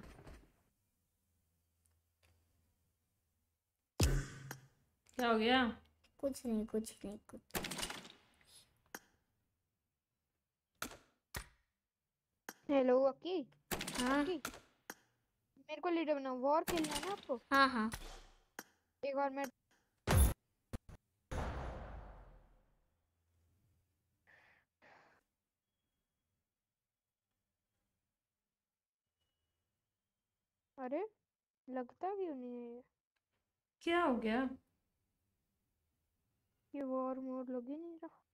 क्या हो गया? कुछ नहीं कुछ नहीं कुछ। हेलो अक्की। हाँ अक्की, मेरे को लीडर बनाओ, वॉर खेलना है ना आपको? हाँ हाँ एक बार मैं अरे लगता क्यों नहीं है ये? क्या हो गया? ये वॉर मोड लग ही नहीं रहा।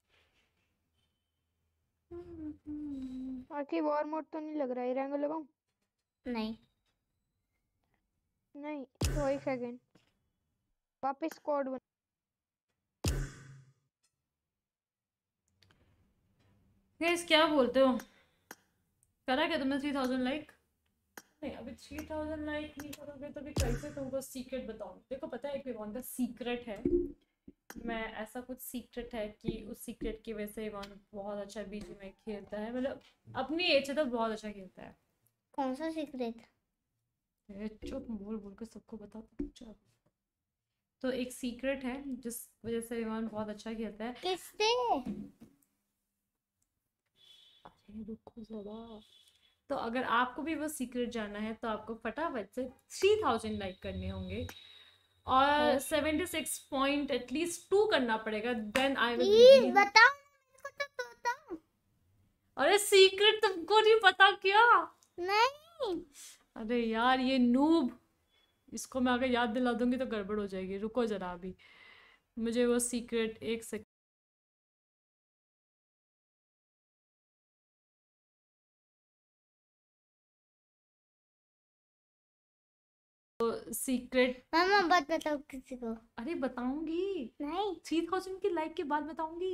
आखिर वॉर मोड तो नहीं लग रहा है, रैंक लगाऊं? नहीं नहीं तो एक सेकंड, वापस स्क्वाड बन। गाइस क्या बोलते हो? करा क्या तुमने थ्री थाउजेंड लाइक? नहीं अभी थ्री थाउजेंड लाइक नहीं करोगे तो भी कैसे तुमको सीक्रेट बताऊं? देखो पता है एक विवान का सीक्रेट है, मैं ऐसा कुछ सीक्रेट है कि उस सीक्रेट की वजह से विवान बहुत अच्छा बीजी में खेलता है, मतलब अपनी एज से तो बहुत अच्छा खेलता है। कौन सा सीक्रेट? चुप, बोल बोल के सबको बता चुप। तो एक सीक्रेट है जिस वजह से विवान बहुत अच्छा खेलता है। किससे? अरे रुको जरा। तो अगर आपको भी वो सीक्रेट जानना है तो आपको फटाफट से थ्री थाउजेंड लाइक करने होंगे और seventy six point at least two करना पड़ेगा, देन आई विल प्लीज बताओ मेरे को तो बताओ। अरे सीक्रेट तुमको नहीं पता क्या? नहीं अरे यार ये नूब, इसको मैं अगर याद दिला दूंगी तो गड़बड़ हो जाएगी। रुको जरा, अभी मुझे वो सीक्रेट एक सेकंड। तो सीक्रेट मामा बात बताओ किसी को। अरे बताऊंगी, नहीं थ्री थाउजेंड की लाइक के बाद बताऊंगी।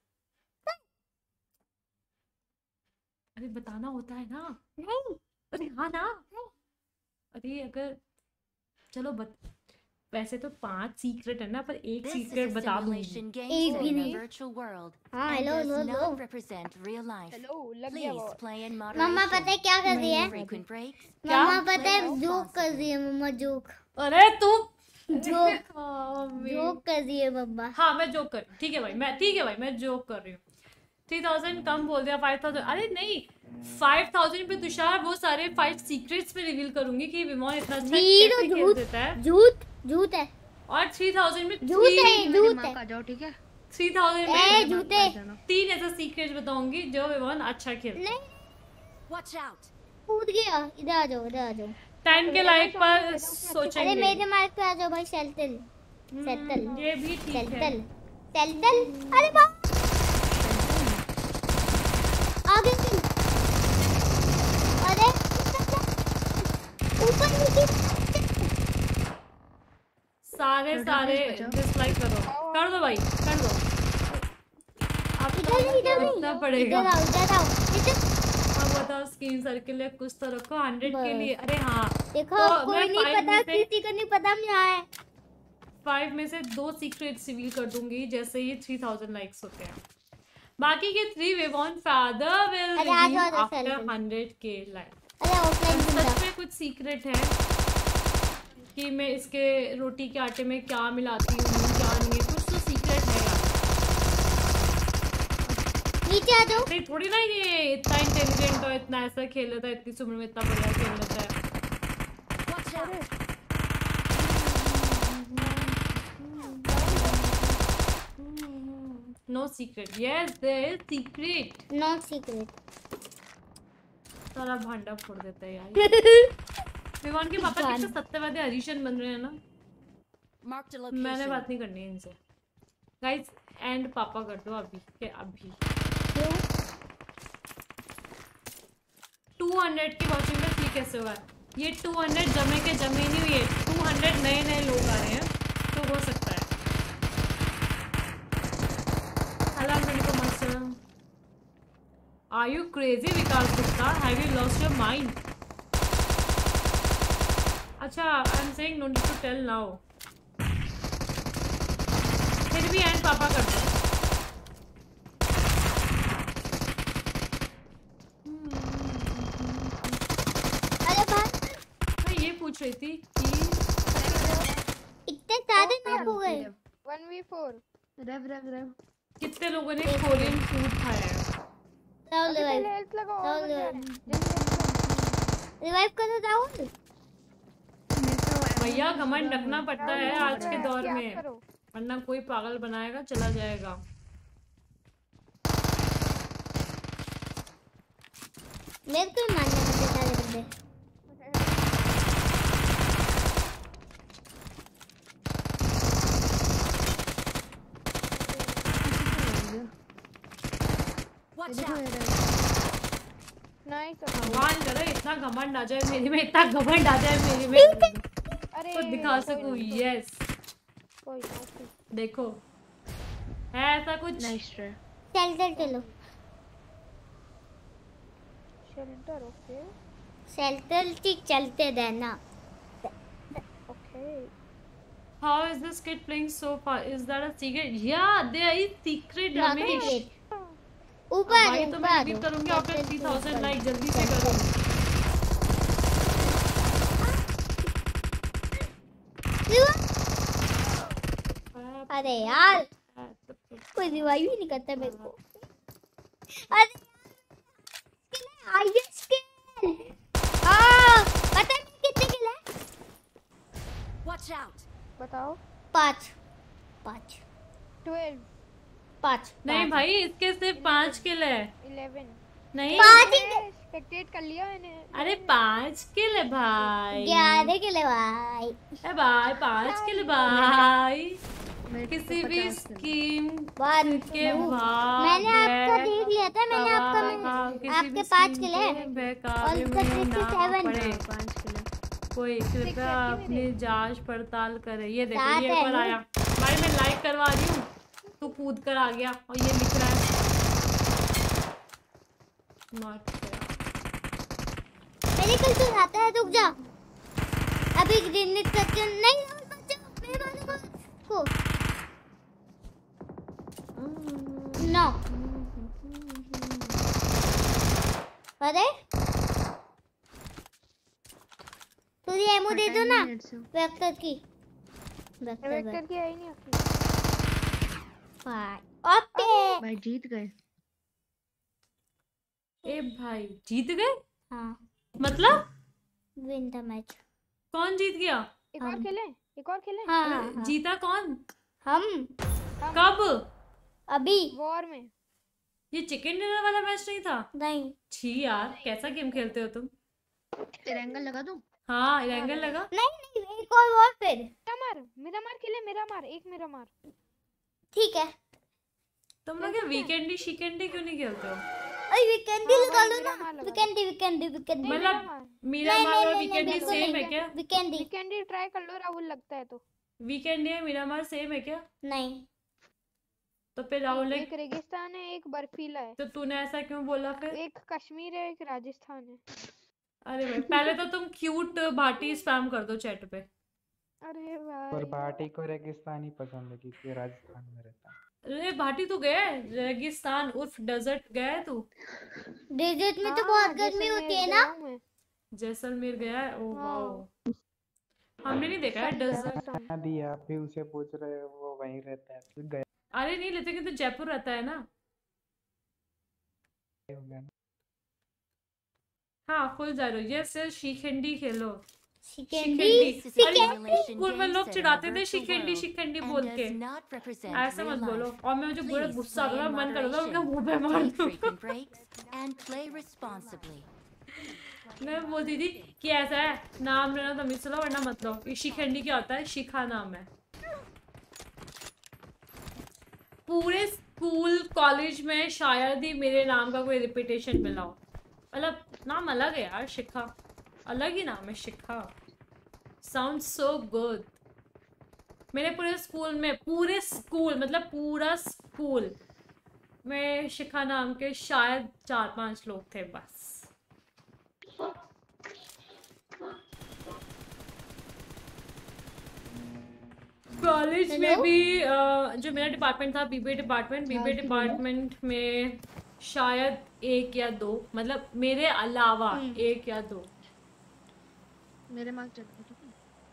अरे बताना होता है ना। नहीं अरे हाँ ना। अरे अगर चलो बत... वैसे तो पांच सीक्रेट है ना, पर एक This is सीक्रेट a बता दूंगी। simulation game एक set भी in a नहीं। virtual world हाँ and hello does hello not hello. represent real life. Hello लग गया Please वॉर। play in मम्मा पता है moderation. क्या कर रही है? Frequent breaks. मम्मा पता Play है जोक कर responsibly. रही है मम्मा, जोक अरे तू जोक हाँ, मैं- जोक कर रही है मम्मा। हाँ मैं जोक कर, ठीक है भाई, मैं ठीक है भाई मैं जोक कर रही हूँ। थ्री थाउजेंड कम बोल दिया, फाइव थाउजेंड। अरे नहीं, फाइव थाउजेंड पे तुषार वो सारे फाइव सीक्रेट्स में रिवील करूंगी कि विमोन इतना अच्छा जीरो कैसे खेल झूठ देता है। झूठ झूठ है और थ्री थाउजेंड में झूठ है थ्री झूठ माँ है। का जाओ ठीक है। थ्री थाउजेंड ए में झूठे तीन ऐसे सीक्रेट्स बताऊंगी जो विमोन अच्छा खेलता है। नहीं Watch out. कूद गया। इधर आ जाओ इधर आ जाओ। टेन के लाइक पर अरे सोचेंगे। मेरे मार्क पे आ जाओ भाई। सेल्टल हम्म, सेल्टल ये भी ठीक है। सेल्टल सेल्टल। अरे बाप आगे चल। अरे ऊपर नीचे सारे सारे डिसलाइक करो, कर दो भाई कर दो। अब तो इधर इधर रखना नहीं पड़ेगा। इधर आओ इधर आओ इधर। अब बताओ स्क्रीन सर्किल है कुछ तो रखो हंड्रेड के बस। लिए। अरे हाँ देखो तो कोई मैं नहीं five पता, में से- किसी को नहीं पता मैं यहाँ है। फाइव में से दो सीक्रेट रिवील कर दूंगी जैसे ही थ्री थाउजेंड लाइक्स होते हैं। बाकी के थ्री विवॉन फादर विल अरे आ जाओ, आ जाओ, आफ्टर selfie। हंड्रेड के लाइक। अरे ऑफलाइन सच में कुछ सीक्रेट है कि मैं इसके रोटी के आटे में क्या मिलाती हूँ क्या नहीं है, कुछ तो सीक्रेट है यार। नीचे आ जाओ। नहीं थोड़ी ना ये इतना इंटेलिजेंट और इतना ऐसा खेल लेता है, इतनी उम्र में इतना बढ़िया खेल लेता है। Watch out. No secret, yes there is secret. Not secret. सारा भांडा फोड़ देता है यार। विवान के पापा कितने सत्यवादी हरीशन बन रहे हैं ना। Marked a मैंने location. बात नहीं करनी है इनसे। गाइस एंड पापा कर दो अभी के अभी। टू हंड्रेड की वॉचिंग में ठीक कैसे होगा? ये टू हंड्रेड जमे के जमे नहीं हुई है, टू हंड्रेड नए नए लोग आ रहे हैं तो हो सकता है। Are you crazy, Vikas Gupta? Have you lost your mind? अच्छा I am saying no need to tell now. फिर भी एंड पापा करते हैं। अरे भाई मैं ये पूछ रही थी कि इतने सारे नॉक हो गए। One v four. Rev rev rev कितने लोगों ने कोरियन फूड खाया है? राहुल पहले रिवाइव हेल्थ लगाओ और राहुल बंदे आ रहे हैं। जल्दी जल्दी रिवाइव करो राहुल। भैया घमंड रखना पड़ता है आज के दौर क्या में, करो। वरना कोई पागल बनाएगा चला जाएगा। मेरे को ही मारने में सारे बंदे। Watch out. नाइस। भगवान करे इतना घमंड आ जाए मेरे में, इतना घमंड आ जाए मेरे में अरे तो दिखा सकूं। यस कोई ना। देखो है ऐसा कुछ। Nice try. शेल्टर चलो शेल्टर। ओके शेल्टर ठीक चलते रहना। Okay. How is this kid playing so far? Is that a secret? Yeah, there is secret Ramesh. ऊपर भाई तो मैं ऊपर रिवीव करूंगी आपके थ्री थाउज़ेंड लाइक जल्दी से करो। अरे यार कोई रिवाइव ही नहीं करता मेरे को। अरे आईएस के आ पता नहीं कितने किल है। Watch out. बताओ। पाँच पाँच ट्वेल्व। पाँच नहीं भाई इसके सिर्फ पाँच किल है। इलेवन। नहीं पाँच स्पेक्टेट कर लिया मैंने। अरे पाँच किल है भाई। ग्यारह किल है भाई। ए भाई पाँच किल भाई। किसी भी स्कीम के भाग मैंने आपका देख लिया था। मैंने आपका मैं, आपके पाँच किल है और इसका सैंसठ पड़े पाँच किलो कोई कृपया अपनी जांच पड़ताल करे। ये देखो सात ये है। पर आया भाई, मैं लाइक करवा रही हूँ तू कूद कर आ गया और ये लिख रहा है नॉट मेरे कल तो आता है। रुक जा अभी ग्रेनेड करके नहीं बचाओ मेरे वाले को। नो अरे तुझे एमो दे दो ना वेक्टर की। वेक्टर वेक्टर की आई नहीं आपकी। भाई ओके भाई जीत गए। ए भाई जीत गए? हाँ मतलब विन द मैच। कौन जीत गया? एक और खेले एक और खेले। हाँ, अरे, हाँ, हाँ। जीता कौन? हम कब? अभी वॉर में। ये चिकन डिनर वाला मैच नहीं था? नहीं। छी यार कैसा गेम खेलते हो तुम। तिरंगा लगा दूं? हाँ एंगल लगा। नहीं नहीं एक और वॉर फिर। मेरा मार मेरा मार खेले मेरा मार एक मेरा मार। ठीक है तुम लोग ये वीकेंडी शिकेंडी क्यों नहीं खेलते हो? अरे वीकेंडी लगा लो ना। वीकेंडी वीकेंडी वीकेंडी मतलब मीरा मार और वीकेंडी सेम है क्या? वीकेंडी वीकेंडी ट्राई कर लो राहुल लगता है तो। वीकेंडी है मीरा मार सेम है क्या? नहीं तो फिर राहुल एक रेगिस्तान है एक बर्फीला है। तो तूने ऐसा क्यों बोला फिर? एक कश्मीर है एक राजस्थान है। अरे भाई पहले तो तुम क्यूट भाटी स्पैम कर दो चैट पे। अरे भाई और भाटी को रेगिस्तान ही पसंद है क्योंकि राजस्थान में रहता है। अरे भाटी तू गया है रेगिस्तान उर्फ डेजर्ट गया है तू? डेजर्ट में तो बहुत गर्मी होती है ना। जैसलमेर गया है? ओ वाओ हमने नहीं देखा है डेजर्ट। दी आप भी उसे पूछ रहे हो वो वहीं रहता है तो गया अरे नहीं लेते कि तो जयपुर रहता है ना। हाँ फुल जारो यस यस शिखंडी खेलो। शिखंडी अरे स्कूल में लोग चिढ़ाते थे शिखंडी शिखंडी बोल के। ऐसा मत बोलो और मैं मुझे पूरा गुस्सा आ रहा मन कर रहा उनके मुंह पे मार दूं। मैं बोलती थी कि ऐसा है नाम लेना तमीज से लो वरना मत लो। ये शिखंडी क्या होता है? शिखा नाम है। पूरे स्कूल कॉलेज में शायद ही मेरे नाम का कोई रिपीटेशन मिला हो। मतलब नाम अलग है यार शिखा अलग ही नाम है शिखा। Sound so good. मेरे पूरे स्कूल में पूरे स्कूल मतलब पूरा स्कूल में शिखा नाम के शायद चार पांच लोग थे बस। कॉलेज में Hello? भी अ, जो मेरा डिपार्टमेंट था बीबीए डिपार्टमेंट बीबीए हाँ, डिपार्टमेंट में शायद एक या दो, मतलब मेरे अलावा हम्म। एक या दो। मेरे मार्क चेक कर ठीक है।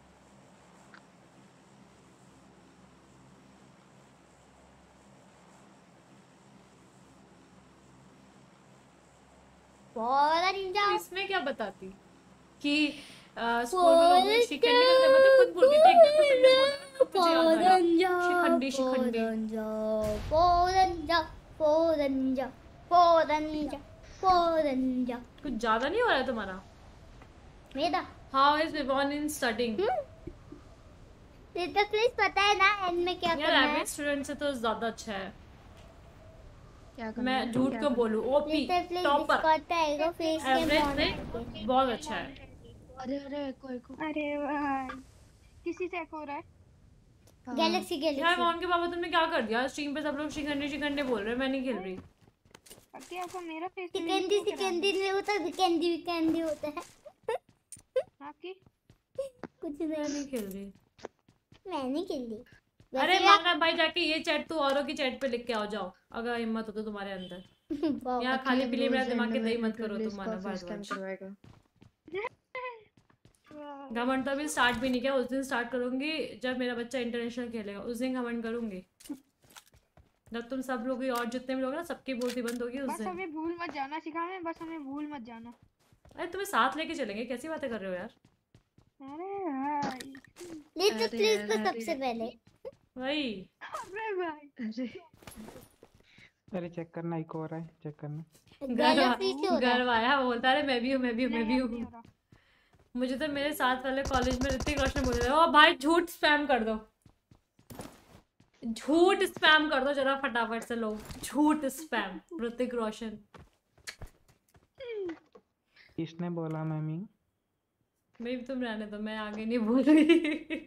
फॉरन तो जाओ इसमें क्या बताती कि अ, स्कूल में लोग शिकंडी करते, मतलब खुद बोल रही थी एकदम, तो तुमने बोला ना, मुझे याद आया। फॉरन जाओ शिखंडी शिखंडी फॉरन जाओ फॉरन जाओ फॉरन जाओ फॉरन जाओ फॉरन जाओ। कुछ ज्यादा नहीं हो रहा है तुम्हारा? मेरा how is Vivaan in studying? ये तो प्लीज पता है ना एंड में क्या यार करना है। एवरेज स्टूडेंट से तो ज्यादा अच्छा है। क्या करना मैं है? झूठ क्या क्यों करना बोलूं? OP please please topper Discord पे आएगा फेस कैम एवरेज ऑन में बहुत अच्छा है। है? अरे अरे एको एको अरे भाई किसी से एको हो रहा है। हाँ। गैलेक्सी यार गैलेक्सी मोहन के पापा तुमने क्या कर दिया? स्ट्रीम पे सब लोग शिखंडी शिखंडी बोल रहे हैं, मैं नहीं खेल रही। अरे आपको मेरा फेस सिकंदी सिकंदी नहीं होता विकेंडी विकेंडी होता है। आपकी कुछ मैं नहीं नहीं खेल रही। मैं नहीं खेली। अरे वैसे आप- मांगा भाई जाके ये चैट तू औरों की चैट पे लिख के आ जाओ, अगर हिम्मत हो तो तुम्हारे अंदर। वाह, यहाँ खाली पीली मेरा Rules दिमाग and के दही मत amendment करो release तुम्हारा का बात system बात। करवाएगा। घमंड तो अभी स्टार्ट भी नहीं किया, उस दिन स्टार्ट करूंगी जब मेरा बच्चा इंटरनेशनल खेलेगा, उस दिन घमंड करूंगी। जब तुम सब लोग और जितने भी लोग ना सबकी बोलती बंद होगी उस बस दिन। हमें भूल मत जाना सिखा में, बस हमें भूल मत जाना। अरे तुम्हें साथ लेके चलेंगे, कैसी बातें कर रहे हो यार? अरे भाई लिट अरे प्लीज यार, को अरे सबसे पहले वही अरे भाई अरे अरे चेक करना, इको हो रहा है, चेक करना। गैलेक्सी से हो रहा है। गर्व आया, बोलता रहे मैं भी हूँ मैं भी हूँ मैं भी नहीं, नहीं हूँ। हो रहा। मुझे तो मेरे साथ वाले कॉलेज में ऋतिक रोशन बोल रहे थे, ओ भाई झूठ स्पैम कर दो, झूठ स्पैम कर दो जरा फटाफट से लोग, झूठ स्पैम ऋतिक रोशन। किसने बोला मम्मी? मैं भी तुम रहने दो, मैं आगे नहीं बोल रही।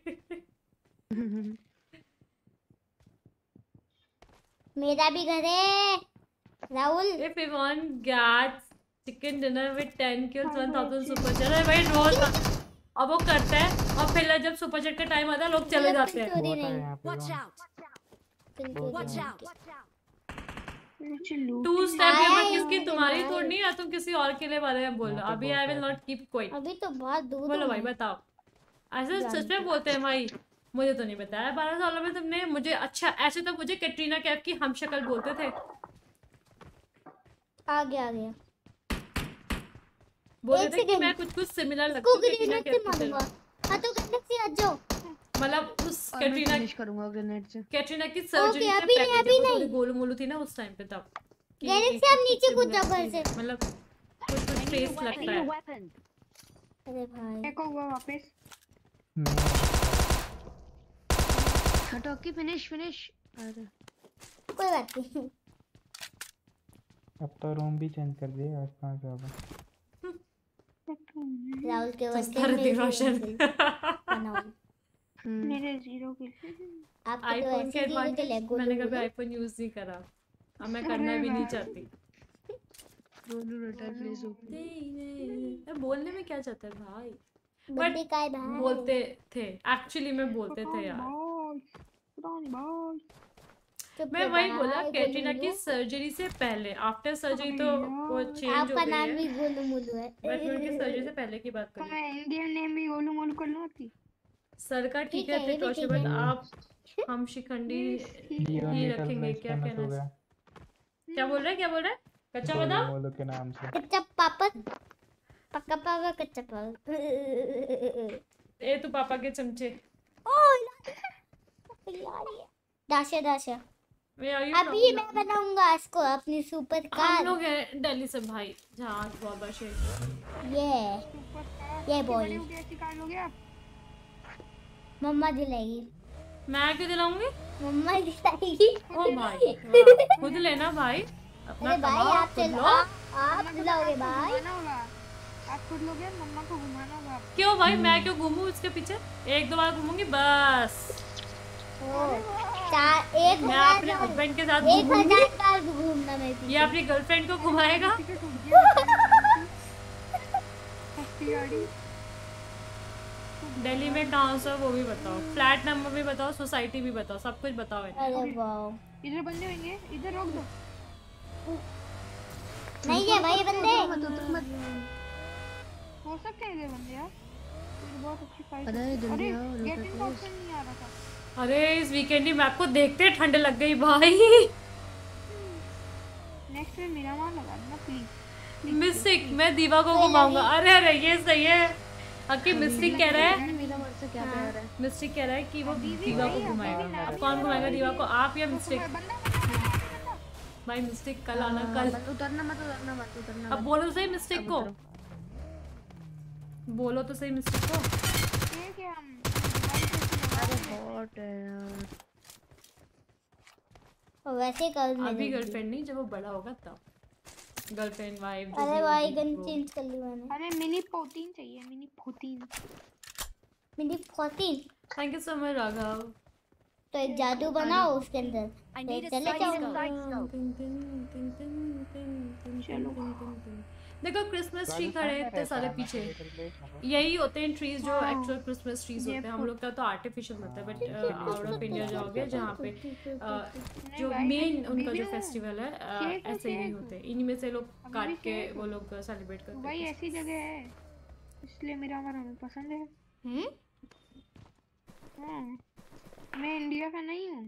मेरा भी घर है Rahul. If Yvonne gets chicken dinner with ten kills one thousand super chat, अरे भाई रोज अब वो करता है और फिर जब सुपर चैट का टाइम आता है लोग चले जाते हैं। चोरी बहुत है नहीं यहाँ पे Watch वो। out! बिल्कुल Watch नहीं। out! टू स्टेप आया यूं ही किसकी नहीं, तुम्हारी आया तोड़नी या तुम किसी और के लिए बारे में बोल रहे हो? यहाँ पे अभी बहुत आई विल है। Not keep quiet. अभी तो बहुत दूर बोलो हूँ भाई मैं। बताओ, ऐसे सच में बोलते हैं भाई? मुझे तो नहीं बताया बारह सालों में तुमने मुझे। अच्छा ऐसे तो मुझे कैटरीना कैफ की हम शक्ल बोलते थे, आ गया आ गया। बोलते एक थे कि सेकंड। मैं कुछ कुछ सिमिलर लगती इसको हूँ कैटरीना ग्रेनेड से कैफ की मारूंगा। तरह। हाँ तो गैलेक्सी आ जाओ। मतलब उस और मैं कैटरीना फिनिश करूंगा ग्रेनेड से। कैटरीना की सर्जरी से अभी नहीं, पहले अभी जब वो थोड़ी नहीं। गोलू मोलू थी ना उस टाइम पे, तब कि गैलेक्सी एक- आप एक नीचे कूद similar जाओ घर चीज़ से। है। मतलब कुछ कुछ फेस लगता है। Weapon! अरे भाई एको हुआ वापस। हटो की फिनिश फिनिश। अरे कोई बात नहीं। अब तो रूम भी चेंज कर दिए, आज कहाँ से होगा? राहुल के सस्ता वजह से ऋतिक रोशन। हम्म, मेरे जीरो के आपके तो आईफोन के ऐसे जीरो के एडवांटेज लेग मैंने कभी आईफोन यूज नहीं करा, अब मैं करना भी नहीं चाहती। Golu return please open. मैं बोलने में क्या चाहता है भाई? बर्थडे का है भाई। बोलते थे एक्चुअली में बोलते थे यार। बॉल पुरानी बॉल। चुप मैं रहो वही भाई, बोला गोलू कैटरीना की मोलू। सर्जरी से पहले, आफ्टर सर्जरी तो वो चेंज हो आपका गई नाम है, भी गोलू मोलू है। बट मैं उनकी सर्जरी से पहले की बात तो कर रही मैं इंडियन नेम भी गोलू मोलू कर लूँ आपकी। हूँ। सर का ठीक ठीक है है, ये ऋतिक भी रोशन, ठीक बट है। आप हम शिखंडी जियो ही निकल रखेंगे। में क्या फेमस कहना हो है? गया क्या बोल रहा है क्या बोल रहा है? कच्चा गोलू बादाम? मोलू के नाम से। कच्चा पापा पक्का पापा कच्चा पापा। ए तू पापा के चमचे। दाशा दाशा Where are you अभी from? मैं बनाऊंगा इसको अपनी सुपर हम कार। लोग हैं दिल्ली से भाई, जहाँ बाबा शेख। ये ये बॉय बड़े हो गए ऐसी कार लोगे आप। मम्मा दिलाएगी। मैं क्यों दिलाऊंगी? मम्मा दिलाएगी। ओ भाई हाँ, खुद लेना भाई, अपना अरे भाई कमाओ, आप खुद चलो लो। आप आप दिलाओगे भाई। घुमाना होगा, आप खुद लोगे, मम्मा को घुमाना होगा। क्यों भाई मैं क्यों घूमूं उसके पीछे? एक दो बार घूमूंगी बस। ओ, चार एक मैं हजार अपने बार- हस्बैंड के साथ एक घूमूंगी, हजार बार घूमना मैं ये पीछे। अपनी गर्लफ्रेंड को घुमाएगा। सस्ती गाड़ी। दिल्ली में कहाँ से वो भी बताओ, फ्लैट नंबर भी बताओ, सोसाइटी भी बताओ, सब कुछ बताओ इन्हें। अरे वाह इधर बंदे होंगे, इधर रोक दो। नहीं है भाई बंदे। हो सकते हैं इधर बंदे यार, ये बहुत अच्छी फाइट। अरे जल्दी आओ, गेट इन का ऑप्शन नहीं आ रहा था। अरे इस वीकेंड ही मैप को देखते ठंड लग गई भाई। नेक्स्ट में मेरा मार लगा देना प्लीज। मिस्टिक मैं दीवा को घुमाऊंगा। अरे अरे ये सही है। अकी मिस्टिक कह रहा है, मेरा वर्ड से क्या प्यार है। मिस्टिक कह रहा है कि वो दीवा को घुमाएगा। अब कौन घुमाएगा दीवा को, आप या मिस्टिक? भाई मिस्टिक कल आना, कल मत उतरना, मत उतरना, मत उतरना। अब बोलो तो सही मिस्टिक को, बोलो तो सही मिस्टिक को। ठीक है हम अरे हॉट है यार। और वैसे कल में अभी गर्लफ्रेंड नहीं, जब वो बड़ा होगा तब गर्लफ्रेंड वाइफ। अरे भाई गन चेंज कर ली मैंने। अरे मिनी फोर्टीन चाहिए, mini fourteen. Mini fourteen. Thank you so much Raghav. तो एक जादू बनाओ उसके अंदर, तो चले जाओ। देखो क्रिसमस ट्री खड़े हैं इतने सारे पीछे, यही होते हैं ट्रीज जो एक्चुअल क्रिसमस ट्रीज होते हैं। हम लोग का तो आर्टिफिशियल होता है, बट आउट ऑफ इंडिया जाओगे जहाँ पे uh, जो मेन उनका जो फेस्टिवल है uh, ऐसे ही होते हैं। इन्हीं में से लोग काट के वो लोग सेलिब्रेट करते हैं। भाई ऐसी जगह है इसलिए मेरा हमारा हमें पसंद है। हम्म हाँ मैं इंडिया का नहीं हूँ।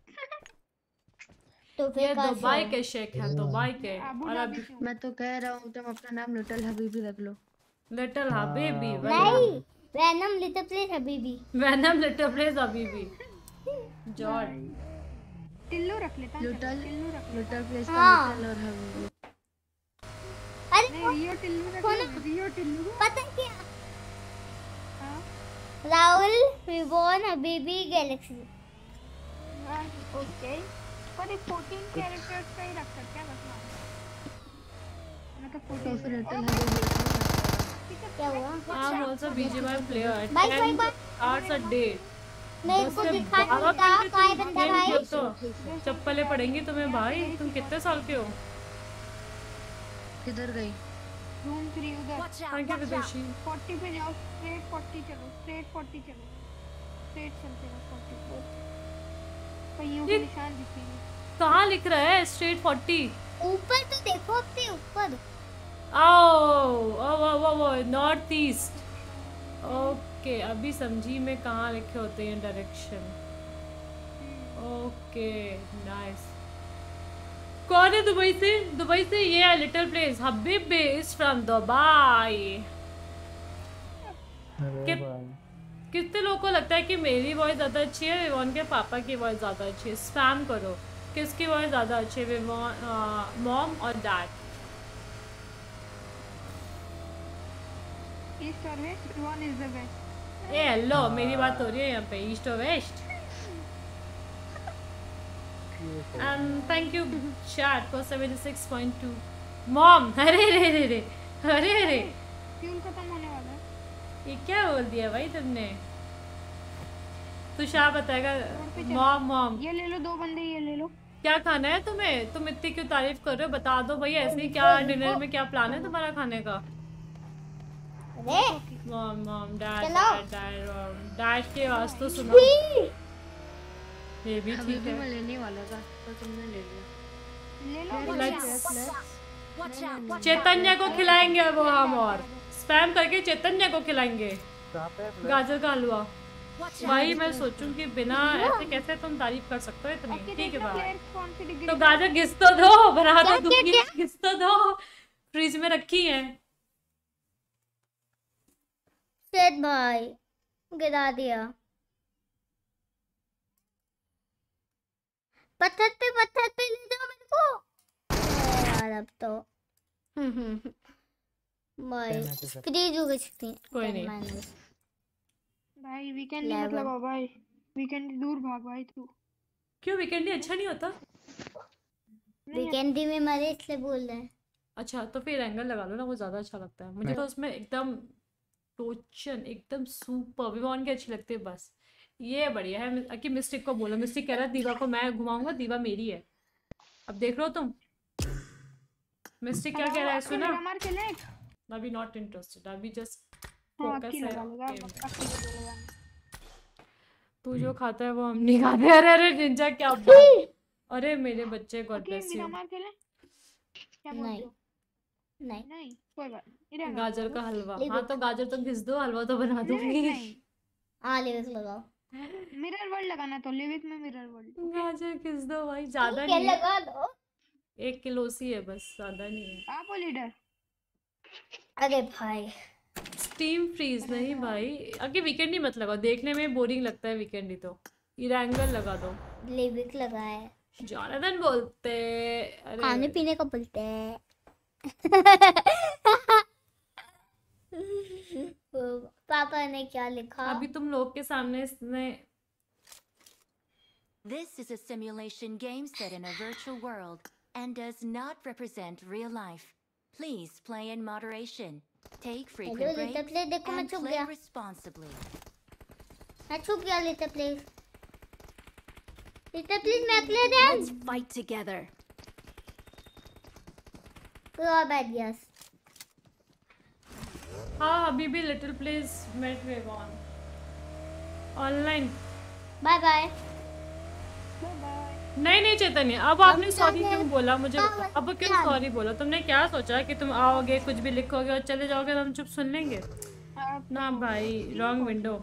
तो ये फिर दुबई के शेख है, दुबई के। और अब मैं तो कह रहा हूँ तुम अपना नाम लिटिल हबीबी रख लो। लिटिल हबीबी। नहीं वैनम लिटिल प्लेस हबीबी। वैनम लिटिल प्लेस हबीबी। जॉर्ज टिल्लू रख लेता हूँ। लिटिल टिल्लू रख लिटिल प्लेस का हाँ। लिटिल और हबीबी। अरे नहीं रियो टिल्लू रख लो, रियो टिल्लू। पता क्या हाँ राहुल रिबॉन हबीबी गैलेक्सी। ओके पर एक फोर्टीन कैरेक्टर्स का ही रख सकते हैं बस नाम। मैं तो तो फोर्टीन फिर लिटिल हबीबी। क्या हुआ? I'm also B G M I player. भाई, भाई, ten भाई। hours a day. मेरे दस को से दिखा नहीं बारह था घंटे काय तुम बंदा गेम भाई। खेलते हो। चप्पलें पड़ेंगी तुम्हें भाई। तुम कितने साल के हो? किधर गई? रूम थ्री उधर। थैंक यू विदेशी। फोर्टी पे जाओ, स्ट्रेट फोर्टी चलो, स्ट्रेट फोर्टी चलो, स्ट्रेट चलते रहो फोर्टी पे। पहियों के ये- निशान दिखेंगे। कहाँ लिख रहा है स्ट्रेट फोर्टी? ऊपर तो देखो अपने ऊपर। आओ ओ वो वो वो नॉर्थ ईस्ट। ओके अभी समझी मैं कहाँ लिखे होते हैं डायरेक्शन। Okay nice. कौन है दुबई से? दुबई से ये है लिटिल प्लेस हबीबी इज फ्रॉम दुबई। कितने लोगों को लगता है कि मेरी वॉइस ज़्यादा अच्छी है, विवॉन के पापा की वॉइस ज़्यादा अच्छी है? स्पैम करो किसकी वॉइस ज़्यादा अच्छी है, विवॉन मॉम और डैड? ईस्ट और west, one is the best. A hello मेरी बात हो रही है यहाँ पे ईस्ट और west. And thank you chat for seventy six point two. Mom अरे रे रे रे अरे रे फ्यूल खत्म होने वाला है। ये क्या बोल दिया भाई तुमने? तुषार बताएगा। मॉम मॉम ये ले लो, दो बंदे ये ले लो। क्या खाना है तुम्हें? तुम इतनी क्यों तारीफ कर रहे हो? बता दो भाई ऐसे ही। क्या डिनर में क्या प्लान है तुम्हारा खाने का? अरे मॉम मॉम डैड चलो। डैड डैड डैड के आवाज तो सुनो। ये भी ठीक हबीबी है। मैं लेने वाला था पर तुमने ले लिया। ले लो। Let's- चैतन्य को खिलाएंगे वो हम, और स्पैम करके चैतन्य को खिलाएंगे गाजर का हलवा। भाई मैं सोचूं कि बिना ऐसे कैसे तुम तारीफ कर सकते हो इतनी। ठीक है भाई तो गाजर घिस तो दो, बना तो दूंगी, घिस तो दो। फ्रिज में रखी है। सेठ भाई गिरा दिया। पत्थर पे पत्थर पे ले जाओ मेरे को यार। अब तो हम्म हम्म भाई फ्रीज हो सकती है। कोई नहीं भाई वीकेंड ही मतलब आ भाई, वीकेंड दूर भाग भाई तू। क्यों वीकेंड अच्छा नहीं होता? वीकेंड में मरे इसलिए बोल रहे हैं। अच्छा तो फिर एंगल लगा लो ना, वो ज्यादा अच्छा लगता है मुझे। तो उसमें एकदम टोचन एकदम सुपर विवॉन की अच्छी लगती है बस। ये बढ़िया है कि मिस्टिक को बोलो। मिस्टिक कह रहा है दीवा को मैं घुमाऊंगा, दीवा मेरी है। अब देख लो तुम मिस्टिक क्या कह रहा है सुना? अभी नॉट इंटरेस्टेड, अभी जस्ट हाँ फोकस की है लगा लेगा गेम में। पक्की को लगाना। तू जो खाता है वो हम नहीं खाते। अरे अरे निंजा क्या बात। अरे मेरे बच्चे god okay bless you. Miramar खेलें क्या बोलते नहीं हो? नहीं नहीं कोई बात नहीं इधर गाजर का हलवा। लिविक। हाँ तो गाजर तो घिस दो, हलवा तो बना दूंगी। नहीं हाँ लिविक लगाओ। मिरर वर्ल्ड लगाना तो लिविक में मिरर वर्ल्ड गाजर घिस दो भाई, ज्यादा क्या नहीं है, लगा दो। एक किलो सी है बस, ज्यादा नहीं है। आप हो लीडर। अरे भाई स्टीम फ्रीज नहीं भाई, आगे वीकेंड ही मत लगाओ, देखने में बोरिंग लगता है वीकेंड ही तो। इरेंगल लगा दो। लिविक लगा है। जॉनथन बोलते अरे खाने पीने का बोलते हैं। पापा ने क्या लिखा? अभी तुम लोग के सामने इसने This is a simulation game set in a virtual world and does not represent real life. Please play in moderation. Take frequent hello लेता breaks प्ले, देखो मैं and छुप play गया। responsibly. मैं छुप गया लेता प्लीज। लेता प्लीज मैं अकेले रह। Let's fight together. कोई और बैठ गया। हाँ अभी भी लिटिल प्लेस मेट वेगॉन ऑनलाइन। Bye bye. नहीं नहीं चैतन्य, अब आपने सॉरी क्यों बोला मुझे बताओ। अब क्यों सॉरी बोला? तुमने क्या सोचा कि तुम आओगे कुछ भी लिखोगे और चले जाओगे तो हम चुप सुन लेंगे? ना भाई, रॉन्ग विंडो।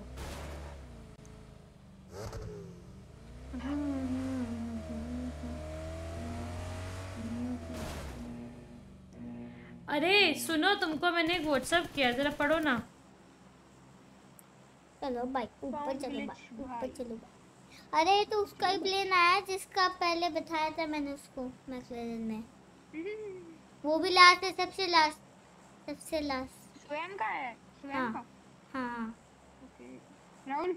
अरे सुनो, तुमको मैंने एक व्हाट्सएप किया, जरा पढ़ो ना। चलो भाई ऊपर चलो भाई ऊपर चलो भाई। अरे तो उसका ही प्लेन आया जिसका पहले बताया था मैंने उसको मैक्लेरन में। वो भी लास्ट है, सबसे लास्ट सबसे लास्ट। स्वयं का है स्वयं हाँ का। हाँ। Okay Rahul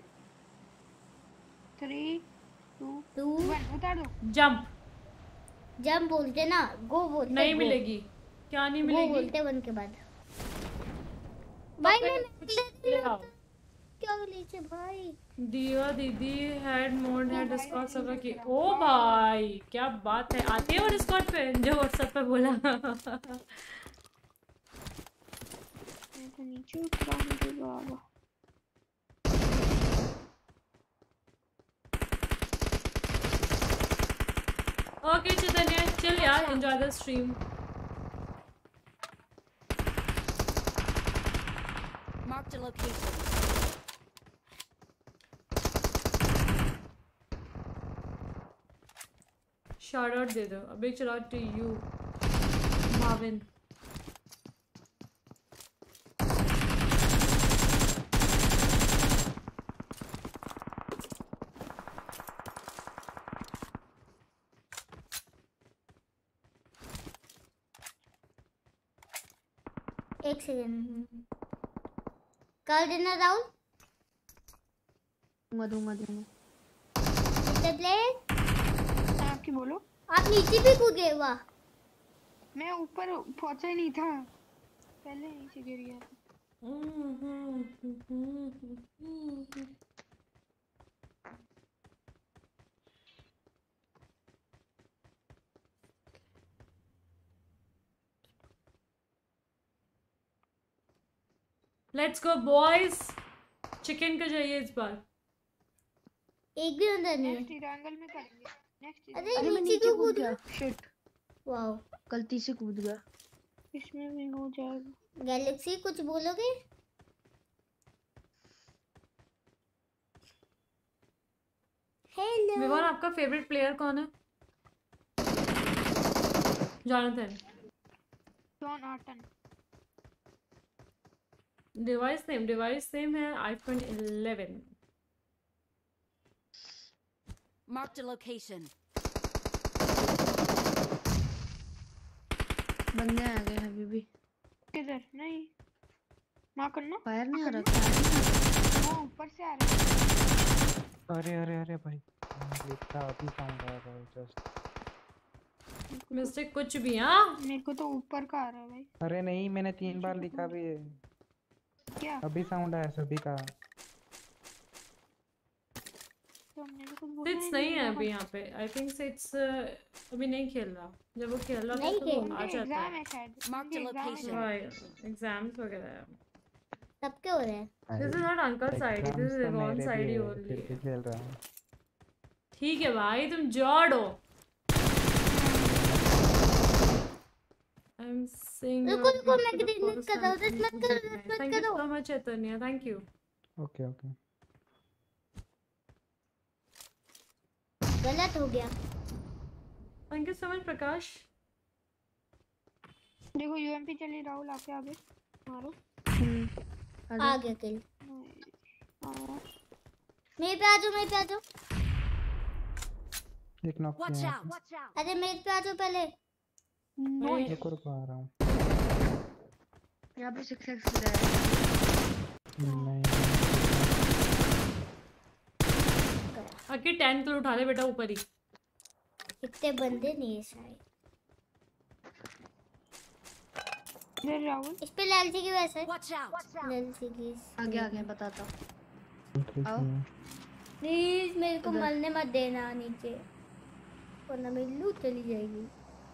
three two two one उतार दो। जंप जंप बोलते ना, गो बोलते। नहीं go। मिलेगी। क्या नहीं वो मिलेगी? बोलते वन के बाद। भाई मैं ले आओ। क्या लीजिए भाई। दिया दीदी हेड मोड है डिस्कॉर्ड सर्वर की। ओ भाई क्या बात है, आती है वो डिस्कॉर्ड पे जो व्हाट्सएप पे बोला। मैं तो नीचे उतरा मुझे बाबा। ओके चैतन्य चल यार, enjoy the stream. Marked a location. Shout out दे दो। A big shout out to you माविन। एक सेकंड कर देना राहुल। दूंगा दूंगा दूंगा। आपकी बोलो। आप नीचे भी कूद गए? वाह। मैं ऊपर पहुंचा ही नहीं था, पहले नीचे गिर गया था। Let's go boys. चिकन का चाहिए इस बार। एक भी अंदर नहीं है। नेक्स्ट ट्रायंगल में करेंगे। नेक्स्ट अरे अरे मैं नीचे नीचे क्यों कूद कूद गया। गया? Shit wow. गलती से कूद गया। इसमें भी हो जाएगा। गैलेक्सी कुछ बोलोगे? हेलो विवान आपका फेवरेट प्लेयर कौन है? जॉनथन। जॉन ऑटन। डिवाइस नेम डिवाइस नेम है iPhone eleven. Marked a location. बंदे आ गए अभी भी। किधर? नहीं मार करना। फायर नहीं आ रहा, फायर नहीं आ रहा। वो ऊपर से आ रहा है। अरे अरे अरे भाई लिखता अभी साउंड आ रहा है जस्ट। मिस्टेक कुछ भी। हाँ मेरे को तो ऊपर का आ रहा है भाई। अरे नहीं मैंने तीन बार लिखा भी है। क्या? अभी साउंड आया सभी का। तो मेरे को सिट्स नहीं है अभी यहाँ पे। आई थिंक सिट्स अभी नहीं खेल रहा। जब वो खेल रहा था तो वो आ जाता एग्जाम है। है शायद। Marked a location. Right exams वगैरह है। तब क्या हो रहा है? This is not uncle's side. This is Yvonne's side ही हो रही फिर है. भी खेल रहा हूँ. ठीक है भाई तुम जॉड हो. I'm saying. रुको रुको मैं ग्रेनेड कर रहा हूँ. मत करो मत Thank you करो. so much Chaitanya. Thank you. Okay okay. गलत हो गया. Thank you so much Prakash. देखो यूएमपी चली राहुल आके आगे मारो. आ गया किल. मेरे पे आ जाओ मेरे पे आ जाओ. एक नॉक किया. अरे मेरे पे आ जाओ पहले. एक और आ रहा हूँ. यहाँ पे सिक्स एक्स है. नहीं. आके टेन किलो उठा ले बेटा ऊपर ही. इतने बंदे नहीं है शायद. राहुल इस पे लालची की वैसे. लालची की. आगे आगे बताता. आओ. प्लीज मेरे को मरने मत देना नीचे. वरना मेरी लूट चली जाएगी.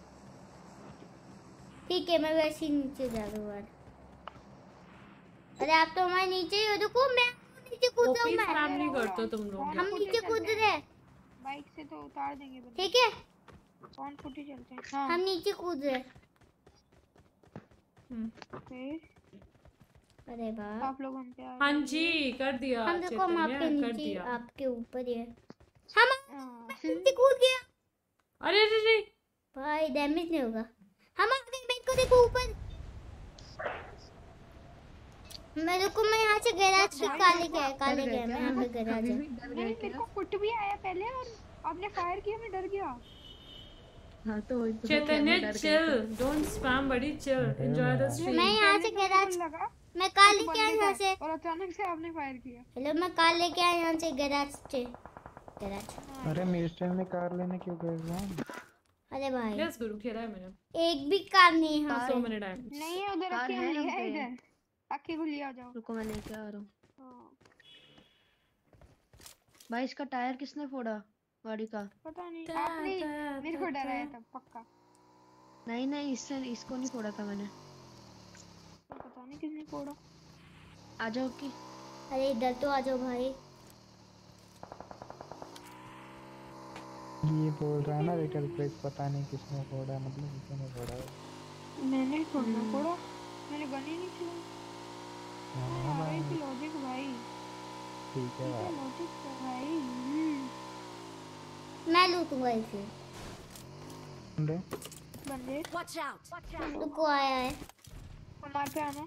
ठीक है मैं वैसे ही नीचे जा रहा हूँ. अरे आप तो हमारे नीचे ही हो. देखो मैं नीचे कूद रहा हूँ. मैं फैमिली करते हो तुम लोग. हम नीचे कूद रहे हैं. बाइक से तो उतार देंगे. ठीक है कौन फुटी चलते हैं. हाँ हम नीचे कूद रहे हैं. अरे वाह आप लोग हम पे आ. हाँ जी कर दिया. हम देखो हम आपके कर नीचे दिया. आपके ऊपर ही है. हम नीचे कूद गया. अरे अरे अरे भाई डैमेज नहीं होगा. हम आगे मेरे को देखो ऊपर. मेरे को मैं यहाँ से गैराज के काले गया काले गया मैं यहाँ पे गैराज है. मेरे को फुट भी आया पहले और आपने फायर किया मैं डर गया. हाँ तो वही तो. चैतन्य चिल. डोंट स्पैम बड़ी चिल. Enjoy the stream. मैं यहाँ से गैराज मैं कार लेके आया यहाँ से. और अचानक से आपने फायर किया. हेलो मैं कार लेके आया यहाँ से गैराज से. गैराज. अरे मेरे टाइम में कार लेने क्यों गए हो? अरे भाई यस गुरु खेला है मैंने. एक भी कार नहीं है यहाँ सो पे. Many times. नहीं है उधर आके हम लिया है इधर. आके को लिया जाओ. रुको मैं लेके आ रहा हूँ. भाई इसका टायर किसने फोड़ा गाड़ी का? पता नहीं. आपने मेरे को डराया था पक्का. नहीं नहीं इससे इसको नहीं फोड़ा था मैंने. पता नहीं किसने फोड़ा. आ जाओ की. अरे इधर तो आ जाओ भाई. ये बोल रहा है ना रिटल ब्रेक पता नहीं किसने फोड़ा. मतलब किसने फोड़ा. मैंने फोड़ा फोड़ा. मैंने गन ही नहीं चलाई. हाँ भाई लॉजिक भाई. ठीक है भाई. लॉजिक भाई. मैं लूटूंगा इसे. बंदे बंदे Watch out. रुको आया है. हमारे पे आना.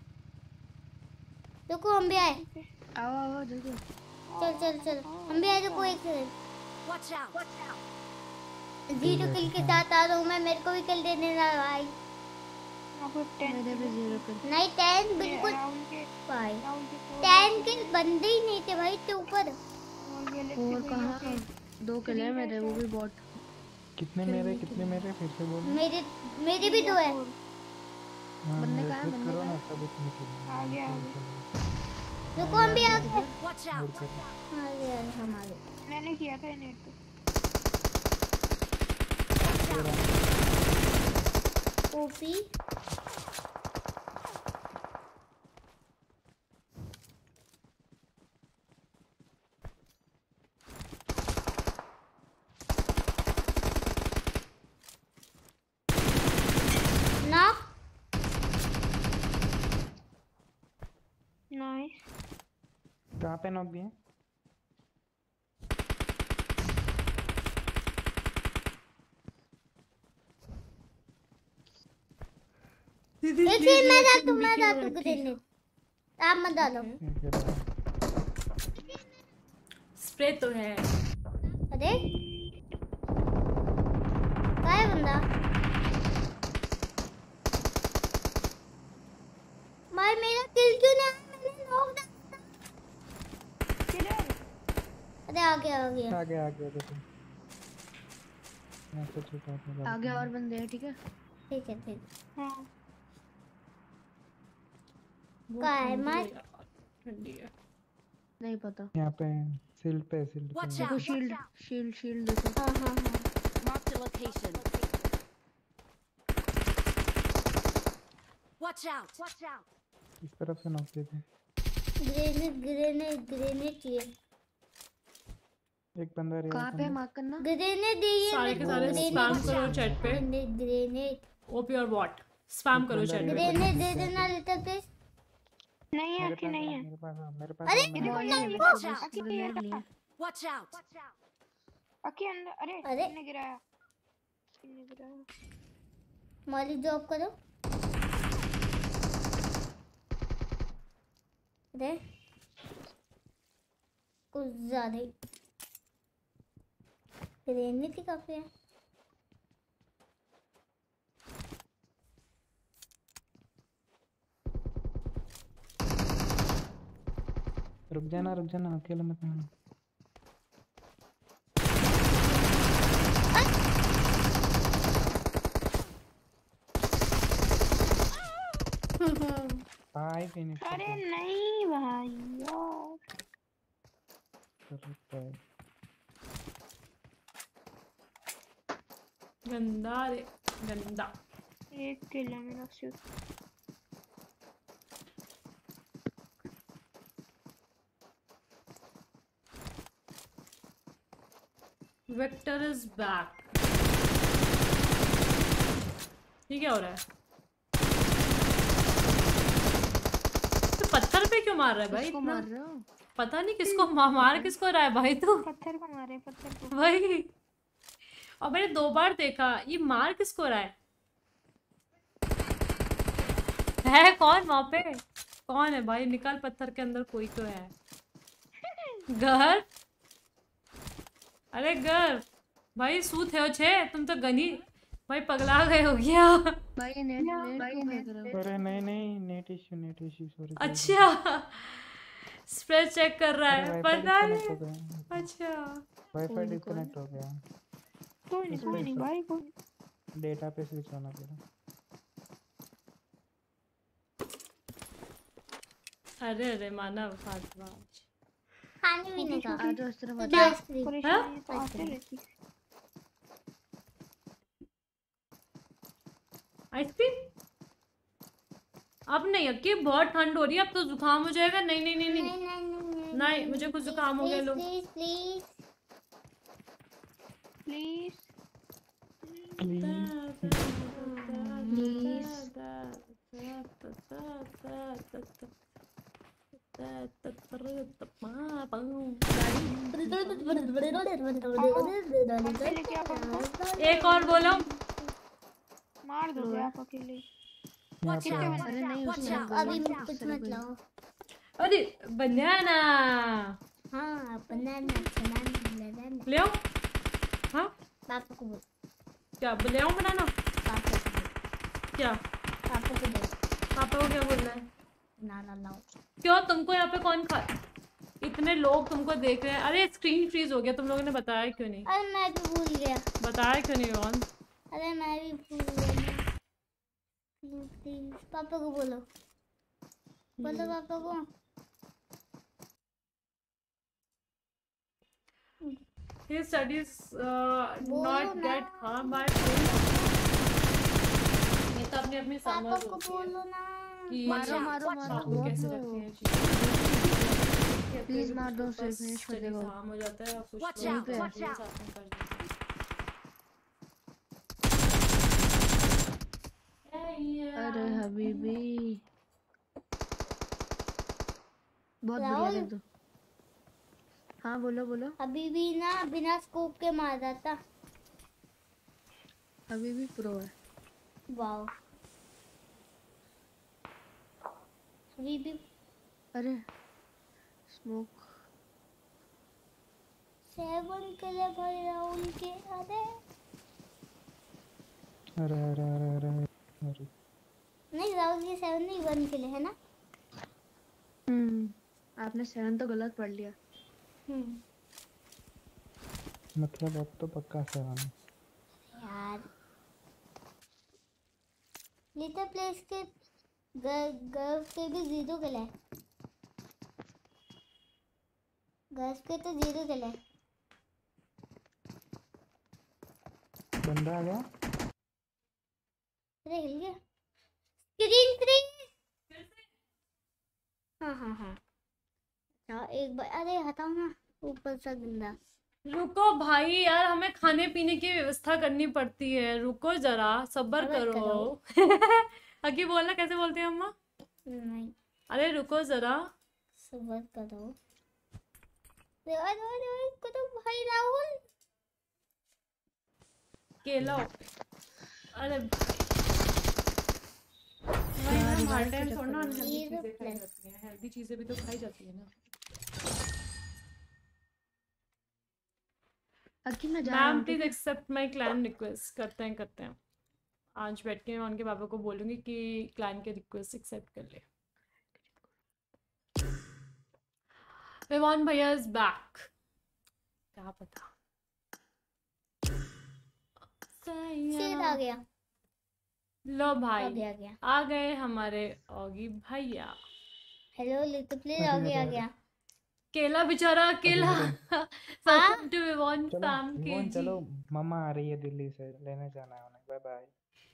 रुको हम भी आए. आओ आओ जल्दी. चल चल चल हम भी आए. रुको एक second. Watch out. Zero kill के साथ आ रहा हूँ मैं. मेरे को भी किल दे देना भाई. मेरे भी जीरो किल. नहीं टेन बिल्कुल भाई. टेन किल बंदे ही नहीं थे भाई इतने ऊपर. और कहाँ दो किल है मेरे. वो भी बॉट. कितने मेरे कितने मेरे फिर से बोलो. मेरे मेरे भी दो है. बंदे कहाँ है? बंदे करो ना कहाँ सब इतने किल. आ गया. रुको हम भी आ गए. Watch out. आ गए हम आ गए. मैंने किया था नेट पे. OP knock. नाइस. कहाँ पे नॉक दिए? एक ही मैं डाल दूँ मैं डाल दूँ ग्रेनेड. आप मत डालो. स्प्रे तो है. अरे कहाँ है बंदा? भाई मेरा किल क्यों नहीं आया? मैंने नॉक डाला. अरे आ गया आ गया आ गया आ गया देखो. मैं तो छुपा था. आगे और बंदे हैं. ठीक है ठीक है ठीक. हाँ कहाँ है मार? ठंडी है. नहीं पता. यहाँ पे शील्ड पे शील्ड पे. देखो शील्ड शील्ड शील्ड देखो. हाँ हाँ हाँ. Mark the location. Watch out. Watch out. इस तरफ से नॉक देते। ग्रेनेड ग्रेनेड ग्रेनेड चाहिए। एक बंदा रहा कहाँ पे मार्क करना? ग्रेनेड दीजिए सारे के सारे स्पैम करो चैट पे। ग्रेनेड ग्रेनेड ओपी और व्हाट स्पैम करो चैट पे। ग्रेनेड दे देना लिटिल प्लीज। नहीं है कि नहीं है मेरे पास हाँ, मेरे पास अरे हाँ, मेरे मेरे पास को Watch out! ग्रेनेड लिया। Watch out! अके अंदर। अरे अरे। किसने गिराया किसने गिराया? मॉली ड्रॉप करो। अरे कुछ ज्यादा ही ग्रेनेड ही काफी है। रुक जाना रुक जाना अकेले मत रहना। भाई फिनिश अरे नहीं भाई यार। गंदा रे गंदा। एक किल है मेरा सिर्फ। Victor is back. ये क्या हो रहा है? तो पत्थर पे क्यों मार रहा है भाई? किसको इतना मार रहे हो? पता नहीं किसको मा, मार किसको रहा है भाई तू? पत्थर को मारे पत्थर को। भाई और मैंने दो बार देखा ये मार किसको रहा है? है कौन वहां पे? कौन है भाई? निकाल पत्थर के अंदर कोई तो है। घर अरे घर भाई सूत है छे तुम तो गनी भाई पगला गए हो गया। भाई ये नेट नेट क्यों फेंक रहे हो? अरे नहीं नहीं net issue net issue sorry. अच्छा स्प्रेड चेक कर रहा है पता नहीं। अच्छा वाईफाई डिस्कनेक्ट हो गया। कोई नहीं कोई नहीं भाई कोई डेटा पे स्विच होना पड़ा। अरे अरे मानव फातवा खाने पीने का आ जाओ इस तरफ आ तो जाओ। आइसक्रीम परेशानी तो आते रहती। आइसक्रीम अब नहीं अक्की बहुत ठंड हो रही है अब तो जुकाम हो जाएगा। नहीं नहीं नहीं नहीं नहीं नहीं नहीं मुझे कुछ जुकाम हो गया। लो प्लीज प्लीज प्लीज एक और बोलो। मार दो आप अकेले। अरे नहीं उसने अभी कुछ मत लाओ। अरे बनाना हाँ बनाना बनाना ले आओ। हाँ पापा को बोल। क्या ले आओ बनाना? पापा को बोल। क्या पापा को बोल। पापा को क्या बोलना है? ना ना लाओ। क्यों तुमको यहाँ पे कौन खा इतने लोग तुमको देख रहे हैं। अरे स्क्रीन फ्रीज हो गया तुम लोगों ने बताया क्यों नहीं? अरे मैं भी भूल गया। बताया क्यों नहीं कौन? अरे मैं भी भूल गया। प्लीज पापा को बोलो बोलो पापा को। His studies uh, बोलो not ना। get harmed by phone. ये तो अपनी अपनी पापा समझ को होती है बोलो ना। कि मारो मारो मारो आपको कैसे बहुत रखनी है चीजें। प्लीज मार दो उसे फिनिश कर स्टडीज देगा। हार्म हो जाता है और कुछ Watch लोग out, watch ये out. साथ में कर देते हैं। अरे हबीबी बहुत बढ़िया राहुल। कर दो। हाँ बोलो बोलो। अभी भी ना बिना स्कोप के मार रहा था। अभी भी प्रो है। वाओ अभी भी अरे स्मोक सेवन के लिए भाई राहुल के। अरे अरे अरे अरे अरे अरे नहीं राहुल के सेवन नहीं वन के लिए है ना। हम्म आपने सेवन तो गलत पढ़ लिया। हम्म मतलब अब तो पक्का सेवन है। यार लिटिल प्लेस के गर्व के भी जीरो के लिए गर्व के तो जीरो के लिए। बंदा आ गया। अरे हिल गया स्क्रीन फ्रीज। हाँ हाँ हाँ अच्छा एक बार अरे हटाओ ना ऊपर से गंदा। रुको भाई यार, हमें खाने पीने की व्यवस्था करनी पड़ती है, रुको जरा सब्र सब्र करो। अगी बोलना कैसे बोलती है अम्मा? नहीं अरे रुको जरा सब्र करो। अरे अरे अरे करो भाई राहुल। केला अरे भाई हम हर टाइम छोड़ना अनहेल्दी चीजें खाई जाती हैं, हेल्दी चीजें भी तो खाई जाती है ना। अकी मैं जा रहा मैम हूँ please accept my client request. करते हैं करते हैं आज बैठ के मैं उनके पापा को बोलूंगी कि क्लाइंट के रिक्वेस्ट एक्सेप्ट कर ले। विवान भैया इज बैक। क्या पता शेर आ गया। लो भाई आ गया, आ गया। आ गए हमारे ऑगी भैया। हेलो लिटिल प्लीज आ गया आ गया। केला बेचारा अकेला। वेलकम टू विवान चलो फैम विवान के चलो, मम्मा आ रही है दिल्ली से, लेने जाना है उन्हें। Bye bye.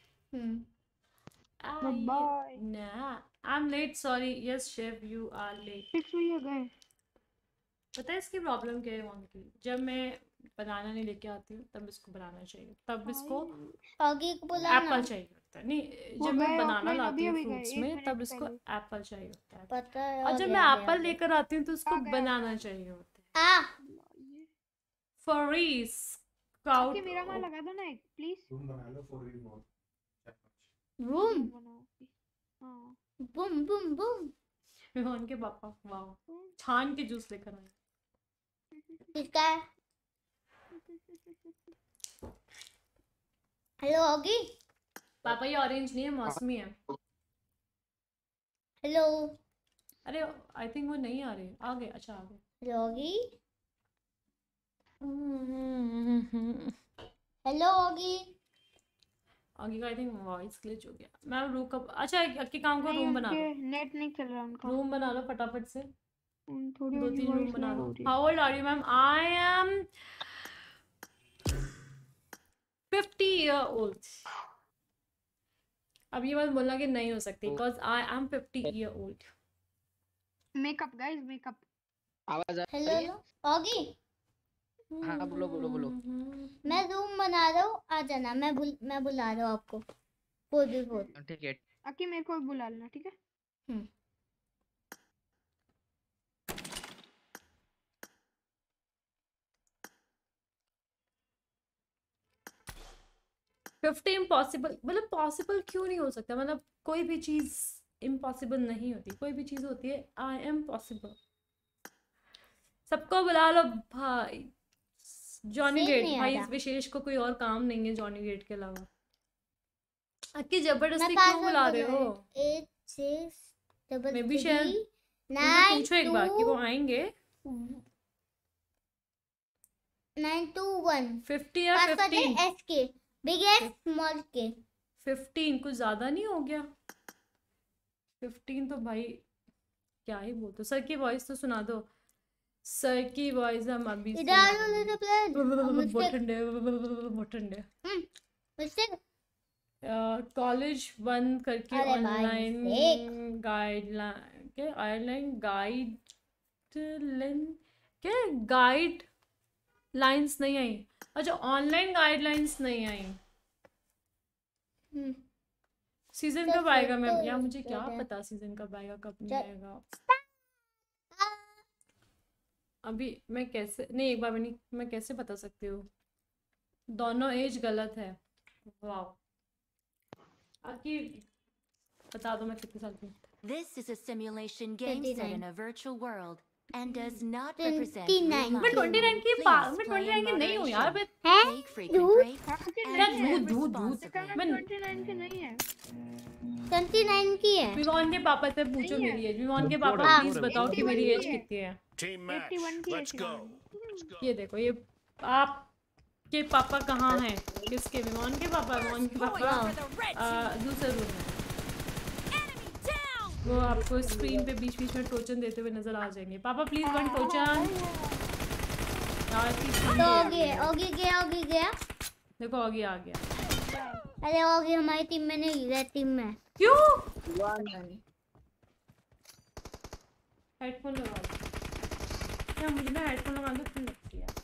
Hmm bye. Nah, I'm late. Sorry. Yes, chef, you are late. Six बजे गए। पता है इसकी प्रॉब्लम क्या है वहाँ की? जब मैं बनाना नहीं लेके आती हूँ तब इसको बनाना चाहिए, तब इसको ऑगी को बुलाना। एप्पल चाहिए होता है। नहीं, वो जब मैं गए बनाना offline, लाती अभी हूँ अभी गए, फ्रूट्स एक में मिनट तब इसको पहले। एप्पल चाहिए होता है। पता है और आ जब गया, मैं आ गया, एप्पल आ लेकर आती हूँ तो उसको आ गया। बनाना चाहिए होता है। आ फरीस कि काउट मेरा माल लगा दो ना एक प्लीज। बूम हाँ बूम बूम बूम। विवान के पापा वाह छान के जूस लेकर आए। किसका है? Hello Oggy. पापा ये ऑरेंज नहीं है, मौसमी है। हेलो अरे आई थिंक वो नहीं आ रहे। आ गए, अच्छा आ गए। Hello Oggy. Hello Oggy. आगे का आई थिंक वॉइस ग्लिच हो गया। मैं रूम का अच्छा एक के काम को नहीं, रूम बना लो। उनके नेट नहीं चल रहा उनका। रूम बना लो फटाफट से। उन थोड़ी दो उनकी तीन रूम voice बना lag लो। हो रही है। How old are you ma'am? I am fifty year old. अब ये बात बोलना कि नहीं हो सकती because I am fifty year old. Makeup guys makeup. आवाज आ हेलो रही है? Hello Oggy. हाँ बोलो बोलो बोलो। मैं रूम बना रहा हूँ, आ जाना। मैं बुल मैं बुला रहा हूँ आपको। Four B four. ठीक है। अकी मेरे को भी बुला लेना ठीक है। हम्म फिफ्टी इम्पॉसिबल मतलब पॉसिबल क्यों नहीं हो सकता? मतलब कोई भी चीज इम्पॉसिबल नहीं होती, कोई भी चीज होती है आई एम पॉसिबल। सबको बुला लो भाई। जॉनी Same गेट नहीं आ भाई, रहा। इस विशेष को कोई और काम नहीं है जॉनी गेट के अलावा। अक्की मैं जबरदस्ती क्यों बुला रहे हो? Eight six double maybe शायद थ्री उनसे नाइन पूछो एक बार कि वो आएंगे। Nine two one. फिफ्टी या पासवर्ड फिफ्टीन? है S K big S small K. Fifteen कुछ ज्यादा नहीं हो गया? फिफ्टीन तो भाई क्या ही बोलते। सर की वॉइस तो सुना दो। सर की वॉइस हम अभी इधर आ जाओ लिटिल प्लीज। बहुत ठंडे बहुत ठंडे। मिस्टेक कॉलेज बंद करके अरे भाई, ऑनलाइन mistake। गाइडलाइन के ऑनलाइन गाइड क्या गाइड लाइंस नहीं आई। अच्छा ऑनलाइन गाइडलाइंस नहीं आई। हम्म सीजन तो कब आएगा फिर मैम? तो यार मुझे क्या क्या है? पता सीजन कब आएगा कब नहीं चल। आएगा। अभी मैं कैसे नहीं एक बार मैं नहीं मैं कैसे बता सकती हूँ? दोनों एज गलत है। वाह आखिर बता दो मैं कितने साल की हूँ। This is a simulation game set in twenty-nine. a virtual world and does not represent twenty-nine. real मैं life. ट्वेंटी नाइन की Please पा- मैं play ट्वेंटी नाइन in की नहीं हूँ यार। मैं है Take frequent दूध breaks क्या and दूध live दूध दूध responsibly. मैं ट्वेंटी नाइन की नहीं है। ट्वेंटी नाइन की है। विवान के पापा से पूछो नहीं है। मेरी एज। विवान के पापा हाँ। प्लीज बताओ कि मेरी एज कितनी है। Team match. इक्यासी की Let's है go. शिवानी। ये देखो ये आपके पापा कहाँ हैं? किसके? विवान के पापा? विवान के पापा आ, दूसरे रूम में। वो आपको स्क्रीन पे बीच बीच में टोचन देते हुए नजर आ जाएंगे। पापा प्लीज वन टोचन। यार की तो ऑगी है, ऑगी गया ऑगी गया। देखो आगे आ गया। अरे ऑगी हमारी टीम में नहीं है, टीम में। क्यों? हेडफोन लगा लो। क्या मुझे ना हेडफोन लगा दो क्यों लगती है?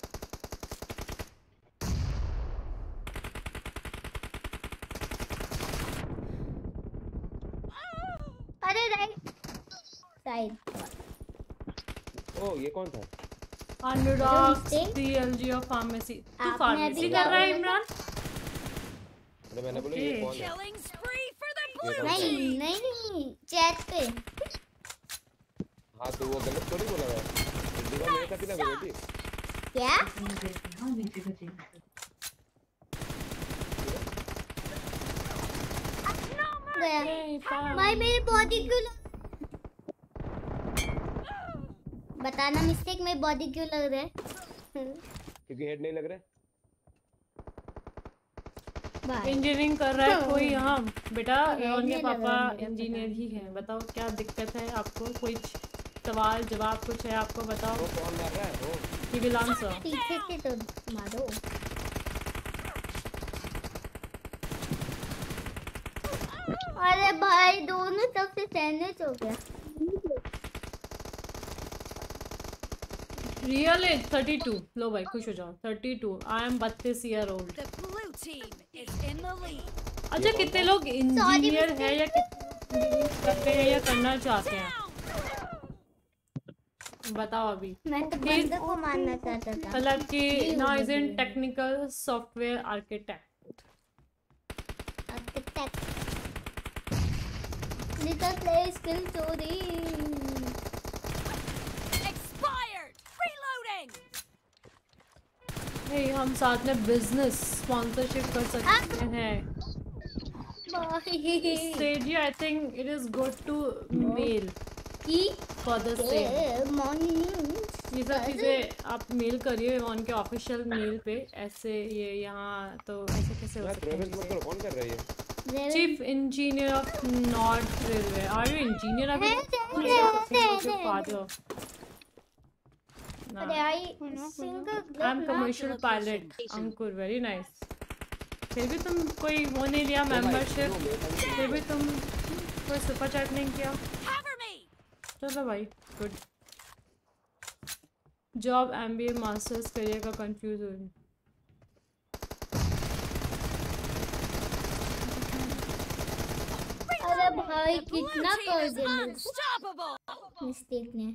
अरे राइट साइड। ओ ये कौन था? Anurag CLG of pharmacy. तू फार्मेसी कर रहा है इमरान? अरे मैंने बोला ये कौन है? नहीं नहीं चैट पे। हाँ तो वो गलत थोड़ी बोला मैं। दीवार मेरे साथ ही ना बोली थी। क्या? गया। भाई मेरी बॉडी क्यों लग... बताना मिस्टेक मेरी बॉडी क्यों लग रहा है? क्योंकि हेड नहीं लग रहा है। इंजीनियरिंग कर रहा है कोई यहाँ बेटा? रोहन के पापा इंजीनियर ही हैं। बताओ क्या दिक्कत है आपको? कोई सवाल जवाब कुछ है आपको? बताओ। वो कौन मार रहा है? वो ही विल आंसर। पीछे से तो मारो। अरे भाई दोनों सबसे सैंडविच हो गया। Real age thirty two. लो भाई खुश हो जाओ। Thirty two. आई एम बत्तीस ईयर ओल्ड। अच्छा कितने लोग इंजीनियर है या करते हैं या करना चाहते हैं? बताओ अभी। मैं तो बंदे को मानना चाहता था। मतलब कि now is in technical software architect. Architect. Little play skill चोरी। Expired. Reloading. नहीं हम साथ में बिजनेस स्पॉन्सरशिप कर सकते हैं। Seiji, I think it is good to mail for the same. ये सब चीजें आप मेल करिए उनके ऑफिशियल मेल पे। ऐसे ये यहाँ तो ऐसे कैसे हो सकता है? कौन कर रही है? Chief engineer of north railway. Are you engineer? अभी father. I am commercial pilot Ankur. Very nice. फिर भी तुम कोई वो नहीं लिया मेंबरशिप? फिर भी तुम कोई सुपर चैट नहीं किया? चलो भाई good job. MBA masters career का कंफ्यूज हो। अरे भाई कितना कर दिया मिस्टेक ने।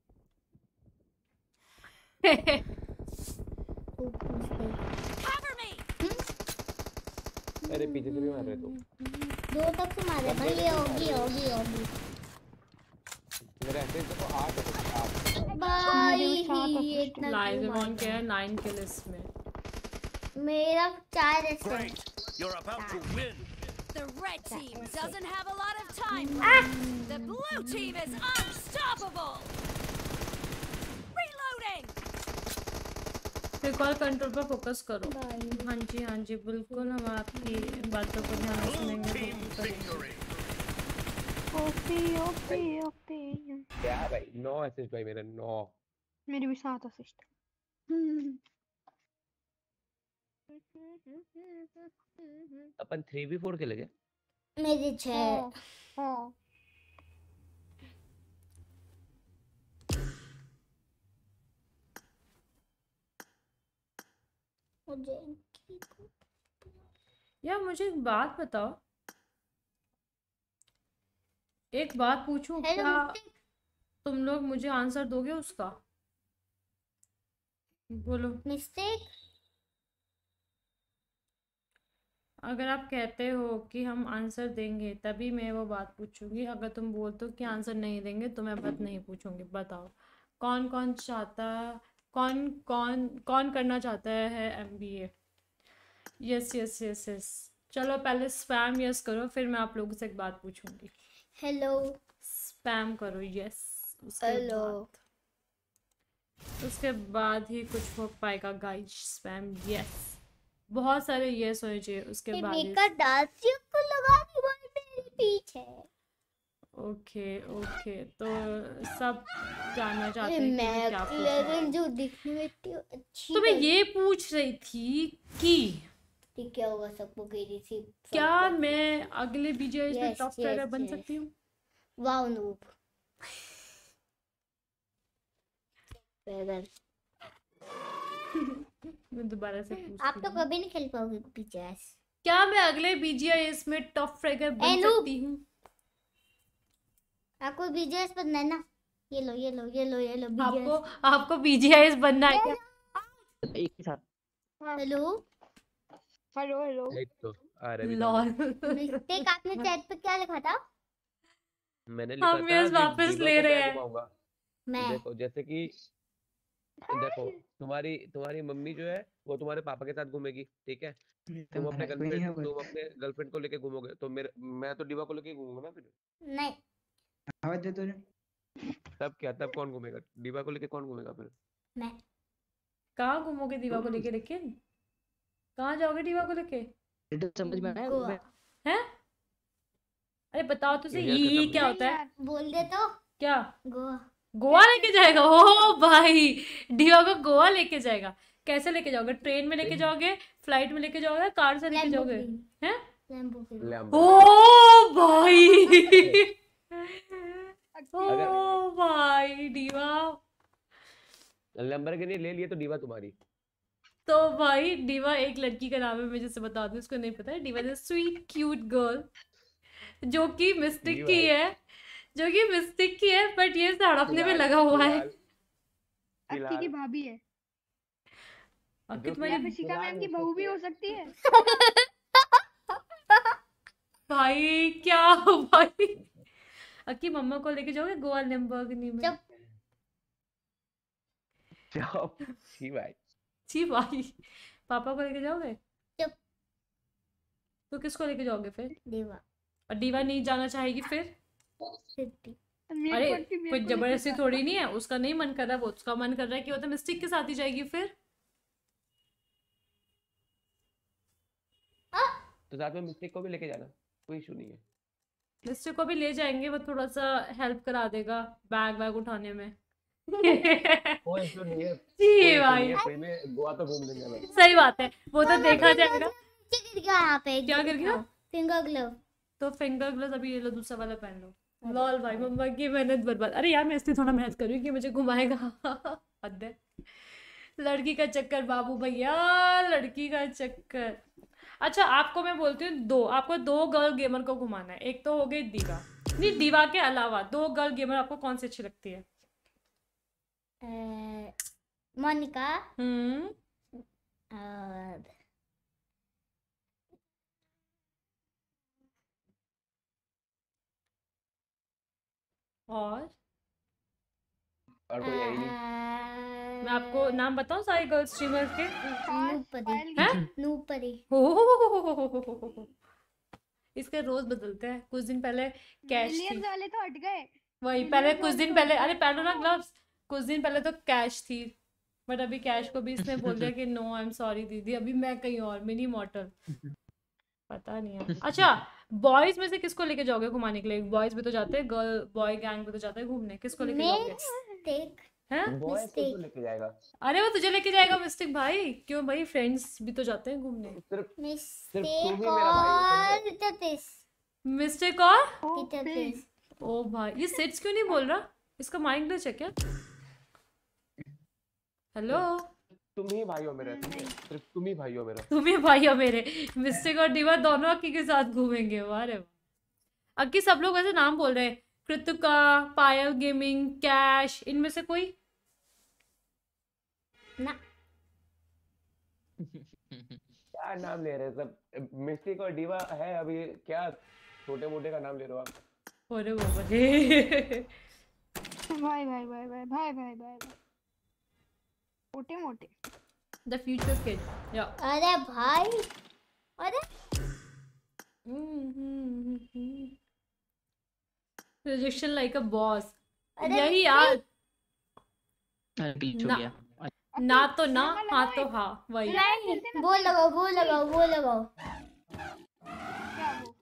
अरे पीछे से भी मार रहे तू। दो तक से मारे भाई। ये होगी होगी होगी। मेरे ऐसे तो आठ है। भाई इतना लाइव ऑन क्या है? नाइन के लिस्ट में मेरा चार है। You're about to win. The red team doesn't have a lot of time left. The blue team is unstoppable. Reloading. फिर कॉल कंट्रोल पर फोकस करो। हाँ जी हाँ जी बिल्कुल हम आपकी बातों को ध्यान से सुनेंगे। OP OP OP. क्या भाई नौ असिस्ट भाई मेरे नौ। मेरे भी सात असिस्ट। अपन थ्री बी फोर खेलेंगे। मेरे छह। हाँ मुझे यार मुझे एक बात बताओ। एक बात पूछूं क्या तुम लोग मुझे आंसर दोगे उसका? बोलो। मिस्टेक। अगर आप कहते हो कि हम आंसर देंगे तभी मैं वो बात पूछूंगी। अगर तुम बोलते हो कि आंसर नहीं देंगे तो मैं बात नहीं पूछूंगी। बताओ कौन कौन चाहता कौन कौन कौन करना चाहता है MBA? Yes yes yes yes. चलो पहले स्पैम यस करो फिर मैं आप लोगों से एक बात पूछूंगी। हेलो। स्पैम करो यस। हेलो। उसके बाद ही कुछ हो पाएगा गाइस। Spam yes. बहुत सारे यस होने चाहिए उसके बाद। मेरा डांसिंग को लगा दी भाई मेरे पीछे। ओके ओके तो सब जानना चाहते हैं मैं क्या लेकिन जो दिखने में इतनी अच्छी। तो मैं ये पूछ रही थी कि ठीक क्या होगा सबको कह रही थी क्या मैं अगले बीजीआई में टॉप प्लेयर बन सकती हूँ? Wow noob. पैदल। मैं दोबारा से पूछती आप तो हूँ। कभी नहीं खेल पाओगे बीजीएस। क्या मैं अगले बीजीआईएस में टॉप फ्रैगर बन ए, नूब। सकती हूँ? आपको बीजीएस बनना है ना? ये लो ये लो ये लो ये लो आपको बीजीएस। आपको बीजीआईएस बनना है क्या? एक ही साथ। Hello hello hello. एक तो आ रहा है लॉल। मिस्टेक आपने चैट पे क्या लिखा था? मैंने लिखा हम था यस कि वापस दीवा ले को रहे मैं हैं। घुमाऊंगा। मैं देखो जैसे कि देखो तुम्हारी तुम्हारी मम्मी जो है वो तुम्हारे पापा के साथ घूमेगी, ठीक है? तुम अपने गर्लफ्रेंड तुम अपने गर्लफ्रेंड को लेके घूमोगे तो मेरे मैं तो दीवा को लेके घूमूंगा ना फिर। नहीं आवाज दे तूने। तब क्या तब कौन घूमेगा? दीवा को लेके कौन घूमेगा फिर? मैं कहाँ घूमोगे दीवा को लेके? लेकिन कहाँ जाओगे दीवा को लेके? समझ में आया? गोवा। हैं? अरे बताओ तो सही, यार, ये खत्म क्या नहीं। होता है? बोल दे तो क्या? गोवा। गोवा लेके जाएगा? ओ भाई, दीवा को गोवा लेके जाएगा। कैसे लेके जाओगे? ट्रेन में लेके जाओगे, फ्लाइट में लेके जाओगे, कार से लेके जाओगे? हैं? लैम्बोर्गिनी। ओ भाई अगर ओ भाई दीवा। लैम्बोर्गिनी ले लिए तो दीवा तुम्हारी। तो भाई दीवा एक लड़की का नाम है, मैं जैसे बता दूं, उसको नहीं पता है। दीवा इज स्वीट क्यूट गर्ल जो कि मिस्टिक दीवा की है। है, जो कि मिस्टिक की है, बट ये हड़पने में लगा हुआ है। अक्की की फिलहाल भाभी है अक्की जो तुम्हारी या फिर शिका मैम की बहू भी हो सकती है। भाई क्या भाई, अक्की मम्मा को लेके जाओगे गोवा लैम्बोर्गिनी में? चुप। जाओ छी भाई। छी भाई, पापा को लेके जाओगे? चुप। तो किसको लेके जाओगे फिर? देवा। और दीवा नहीं जाना चाहेगी फिर? सिद्धि। मेरे अरे को भी- मेरे कोई को भी जबरदस्ती पता। थोड़ी नहीं है, उसका नहीं मन कर रहा, वो उसका मन कर रहा है कि वो तो मिस्टिक के साथ ही जाएगी फिर। तो साथ में मिस्टेक को भी लेके जाना, कोई इशू नहीं है। मिस्टिक को भी ले जाएंगे, वो थोड़ा सा हेल्प करा देगा बैग वैग उठाने में। कोई इशू नहीं है। जी भाई, फ्री में गोवा तो घूम लेंगे भाई। सही बात है, वो तो देखा जाएगा। गिर गया यहाँ पे। क्या गिर गया? Finger glove. तो फिंगर ग्लव्स अभी ये लो, दूसरा वाला पहन लो। लॉल भाई, मम्मा की मेहनत बर्बाद। अरे यार मैं इसलिए थोड़ा मेहनत कर रही हूँ कि मुझे घुमाएगा। हद है। लड़की का चक्कर बाबू भैया, लड़की का चक्कर। अच्छा आपको मैं बोलती हूँ, दो आपको दो गर्ल गेमर को घुमाना है। एक तो हो गई दीवा, नहीं दीवा के अलावा दो गर्ल गेमर आपको कौन सी अच्छी लगती है? मोनिका हम्म और और और कोई है ही नहीं। मैं आपको नाम बताऊं सारे गर्ल स्ट्रीमर के? नूपरी। हैं? नूपरी। हो इसके रोज बदलते हैं। कुछ दिन पहले कैश थी, मिलियंस वाले तो हट गए। वही मिलियंस पहले वाले कुछ दिन तो पहले, हट अरे गए। पहले ना ग्लव्स, कुछ दिन पहले तो कैश थी, बट अभी कैश को भी इसने बोल दिया कि नो आई एम सॉरी दीदी, अभी मैं कहीं और, मिनी मॉर्टल पता नहीं है। अच्छा बॉयज में से किसको लेके जाओगे घुमाने के लिए? बॉयज भी तो जाते हैं, गर्ल बॉय गैंग भी तो जाते हैं घूमने, किसको लेके जाओगे? मिस्टेक। हैं? बॉयज को क्यों लेके जाएगा? अरे वो तुझे लेके जाएगा मिस्टिक भाई, क्यों भाई, फ्रेंड्स भी तो जाते हैं घूमने। सिर्फ सिर्फ तू मिस्टेक ही मेरा भाई है, और टिटपिस। मिस्टिक और टिटपिस। ओ भाई, ये सिट्स क्यों नहीं बोल रहा? इसका माइंड ग्लिच है क्या? हेलो, तुम ही भाई हो मेरे, सिर्फ तुम ही भाई हो मेरा। तुम ही भाई हो मेरे। मिस्टिक और दीवा दोनों अक्की के साथ घूमेंगे। वाह रे वाह। अक्की सब लोग ऐसे नाम बोल रहे हैं, कृतिका, पायल गेमिंग, कैश, इनमें से कोई? ना क्या नाम ले रहे हैं सब? मिस्टिक और डीवा है अभी, क्या छोटे मोटे का नाम ले रहे हो आप? अरे बाबा रे। भाई भाई भाई भाई भाई भाई भाई मोटे मोटे द फ्यूचर किड या अरे भाई, अरे रिजेक्शन लाइक अ बॉस। अरे यही यार, पीछे ना, हो गया। ना तो ना, हाँ तो हाँ, वही। नहीं, वो लगाओ वो लगाओ वो लगाओ। क्या वो?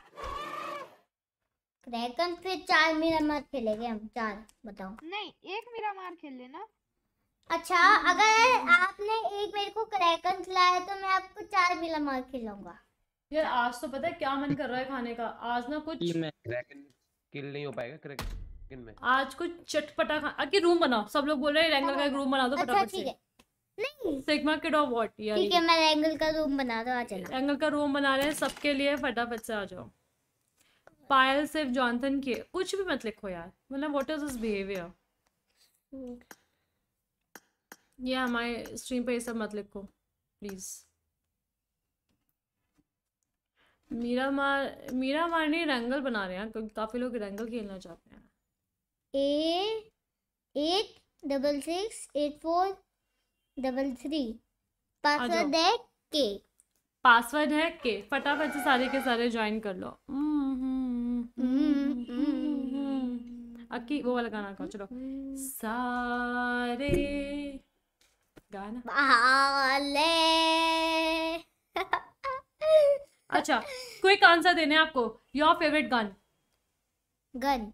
क्रैकन फिर चार मेरा मत खेलेंगे हम, चार बताओ। नहीं एक मेरा मार खेल लेना। अच्छा अगर आपने एक मेरे को क्रैकन खिलाया तो मैं आपको चार मिला मार खिलाऊंगा। यार आज तो पता है क्या मन कर रहा है खाने का, आज ना कुछ क्रैकन किल नहीं हो पाएगा क्रैकन। किन में? आज कुछ चटपटा खा आके रूम बनाओ, सब लोग बोल रहे हैं रैंगल का एक रूम बना दो अच्छा फटाफट ठीक से। है, नहीं सिग्मा किड ऑफ व्हाट यार, ठीक है, मैं एंगल का रूम बना दो, आ जाना। रैंगल का रूम बना रहे हैं सबके लिए, फटाफट से आ जाओ। पायल सिर्फ जॉनथन की है। कुछ भी मत लिखो यार, मतलब व्हाट इज दिस बिहेवियर। ये हमारे स्ट्रीम पे ये सब मत लिखो प्लीज। मीरा मार मीरा मार नहीं, रैंगल बना रहे हैं क्योंकि काफी लोग रैंगल खेलना चाहते हैं। A eight double six eight four double three password है के, पासवर्ड है के, फटाफट से सारे के सारे ज्वाइन कर लो। अक्की वो वाला गाना गाओ, चलो। सारे गाना बाले अच्छा, क्विक आंसर देने हैं आपको। Your favourite gun? गन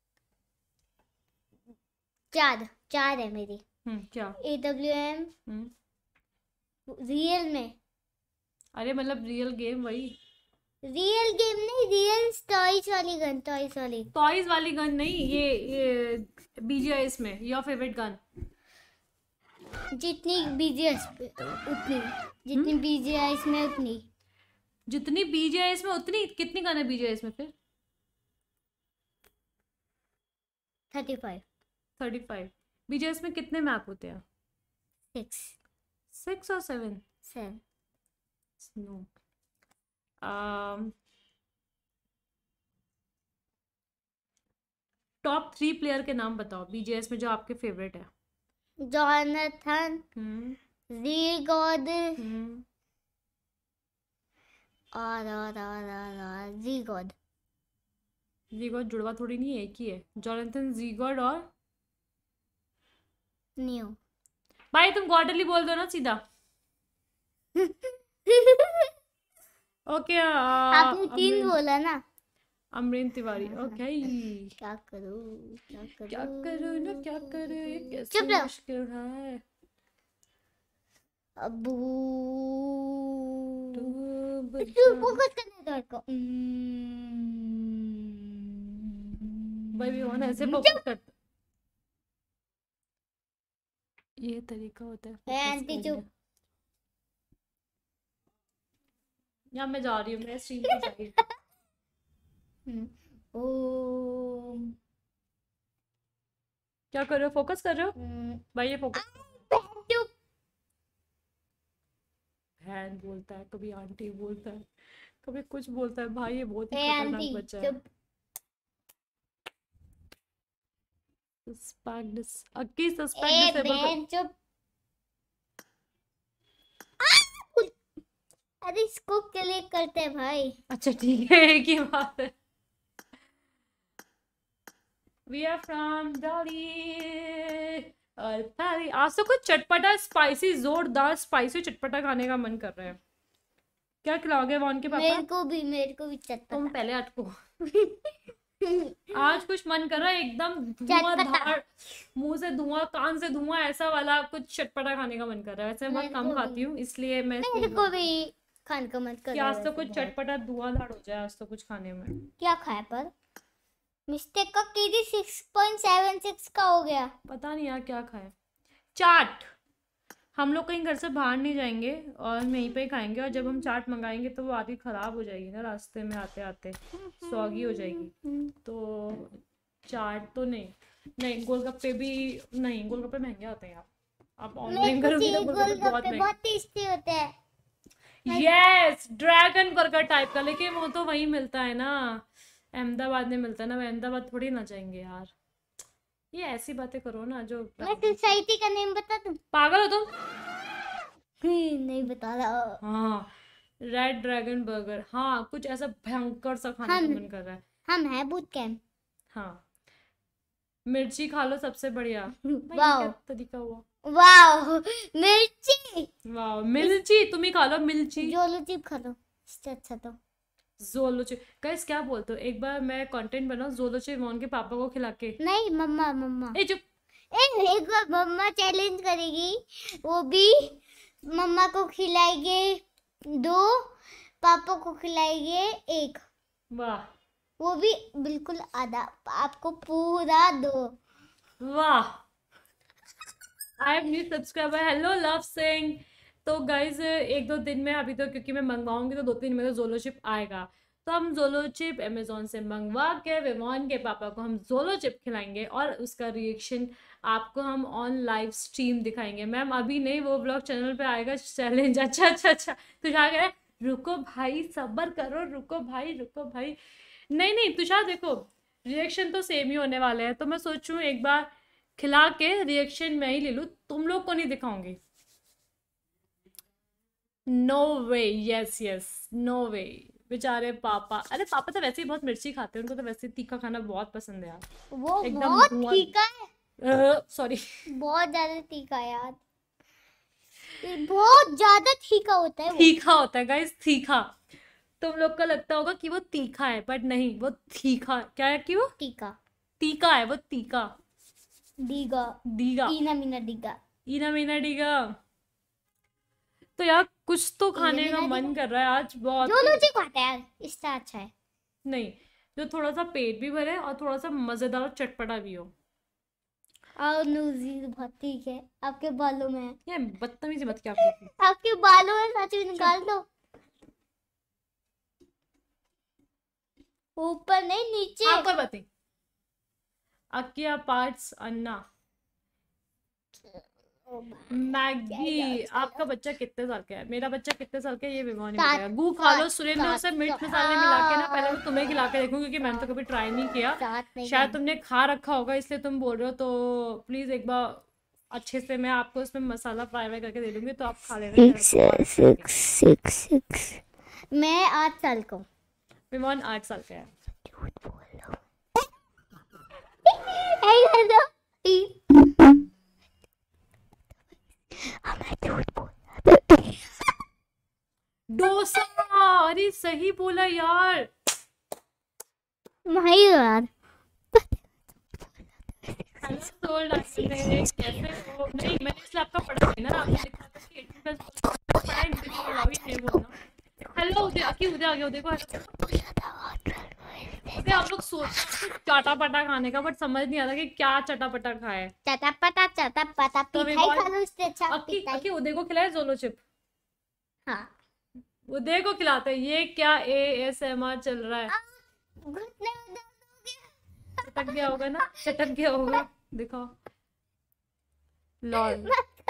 चार चार है मेरी। हम्म क्या? ए डब्ल्यू एम, रियल में। अरे मतलब रियल गेम वही? रियल गेम नहीं, रियल टॉयज वाली गन, टॉयज वाली टॉयज वाली गन नहीं, ये ये बीजीएस में। Your favourite gun? जितनी बीजीएस उतनी, जितनी बीजीएस में उतनी, जितनी बीजीएस में उतनी। कितनी गन है बीजीएस में फिर? Thirty five. Thirty five. BGS में कितने मैप होते हैं? सिक्स। सिक्स और seven? Seven. No. um, top three player के नाम बताओ बीजीएस में जो आपके फेवरेट है। जॉनथन, ज़ीगॉड और और और और और ज़ीगॉड। ज़ीगॉड जुड़वा थोड़ी नहीं है, एक ही है। जॉनथन, ज़ीगॉड और न्यू। भाई तुम गॉडली बोल दो ना सीधा। ओके आपने तीन बोला ना। अमरीन तिवारी। ओके क्या करूं क्या करूं क्या करूं ना क्या करूं, ये कैसे चुप रहो। मुश्किल है। अबू तो फोकस करने दो इसको। भाई भी होना ऐसे फोकस करते, ये तरीका होता है है आंटी चुप। यहाँ मैं जा रही हूँ, मैं स्ट्रीम पे जा रही हूँ। ओ क्या कर रहे हो? फोकस कर रहे हो भाई? ये फोकस बहन बोलता है, कभी आंटी बोलता है, कभी कुछ बोलता है। भाई ये बहुत ही खतरनाक बच्चा है। Suspect this Akki suspect disable. चुप। अरे इसको क्लिक करते हैं भाई। अच्छा ठीक है, एक ही बात है। We are from Delhi और Delhi। आज तो कुछ चटपटा स्पाइसी, जोरदार स्पाइसी चटपटा खाने का मन कर रहा है। क्या खिलाओगे वॉन के पापा? मेरे को भी मेरे को भी चटपटा। तुम पहले अटको। आज कुछ मन कर रहा है एकदम धुआंधार, मुंह से धुआं, कान से धुआं, ऐसा वाला कुछ चटपटा खाने का मन कर रहा है। वैसे मैं कम खाती हूँ इसलिए मैं मेरे को भी खाने का मन कर रहा है। आज तो कुछ चटपटा धुआंधार हो जाए आज तो कुछ खाने में। क्या खाया पर मिस्टेक का KD six point seven six का हो गया। पता नहीं यार क्या खाया। चाट। हम लोग कहीं घर से बाहर नहीं जाएंगे और हम यहीं पे ही खाएंगे, और जब हम चाट मंगाएंगे तो वो आधी खराब हो जाएगी ना, रास्ते में आते आते सौगी हो जाएगी। तो चाट तो नहीं, नहीं गोलगप्पे भी नहीं, गोलगप्पे महंगे आते हैं यार। आप ऑनलाइन करोगे तो गोलगप्पे बहुत महंगे, बहुत टेस्टी होते हैं। यस ड्रैगन बर्गर टाइप का, लेकिन वो तो वहीं मिलता है ना, अहमदाबाद में मिलता है ना। अहमदाबाद थोड़ी ना जाएंगे यार। ये ऐसी बातें करो ना जो। मैं सोसाइटी का नेम बता दूं? पागल हो तुम? नहीं बता रहा। हाँ रेड ड्रैगन बर्गर, हाँ कुछ ऐसा भयंकर सा खाने का मन कर रहा है। हम है बूट कैंप। हाँ मिर्ची खा लो सबसे बढ़िया। वाह तरीका हुआ। वाह मिर्ची। वाह मिर्ची, तुम ही खा लो मिर्ची। जोलो चिप खा लो इससे अच्छा तो। जोलोचे गाइस क्या बोलते हो, एक बार मैं कंटेंट बनाऊं जोलोचे वॉन के पापा को खिला के। नहीं मम्मा मम्मा। ए चुप। ए एक बार मम्मा चैलेंज करेगी, वो भी मम्मा को खिलाएंगे दो, पापा को खिलाएंगे एक। वाह वो भी बिल्कुल आधा, आपको पूरा दो। वाह, I am new subscriber, hello Luv Singh. तो गाइज एक दो दिन में, अभी तो क्योंकि मैं मंगवाऊंगी तो दो तीन में तो जोलो चिप आएगा, तो हम जोलो चिप अमेजोन से मंगवा के विवान के पापा को हम जोलो चिप खिलाएंगे और उसका रिएक्शन आपको हम ऑन लाइव स्ट्रीम दिखाएंगे। मैम अभी नहीं, वो ब्लॉग चैनल पे आएगा चैलेंज। अच्छा अच्छा अच्छा, तुषार कह रहा है रुको भाई सब्र करो, रुको भाई रुको भाई। नहीं नहीं तुषार, देखो रिएक्शन तो सेम ही होने वाले हैं, तो मैं सोचूं एक बार खिला के रिएक्शन मैं ही ले लूँ, तुम लोग को नहीं दिखाऊंगी। No way, yes yes, no way. बेचारे पापा, अरे पापा तो वैसे ही बहुत मिर्ची खाते हैं, उनको तो वैसे तीखा खाना बहुत पसंद है यार। वो बहुत तीखा है, सॉरी बहुत ज्यादा तीखा है यार, बहुत ज्यादा तीखा होता है। तीखा होता है गाइस, तीखा। तुम लोग को लगता होगा कि वो तीखा है, बट नहीं, वो तीखा क्या है कि वो तीखा तीखा है, वो तीखा। डीगा डीगा इना मीना डीगा इना मीना डीगा। तो यार कुछ तो खाने का मन कर रहा है आज बहुत। जो लोग खाता है यार इससे अच्छा है। नहीं, जो थोड़ा सा पेट भी भरे और थोड़ा सा मजेदार और चटपटा भी हो। और नूजी बहुत ठीक है, आपके बालों में है। ये बदतमीजी मत क्या करो, आपके बालों में सच में निकाल दो, ऊपर नहीं नीचे। आपको बता अक्किया पार्ट्स अन्ना मैगी। आपका बच्चा कितने साल का है? मेरा बच्चा कितने साल का है ये विमान नहीं बताया। गू खा लो सुरेंद्र, उसे मिर्च मसाले मिला के ना, पहले मैं तुम्हें खिला के देखूं क्योंकि मैंने तो कभी ट्राई नहीं किया। शायद तुमने खा रखा होगा इसलिए तुम बोल रहे हो, तो प्लीज एक बार अच्छे से मैं आपको इसमें मसाला फ्राई व्राई करके दे दूंगी, तो आप खा लेना। मैं आठ साल का हूँ। विमान आठ साल का है। डोसा, अरे सही बोला यार। नहीं यार, सोल्ड कैसे हो? नहीं मैंने इसलिए आपका पढ़ा है ना, आपने लिखा था कि एटीन प्लस पढ़ा नहीं बोलना। हेलो उदय, अकी उदय आ गया। देखो अरे आप लोग सोच चाटा पटा खाने का, बट समझ नहीं आता कि क्या चटा पटा खाए। चटा पटा चटा पटा पिठाई खा लो, इससे अच्छा अकी अकी उदय को खिलाए जोलो चिप। हाँ उदय को खिलाते हैं। ये क्या ए एस एम आर चल रहा है? घुटने में दर्द हो गया। चटक गया होगा ना, चटक गया होगा। देखो लॉल।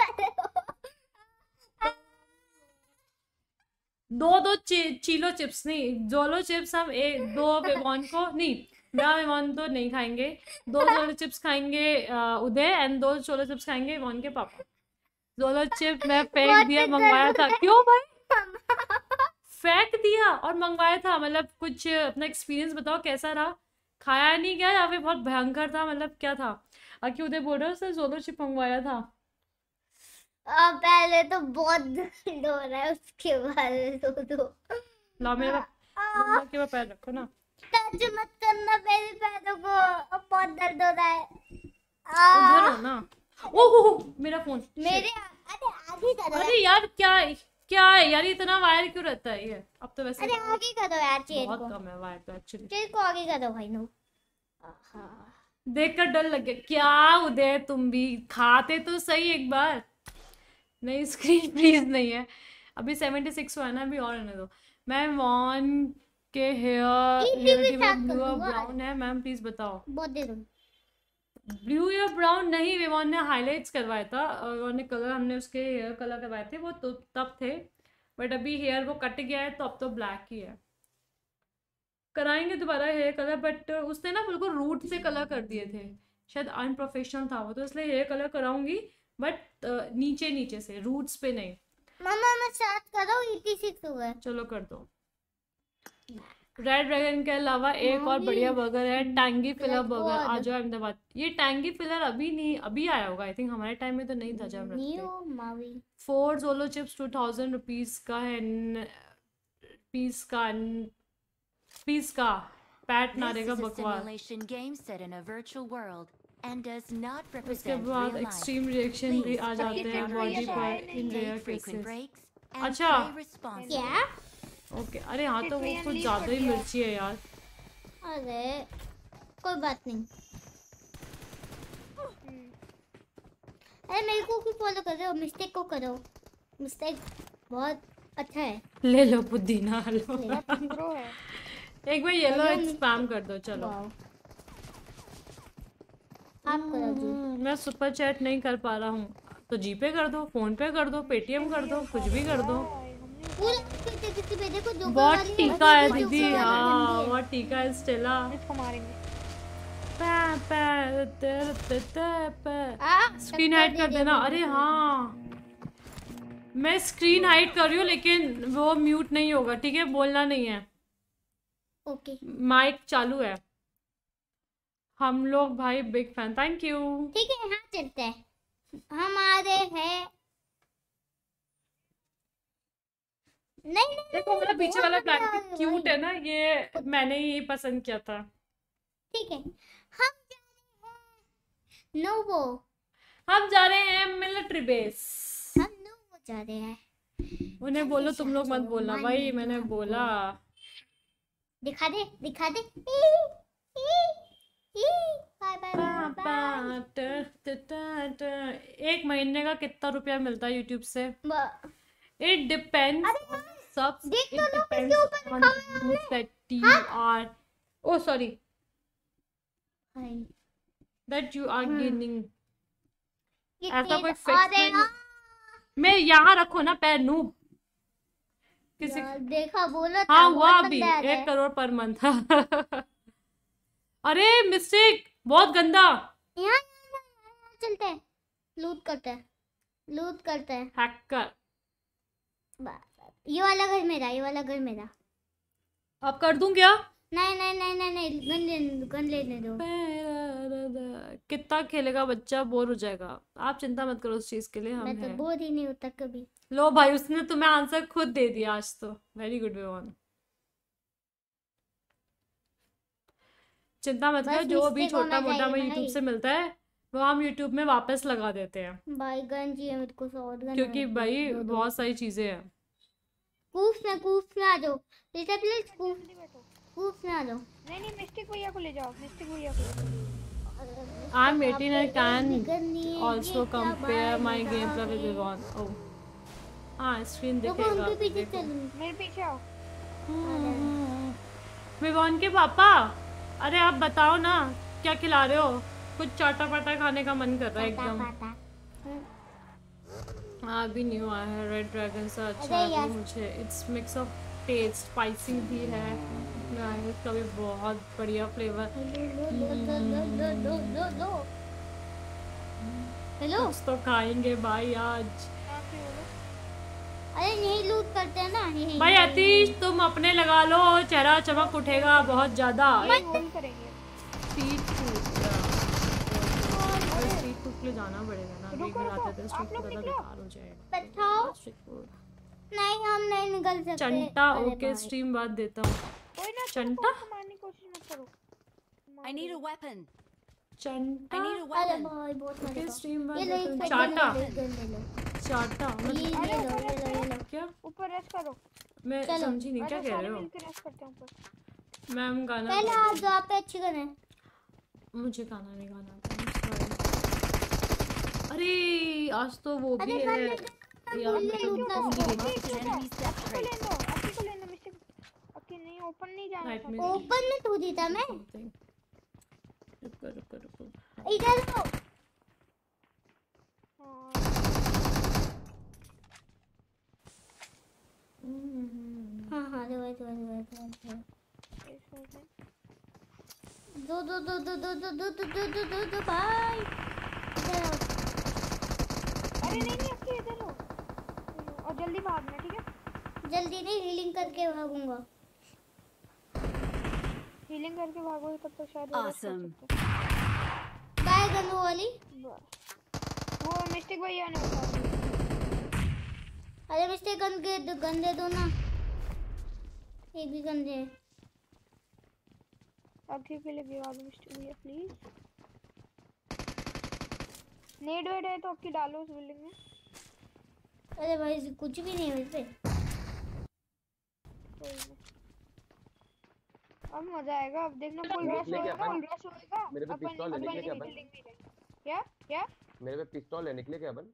दो दो ची, चीलो चिप्स नहीं, जोलो चिप्स हम एक दो विमान को नहीं, मैं विमान तो नहीं खाएंगे। दो जोलो चिप्स खाएंगे उदय, एंड दो जोलो चिप्स खाएंगे विमान के पापा। जोलो चिप मैं फेंक दिया, मंगवाया था। क्यों भाई फेंक दिया और मंगवाया था? मतलब कुछ अपना एक्सपीरियंस बताओ, कैसा रहा? खाया नहीं गया या फिर बहुत भयंकर था? मतलब क्या था? अकी उदय बोल रहे हो सर जोलो चिप मंगवाया था। आ, पहले तो बहुत दर्द हो रहा है, उसके बाद तो दो ला मेरा मम्मा के पैर रखो ना, टच मत करना मेरे पैरों को, अब बहुत दर्द हो रहा है। उधर हो ना। ओह मेरा फोन मेरे, अरे आगे करो। अरे यार क्या क्या है यार, इतना वायर क्यों रहता है ये? अब तो वैसे अरे आगे करो यार, चेयर को बहुत कम है वायर तो एक्चुअली। चेयर को आगे करो भाई नो। देखकर डर लग गया। क्या उदय तुम भी खाते तो सही एक बार। नहीं स्क्रीन प्लीज नहीं है अभी, सेवेंटी सिक्स हुआ है ना अभी, और रहने दो। मैम वॉन के हेयर हेयर की ब्लू और ब्राउन है मैम, प्लीज बताओ। बहुत दे दो। ब्लू या ब्राउन नहीं, विवान ने हाइलाइट्स करवाया था और विवान ने कलर, हमने उसके हेयर कलर करवाए थे, वो तो तब थे, बट अभी हेयर वो कट गया है तो अब तो ब्लैक ही है। कराएंगे दोबारा हेयर कलर, बट उसने ना बिल्कुल रूट से कलर कर दिए थे, शायद अनप्रोफेशनल था वो, तो इसलिए हेयर कलर कराऊंगी, बट uh, नीचे नीचे से, रूट्स पे नहीं। मामा मैं स्टार्ट करो, छियासी हो गए। चलो कर दो। रेड ड्रैगन के अलावा एक और बढ़िया बर्गर है, टैंगी फिलर बर्गर। आ जाओ अहमदाबाद। ये टैंगी फिलर अभी नहीं, अभी आया होगा आई थिंक, हमारे टाइम में तो नहीं था जब रखते। Four Jolo chips two thousand rupees का है, पीस का पीस का पैट नारे का बकवास। उसके बाद एक्सट्रीम रिएक्शन भी आ जाते हैं बॉडी पर इन रेयर केसेस। अच्छा क्या? ओके। अरे हाँ तो वो कुछ ज्यादा ही मिर्ची है यार। अरे कोई बात नहीं। अरे मेरे को क्यों फॉलो कर रहे हो? मिस्टेक को करो, मिस्टेक बहुत अच्छा है। ले लो पुदीना लो। प्रो है। एक बार येलो स्पैम कर दो चलो। आप करो जी। मैं सुपर चैट नहीं कर पा रहा हूँ तो जीपे कर दो, फोन पे कर दो, पेटीएम कर दो, कुछ भी कर दो। बहुत टीका है दीदी। हाँ बहुत टीका है स्टेला। इसको मारेंगे। स्क्रीन हाइड कर देना। अरे हाँ मैं स्क्रीन हाइड कर रही हूँ लेकिन वो म्यूट नहीं होगा, ठीक है? बोलना नहीं है। ओके माइक चालू है। हम लोग भाई बिग फैन। Thank you. ठीक है हाँ चलते हैं। हमारे हैं नहीं नहीं देखो मेरा पीछे वाला ब्लैंकेट क्यूट है ना, ये मैंने ही पसंद किया था। ठीक है हम जा रहे हैं नोवो। हम जा रहे हैं मिलिट्री बेस। हम नोवो जा रहे हैं। उन्हें बोलो तुम लोग मत बोलना भाई, मैंने बोला। दिखा दे दिखा दे। ई, ई, ई, बाय बाय बाय। एक महीने का कितना रुपया मिलता है यूट्यूब से? इट डिपेंड्स सब it depends on that you are oh sorry that you are gaining. ऐसा कोई फिक्स नहीं। मैं यहाँ रखो ना पैर नू किसी देखा बोला हाँ हुआ अभी एक करोड़ पर मंथ। अरे मिस्टेक बहुत गंदा। यहाँ चलते हैं, लूट करते हैं, लूट करते हैं। हैकर। ये वाला घर मेरा, ये वाला घर मेरा। अब कर दूं क्या? नहीं नहीं नहीं नहीं नहीं गन लेने गन लेने दो। कितना खेलेगा बच्चा, बोर हो जाएगा। आप चिंता मत करो उस चीज के लिए, हम मैं तो हैं। बोर ही नहीं होता कभी। लो भाई उसने तुम्हें आंसर खुद दे दिया आज तो। Very good Vivaan. चिंता मत करो, जो भी छोटा मोटा हमें यूट्यूब से मिलता है वो हम यूट्यूब में वापस लगा देते हैं। भाई गन जी मेरे को शॉट गन। क्योंकि भाई बहुत सारी चीजें हैं। कूफ में कूफ में आ जाओ प्लीज प्लीज कूफ कूफ में आ जाओ। नहीं नहीं मिस्टेक भैया को ले जाओ, मिस्टेक भैया को। I'm eighteen and can also compare my gameplay with Vivon. Oh. हाँ स्क्रीन दिखेगा। मेरे पीछे आओ। विवॉन के पापा, अरे आप बताओ ना क्या खिला रहे हो? कुछ चाटा पाटा खाने का मन कर रहा है एकदम। हाँ अभी न्यू आया है रेड ड्रैगन सा अच्छा है मुझे। It's mix of taste, spicy भी है, इसका भी बहुत बढ़िया फ्लेवर। हेलो तो खाएंगे भाई आज। अरे यही लूट करते हैं ना यही। भाई अतीश तुम अपने लगा लो, चेहरा चमक उठेगा बहुत ज्यादा। स्ट्रीट फूड स्ट्रीट फूड के लिए जाना पड़ेगा ना, अभी घर आते थे स्ट्रीट फूड बेकार हो जाएगा। स्ट्रीट फूड नहीं हम नहीं निकल सकते। चंटा ओके स्ट्रीम बाद देता हूँ। चंटा मारने की कोशिश मत करो। I need a weapon. चंटा I need a अरे weapon. भाई बहुत ओके मजा। स्ट्रीम बाद ये देता हूँ। ले चाटा चाटा चाटा ये ले लो ये लो ये लो। क्या? ऊपर रेस्ट करो। मैं समझी नहीं क्या कह रहे हो? मिलकर रेस्ट करते हैं ऊपर। मैम गाना पहले आप जो आप पे अच्छी गन है। मुझे गाना नहीं गाना आता। अरे आज तो वो भी है यार। मैं तो ले लो अच्छी को लेना मिस्टेक। ओके नहीं ओपन नहीं जाना। ओपन में तो दी था मैं। रुको रुको रुको इधर तो हाँ हाँ दो दो दो दो दो दो दो दो दो दो दो दो दो दो दो भाई इधर आओ। अरे नहीं नहीं आपके इधर हो और जल्दी भागना ठीक है। जल्दी नहीं हीलिंग करके भागूंगा। हीलिंग करके भागो तब तक शायद Awesome. काय गन वो वाली वो मिस्टेक भैया ने उठा। अरे मिस्टेक गन के दो गन दे दो ना, एक भी गन दे। अभी के लिए गिरा दो मिस्टेक भैया प्लीज। नेड वेड है तो आपकी डालो उस बिल्डिंग में। अरे भाई कुछ भी नहीं है वैसे। अब मजा आएगा। अब देखना फुल रश निकले क्या होगा, अपन? फुल रश होगा। मेरे पे अपन पिस्तौल है, अपन निकले क्या अपन? बिल्डिंग में रहेंगे। क्या क्या? मेरे पे पिस्तौल है, निकले क्या अपन?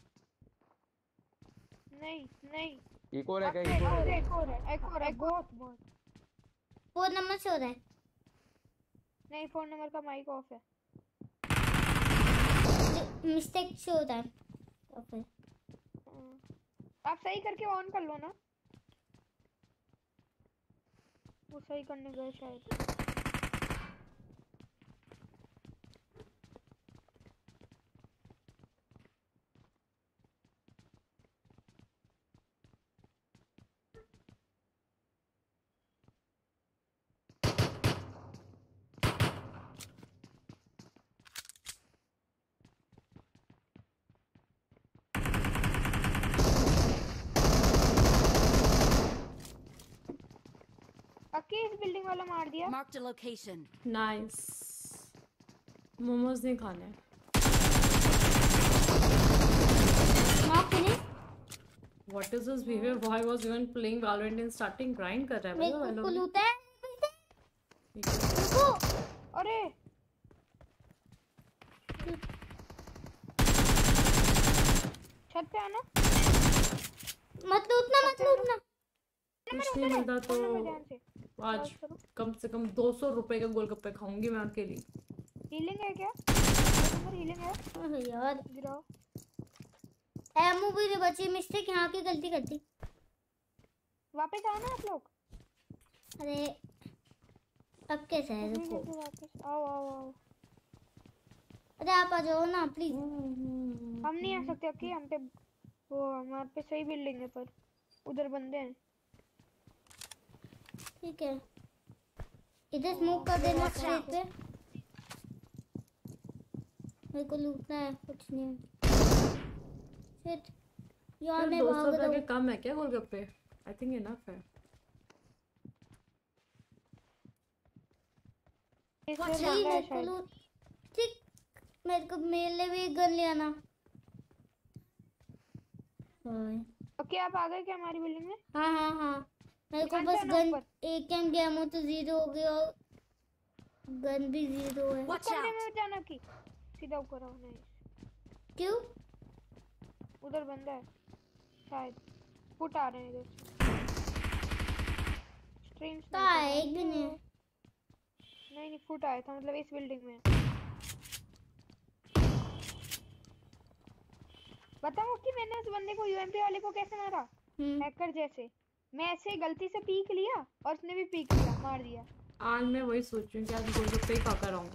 नहीं नहीं एक और है क्या? एक एक और और है है, एक और है, एक और है, बहुत बहुत। फोन नंबर से हो रहा है। नहीं फोन नंबर का माइक ऑफ है। मिस्टेक से होता है तो फिर आप सही करके ऑन कर लो ना। वो सही करने गए शायद। अक्की इस बिल्डिंग वाला मार दिया। Marked a location. Nice. Momos नहीं खाने। What is this behavior? Why was even playing Valorant and starting grind कर रहा है मेरे मतलब को लूटा है। अरे छत पे आना। मत लूटना मत लूटना। कुछ नहीं मिलता तो आज कम से कम दो सौ रुपए का गोलगप्पे खाऊंगी मैं आपके लिए। हीलिंग है क्या? नंबर हीलिंग है। अरे यार गिराओ। एमओ भी बची, मिस्टेक यहाँ की गलती कर दी। वापस आओ ना आप लोग। अरे अब कैसे है? रुको वापस आओ आओ आओ। अरे आप आ जाओ ना प्लीज। हम नहीं आ सकते अक्की, हम पे वो हमारे पे सही बिल्डिंग है पर उधर बंदे हैं। ठीक है इधर स्मोक कर देना स्ट्रेट पे। मेरे को लूटना है कुछ नहीं। शिट यार मैं दो भाग सौ रहा रुपए हूँ। के कम है क्या गोलगप्पे? आई थिंक इनफ है। ठीक मेरे को मेरे भी गन ले आना। ओके आप आ गए क्या हमारी बिल्डिंग में? हाँ हाँ हाँ मेरे को बस गन एक एम गैमो तो जीरो हो गया और गन भी जीरो है। कमरे में जाना की सीधा ऊपर आओ। नहीं क्यों? उधर बंदा है शायद। फुट आ रहे हैं इधर। स्ट्रीम तो एक भी नहीं है। नहीं नहीं फुट आया था मतलब इस बिल्डिंग में। बताऊं कि मैंने उस बंदे को यूएमपी वाले को कैसे मारा? हैकर जैसे मैं ऐसे गलती से पीक लिया और उसने भी पीक लिया, मार दिया। आज मैं वही सोच रही हूँ कि आज गोलगप्पे ही खाकर आऊँ।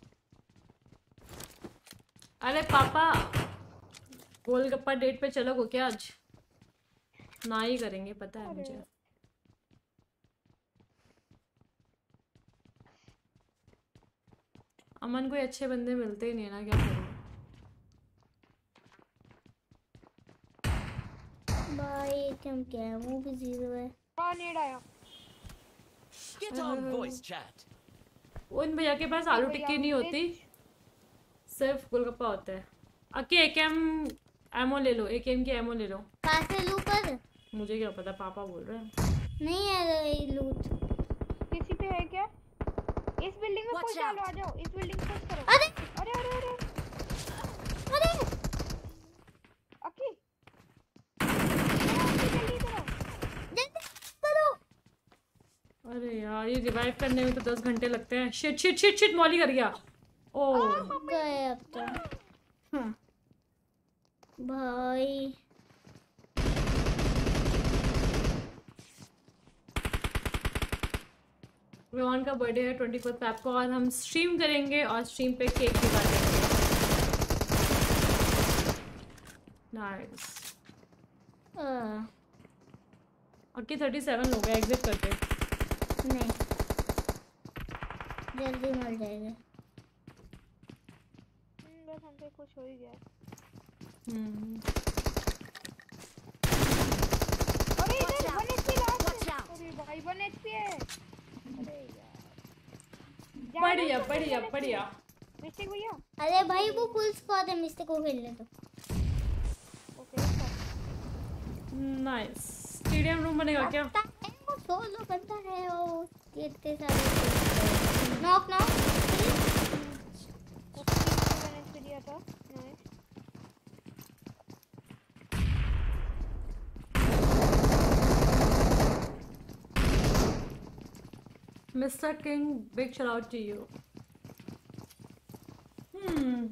अरे पापा गोलगप्पा डेट पे चलोगे क्या आज? ना ही करेंगे पता है मुझे। अमन कोई अच्छे बंदे मिलते ही नहीं ना, क्या करूँ? भाई तुम क्या है वो भी जीरो है। हाँ नेड आया। Get on voice chat. उन भैया के पास आलू टिक्की नहीं होती, सिर्फ गोलगप्पा होता है। अके एकेएम एमओ ले लो, एकेएम की एमओ ले लो। पास से लूट कर। मुझे क्या पता, पापा बोल रहे हैं। नहीं है लूट। किसी पे है क्या? इस बिल्डिंग में पुश डालो, आ जाओ इस बिल्डिंग में पुश करो। अरे अरे अरे अरे अरे अकी अरे यार ये रिवाइव करने में तो दस घंटे लगते हैं। शिट शिट शिट शिट मॉली कर गया। ओ गए अब तो। हाँ भाई रोहन का बर्थडे है ट्वेंटी फोर्थ फैब को और हम स्ट्रीम करेंगे और स्ट्रीम पे केक भी काटेंगे। नाइस। ओके थर्टी सेवन लोग हैं, एग्जिट करते हैं। नहीं जल्दी मर जाएगा। बस हम पे कुछ हो ही गया। हम्म अरे इधर वन एचपी लास्ट। अरे भाई वन एचपी है। अरे यार बढ़िया बढ़िया बढ़िया। मिस्टेक भैया। अरे भाई वो फुल स्क्वाड है, मिस्टेक को खेल ले तो। Okay nice. स्टेडियम रूम बनेगा क्या? सोलो बंदा है और ये इतने सारे नॉक नॉक मैंने इस पे दिया था। Nice. Mister King, big shout out to you. Hmm.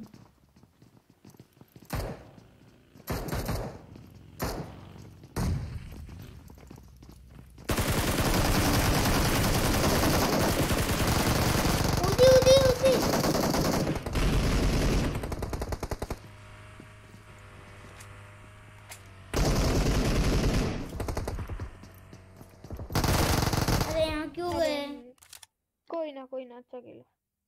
उसी उसी उसी अरे यहाँ क्यों गए? कोई ना कोई ना, अच्छा खेला।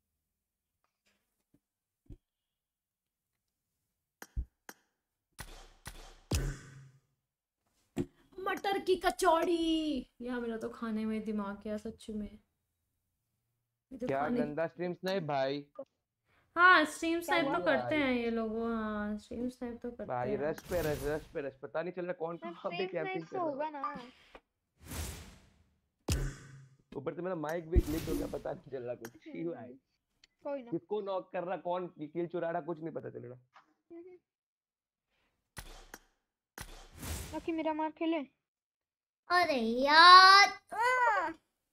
मटर की कचौड़ी। यार मेरा तो खाने में दिमाग गया सच में। ये तो क्या खाने गंदा स्ट्रीम स्नाइप भाई। हाँ स्ट्रीम क्या स्नाइप हुआ? तो करते हैं ये लोग। हाँ स्ट्रीम स्नाइप तो करते भाई हैं। रश पे रश रश पे रश पता नहीं चल रहा कौन मैं कहाँ पे स्ट्रीम कैंपिंग स्नाइप कर तो रहा होगा है। ना। ऊपर से मेरा माइक भी ग्लिच हो गया, पता नहीं चल रहा कुछ ही भाई। कोई ना। किसको नॉक कर रहा, कौन किल चुरा रहा, कुछ नहीं पता चल रहा। बाकी मेरा मार खेले। अरे यार आह!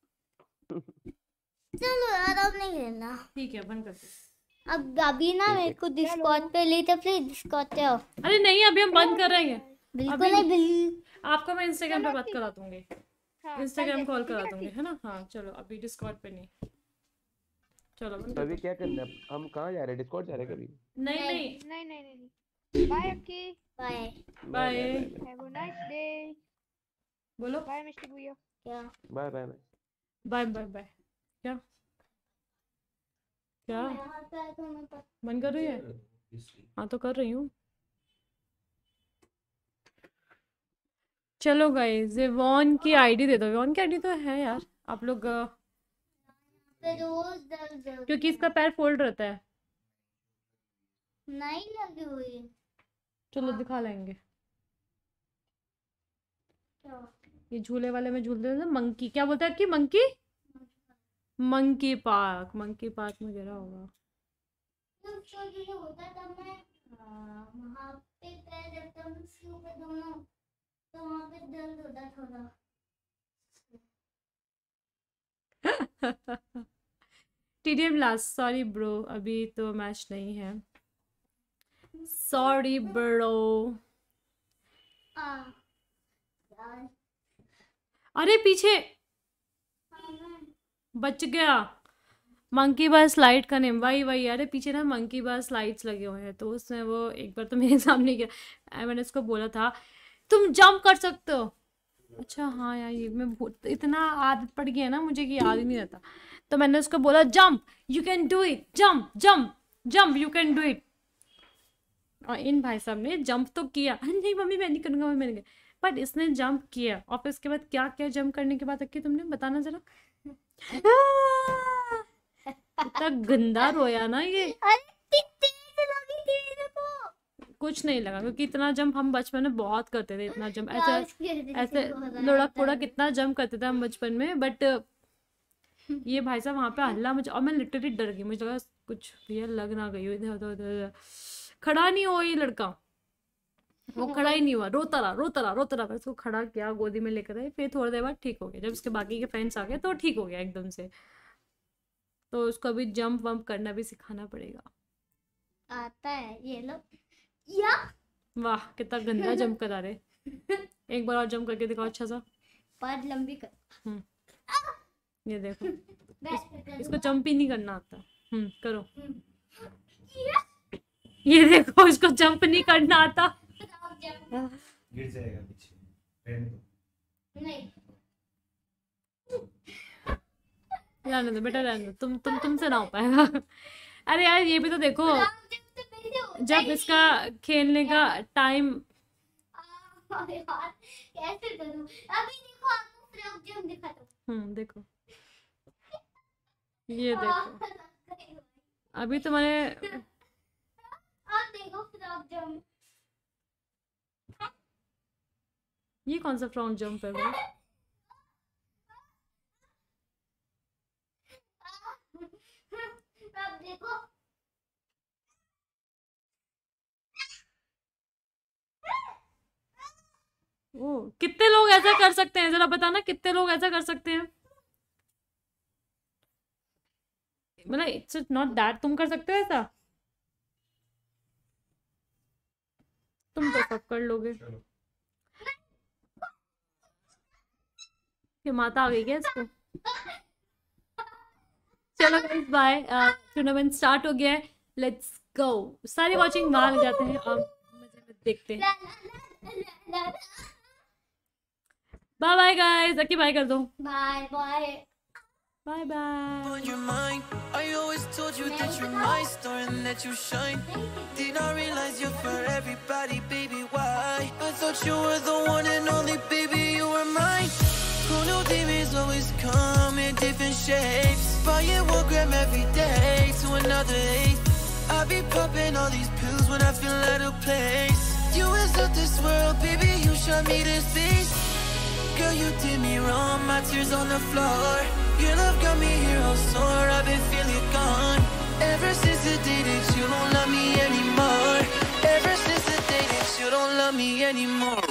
चलो यार अब नहीं खेलना। ठीक है बंद कर दे। अब अभी ना मेरे को डिस्कॉर्ड पे ले तो प्लीज डिस्कॉर्ड पे आओ। अरे नहीं अभी हम बंद कर रहे हैं। बिल्कुल अभी नहीं बिल्कुल। आपको मैं इंस्टाग्राम पे बात करा दूंगी। हाँ, इंस्टाग्राम कॉल ठीक है करा ना, दूंगी ठीक। है ना। हाँ चलो अभी डिस्कॉर्ड पे नहीं। चलो बंद तो कर अभी दो। क्या करना है, हम कहाँ जा रहे हैं, डिस्कॉर्ड जा रहे हैं कभी। नहीं नहीं नहीं नहीं नहीं नहीं। Bye Akki. Bye bye. Have a nice day. बोलो बाय मिस्टर भैया। क्या bye bye bye. Bye bye bye. क्या क्या यहाँ पे आया तो मैं पता- बंद कर रही है? हाँ तो कर रही हूँ। चलो गाइस ये वॉन की आईडी दे दो। वॉन की आईडी तो है यार। आप लोग अ, पे रोज दर्द दर्द क्योंकि इसका पैर फोल्ड रहता है। नहीं लगी हुई। चलो दिखा लेंगे। क्या? ये झूले वाले में झूलते हैं ना मंकी। क्या बोलता है कि monkey monkey park. Monkey park में गिरा होगा। जब छोटी से होता तब मैं हाँ, वहाँ पे पैर रखता हूँ उसके ऊपर दोनों, तो वहाँ पे दर्द होता थोड़ा। TDM last. सॉरी ब्रो अभी तो मैच नहीं है। Sorry bro. आ यार अरे पीछे हाँ, मैं- बच गया। मंकी बार स्लाइड का नेम वही वही। अरे पीछे ना मंकी बार स्लाइड्स लगे हुए हैं तो उसमें वो एक बार तो मेरे सामने गिरा। मैंने उसको बोला था तुम जंप कर सकते हो। अच्छा हाँ यार ये मैं भूल- इतना आदत पड़ गई है ना मुझे कि याद ही नहीं रहता। तो मैंने उसको बोला jump you can do it. Jump jump jump you can do it. और इन भाई साहब ने जंप तो किया। अरे नहीं मम्मी मैं नहीं करूँगा मम्मी मैंने बट इसने जंप किया। और फिर उसके बाद क्या क्या जंप करने के बाद रखी तुमने बताना जरा। इतना गंदा रोया ना ये। अरे कितनी तेज लगी थी मेरे को। कुछ नहीं लगा क्योंकि इतना जंप हम बचपन में बहुत करते थे। इतना जंप यार, ऐसे उसकी वजह से ऐसे हो रहा लुढ़क था। पुढ़क कितना जंप करते थे हम बचपन में। बट ये भाई साहब वहाँ पे हल्ला मुझे और मैं लिटरली डर गई। मुझे लगा कुछ रियल लग ना गई हो इधर उधर उधर। खड़ा नहीं हुआ ये लड़का। वो खड़ा ही नहीं हुआ। रोता रहा रोता रहा रोता रहा। उसको खड़ा किया गोदी में लेकर आए। फिर थोड़ी देर बाद ठीक हो गया। जब उसके बाकी के फ्रेंड्स आ गए तो ठीक हो गया एकदम से। तो उसको अभी जंप वंप करना भी सिखाना पड़ेगा। आता है ये लो या वाह कितना गंदा जंप करा रहे। एक बार और जंप करके दिखाओ अच्छा सा। पैर लंबी कर। हम्म ये देखो बैठ कर इसको जंप ही नहीं करना आता। हम्म करो। या ये देखो इसको जंप नहीं करना आता। गिर जाएगा पीछे रहने दो। नहीं रहने दो बेटा रहने दो। तुम तुम तुमसे ना हो पाएगा। अरे यार ये भी तो देखो जब इसका खेलने का टाइम। यार कैसे करूं अभी देखो आपको फ्रॉक जंप दिखाता हूं। हम्म देखो ये देखो अभी तुम्हारे आप देखो फ्रॉक जंप। ये कौन सा फ्रॉक जंप है भाई। देखो ओ, कितने लोग ऐसा कर सकते हैं जरा बताना, कितने लोग ऐसा कर सकते हैं? मतलब इट्स नॉट दैट तुम कर सकते हो ऐसा, तुम तो सब कर लोगे। ये माता आ गई क्या इसको? चलो गाइस बाय, टूर्नामेंट स्टार्ट हो गया है, लेट्स गो। सारी वॉचिंग वहां लग जाते हैं, अब मजे में देखते हैं। Bye bye guys, Akki bye कर दो। Bye bye bye bye. On your mind, I always told you that you're my star and that you shine. Did not realize you're for everybody, baby, why? I thought you were the one and only, baby, you were mine. Who knew demons always come in different shapes? Buying one gram every day to another eighth. I be popping all these pills when I feel out of place. You is of this world, baby, you shot me to space. Girl, you did me wrong, my tears on the floor. Your love got me here all sore, I've been feeling gone. Ever since the day that you don't love me anymore. Ever since the day that you don't love me anymore.